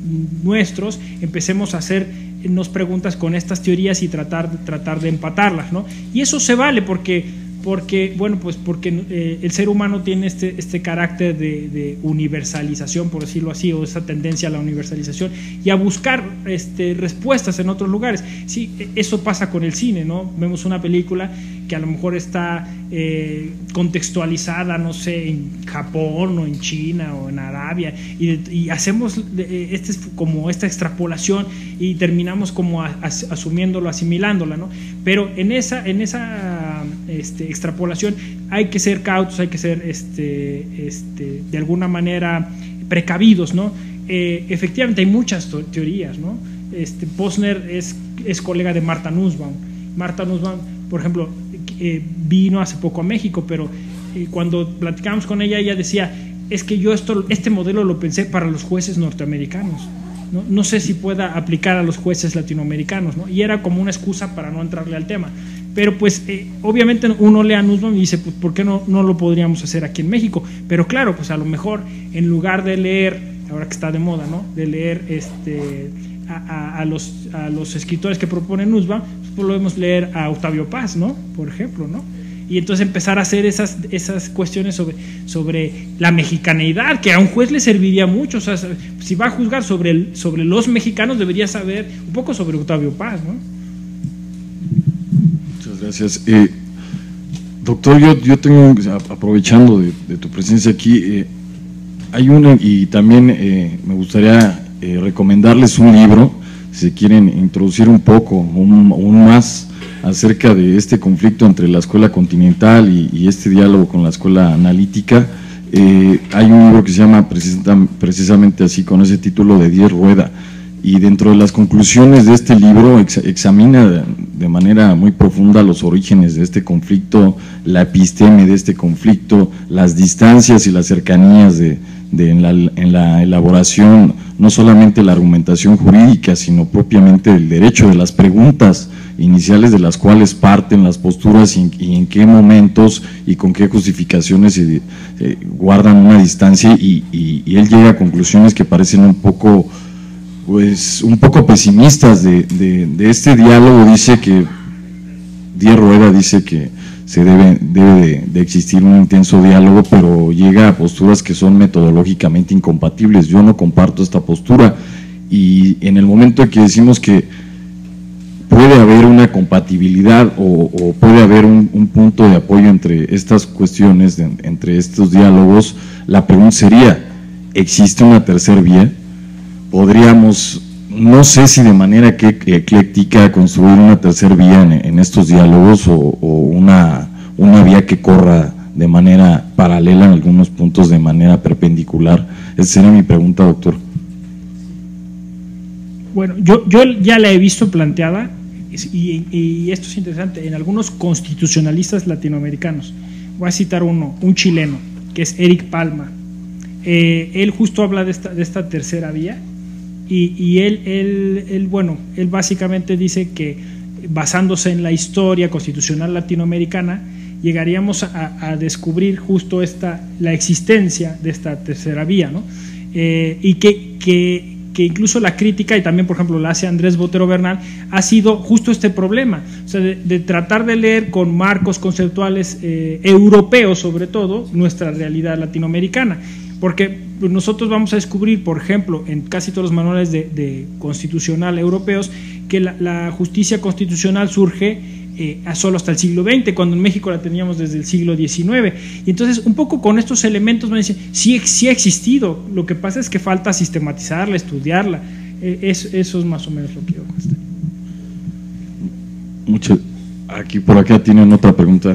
Speaker 7: nuestros empecemos a hacernos preguntas con estas teorías y tratar, tratar de empatarlas, ¿no? Y eso se vale porque porque bueno pues porque eh, el ser humano tiene este, este carácter de, de universalización, por decirlo así, o esa tendencia a la universalización y a buscar este, respuestas en otros lugares. Sí, eso pasa con el cine, ¿no? Vemos una película que a lo mejor está eh, contextualizada, no sé, en Japón o en China o en Arabia, y, y hacemos eh, este, como esta extrapolación y terminamos como a, as, asumiéndolo, asimilándola, ¿no? Pero en esa, en esa este, extrapolación hay que ser cautos, hay que ser este, este, de alguna manera precavidos, ¿no? Eh, efectivamente hay muchas teorías, ¿no? Este, Posner es, es colega de Martha Nussbaum. Martha Nussbaum, por ejemplo, eh, vino hace poco a México, pero eh, cuando platicábamos con ella, ella decía, es que yo esto, este modelo lo pensé para los jueces norteamericanos, ¿no? No sé si pueda aplicar a los jueces latinoamericanos, ¿no? Y era como una excusa para no entrarle al tema. Pero pues eh, obviamente uno lee a Nussbaum y dice, pues, ¿por qué no, no lo podríamos hacer aquí en México? Pero claro, pues a lo mejor en lugar de leer, ahora que está de moda, ¿no? De leer este, a, a, a, los, a los escritores que proponen Nussbaum, pues podemos leer a Octavio Paz, ¿no? Por ejemplo, ¿no? Y entonces empezar a hacer esas, esas cuestiones sobre, sobre la mexicaneidad, que a un juez le serviría mucho. O sea, si va a juzgar sobre, el, sobre los mexicanos, debería saber un poco sobre Octavio Paz, ¿no?
Speaker 1: Muchas gracias. Eh, doctor, yo, yo tengo, aprovechando de, de tu presencia aquí, eh, hay una, y también eh, me gustaría eh, recomendarles un libro, si quieren introducir un poco, un, un más, acerca de este conflicto entre la escuela continental y, y este diálogo con la escuela analítica. Eh, hay un libro que se llama precisa, precisamente así, con ese título, de Diez Rueda, y dentro de las conclusiones de este libro ex, examina de, de manera muy profunda los orígenes de este conflicto, la episteme de este conflicto, las distancias y las cercanías de, de en, la, en la elaboración, no solamente la argumentación jurídica, sino propiamente el derecho, de las preguntas iniciales de las cuales parten las posturas y, y en qué momentos y con qué justificaciones se eh, guardan una distancia, y, y, y él llega a conclusiones que parecen un poco, pues, un poco pesimistas de, de, de este diálogo. Dice que, Diez Rueda dice que se debe, debe de, de existir un intenso diálogo, pero llega a posturas que son metodológicamente incompatibles. Yo no comparto esta postura, y en el momento en que decimos que puede haber una compatibilidad o, o puede haber un, un punto de apoyo entre estas cuestiones, de, entre estos diálogos, la pregunta sería, ¿existe una tercera vía? ¿Podríamos, no sé si de manera que, ecléctica, construir una tercera vía en, en estos diálogos, o, o una, una vía que corra de manera paralela, en algunos puntos de manera perpendicular? Esa sería mi pregunta, doctor.
Speaker 7: Bueno, yo, yo ya la he visto planteada, y, y esto es interesante, en algunos constitucionalistas latinoamericanos. Voy a citar uno, un chileno, que es Eric Palma. Eh, él justo habla de esta, de esta tercera vía, y, y él, él, él, bueno, él básicamente dice que, basándose en la historia constitucional latinoamericana, llegaríamos a, a descubrir justo esta, la existencia de esta tercera vía, ¿no? Eh, y que, que que incluso la crítica, y también por ejemplo la hace Andrés Botero Bernal, ha sido justo este problema, o sea, de, de tratar de leer con marcos conceptuales eh, europeos, sobre todo, nuestra realidad latinoamericana, porque nosotros vamos a descubrir, por ejemplo, en casi todos los manuales de, de constitucional europeos, que la, la justicia constitucional surge Eh, solo hasta el siglo veinte, cuando en México la teníamos desde el siglo diecinueve. Y entonces, un poco con estos elementos, me dicen, sí, sí ha existido, lo que pasa es que falta sistematizarla, estudiarla. Eh, eso, eso es más o menos lo que yo contesté.
Speaker 1: Muchas. Aquí, por acá tienen otra pregunta.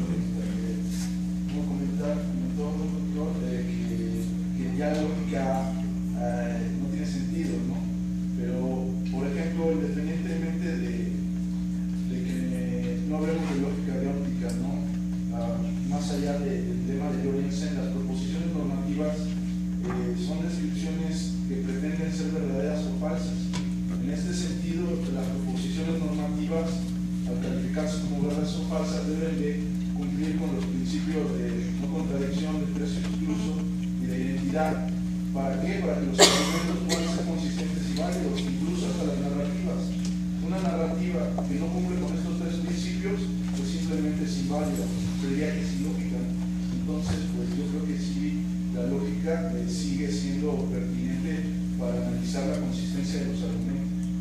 Speaker 6: Como comentar, comentó el doctor eh, que, que ya la lógica eh, no tiene sentido, ¿no? Pero, por ejemplo, independientemente de, de que no hablemos de lógica de óptica, ¿no? Ah, más allá de, del tema de Lorenzen, las proposiciones normativas eh, son descripciones que pretenden ser verdaderas o falsas. En este sentido, las proposiciones normativas, al calificarse como verdaderas o falsas, deben de cumplir con los principios de no contradicción, de precio excluso y de identidad. ¿Para qué? Para que los argumentos puedan ser consistentes y válidos, incluso hasta las narrativas. Una narrativa que no cumple con estos tres principios, pues simplemente es inválida, sería que es ilógica. Entonces, pues yo creo que sí, la lógica eh, sigue siendo pertinente para analizar la consistencia de los argumentos.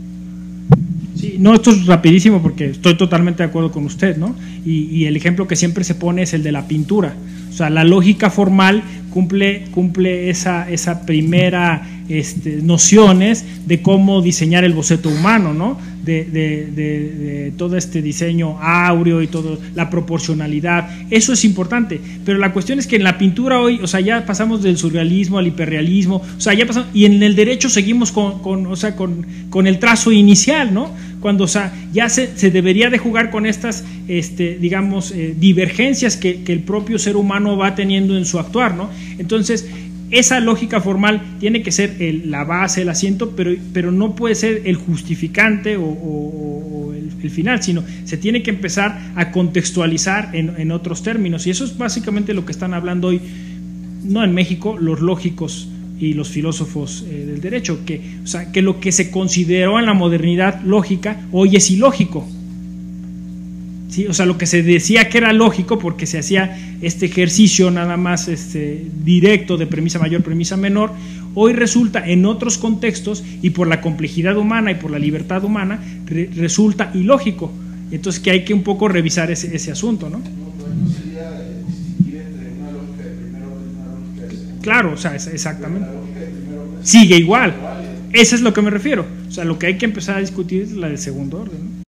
Speaker 7: Sí, no, esto es rapidísimo porque estoy totalmente de acuerdo con usted, ¿no? Y, y el ejemplo que siempre se pone es el de la pintura. O sea, la lógica formal cumple, cumple esa, esa primera este, nociones de cómo diseñar el boceto humano, ¿no? De, de, de, de todo este diseño áureo y todo, la proporcionalidad, eso es importante, pero la cuestión es que en la pintura hoy, o sea, ya pasamos del surrealismo al hiperrealismo, o sea, ya pasamos, y en el derecho seguimos con, con o sea, con, con el trazo inicial, ¿no? Cuando, o sea, ya se, se debería de jugar con estas, este, digamos, eh, divergencias que, que el propio ser humano va teniendo en su actuar, ¿no? Entonces, esa lógica formal tiene que ser el, la base, el asiento, pero, pero no puede ser el justificante o, o, o el, el final, sino se tiene que empezar a contextualizar en, en otros términos, y eso es básicamente lo que están hablando hoy, no en México, los lógicos y los filósofos eh, del derecho, que, o sea, que lo que se consideró en la modernidad lógica hoy es ilógico. ¿Sí? O sea, lo que se decía que era lógico porque se hacía este ejercicio nada más este, directo de premisa mayor, premisa menor, hoy resulta en otros contextos y por la complejidad humana y por la libertad humana re, resulta ilógico. Entonces que hay que un poco revisar ese, ese asunto, ¿no?
Speaker 6: No, pero no sería distinguir entre una lógica de primer orden y una lógica de segundo.
Speaker 7: Claro, o sea, es, exactamente.
Speaker 6: La lógica de primer orden
Speaker 7: sigue igual. Eso es lo que me refiero. O sea, lo que hay que empezar a discutir es la del segundo orden, ¿no?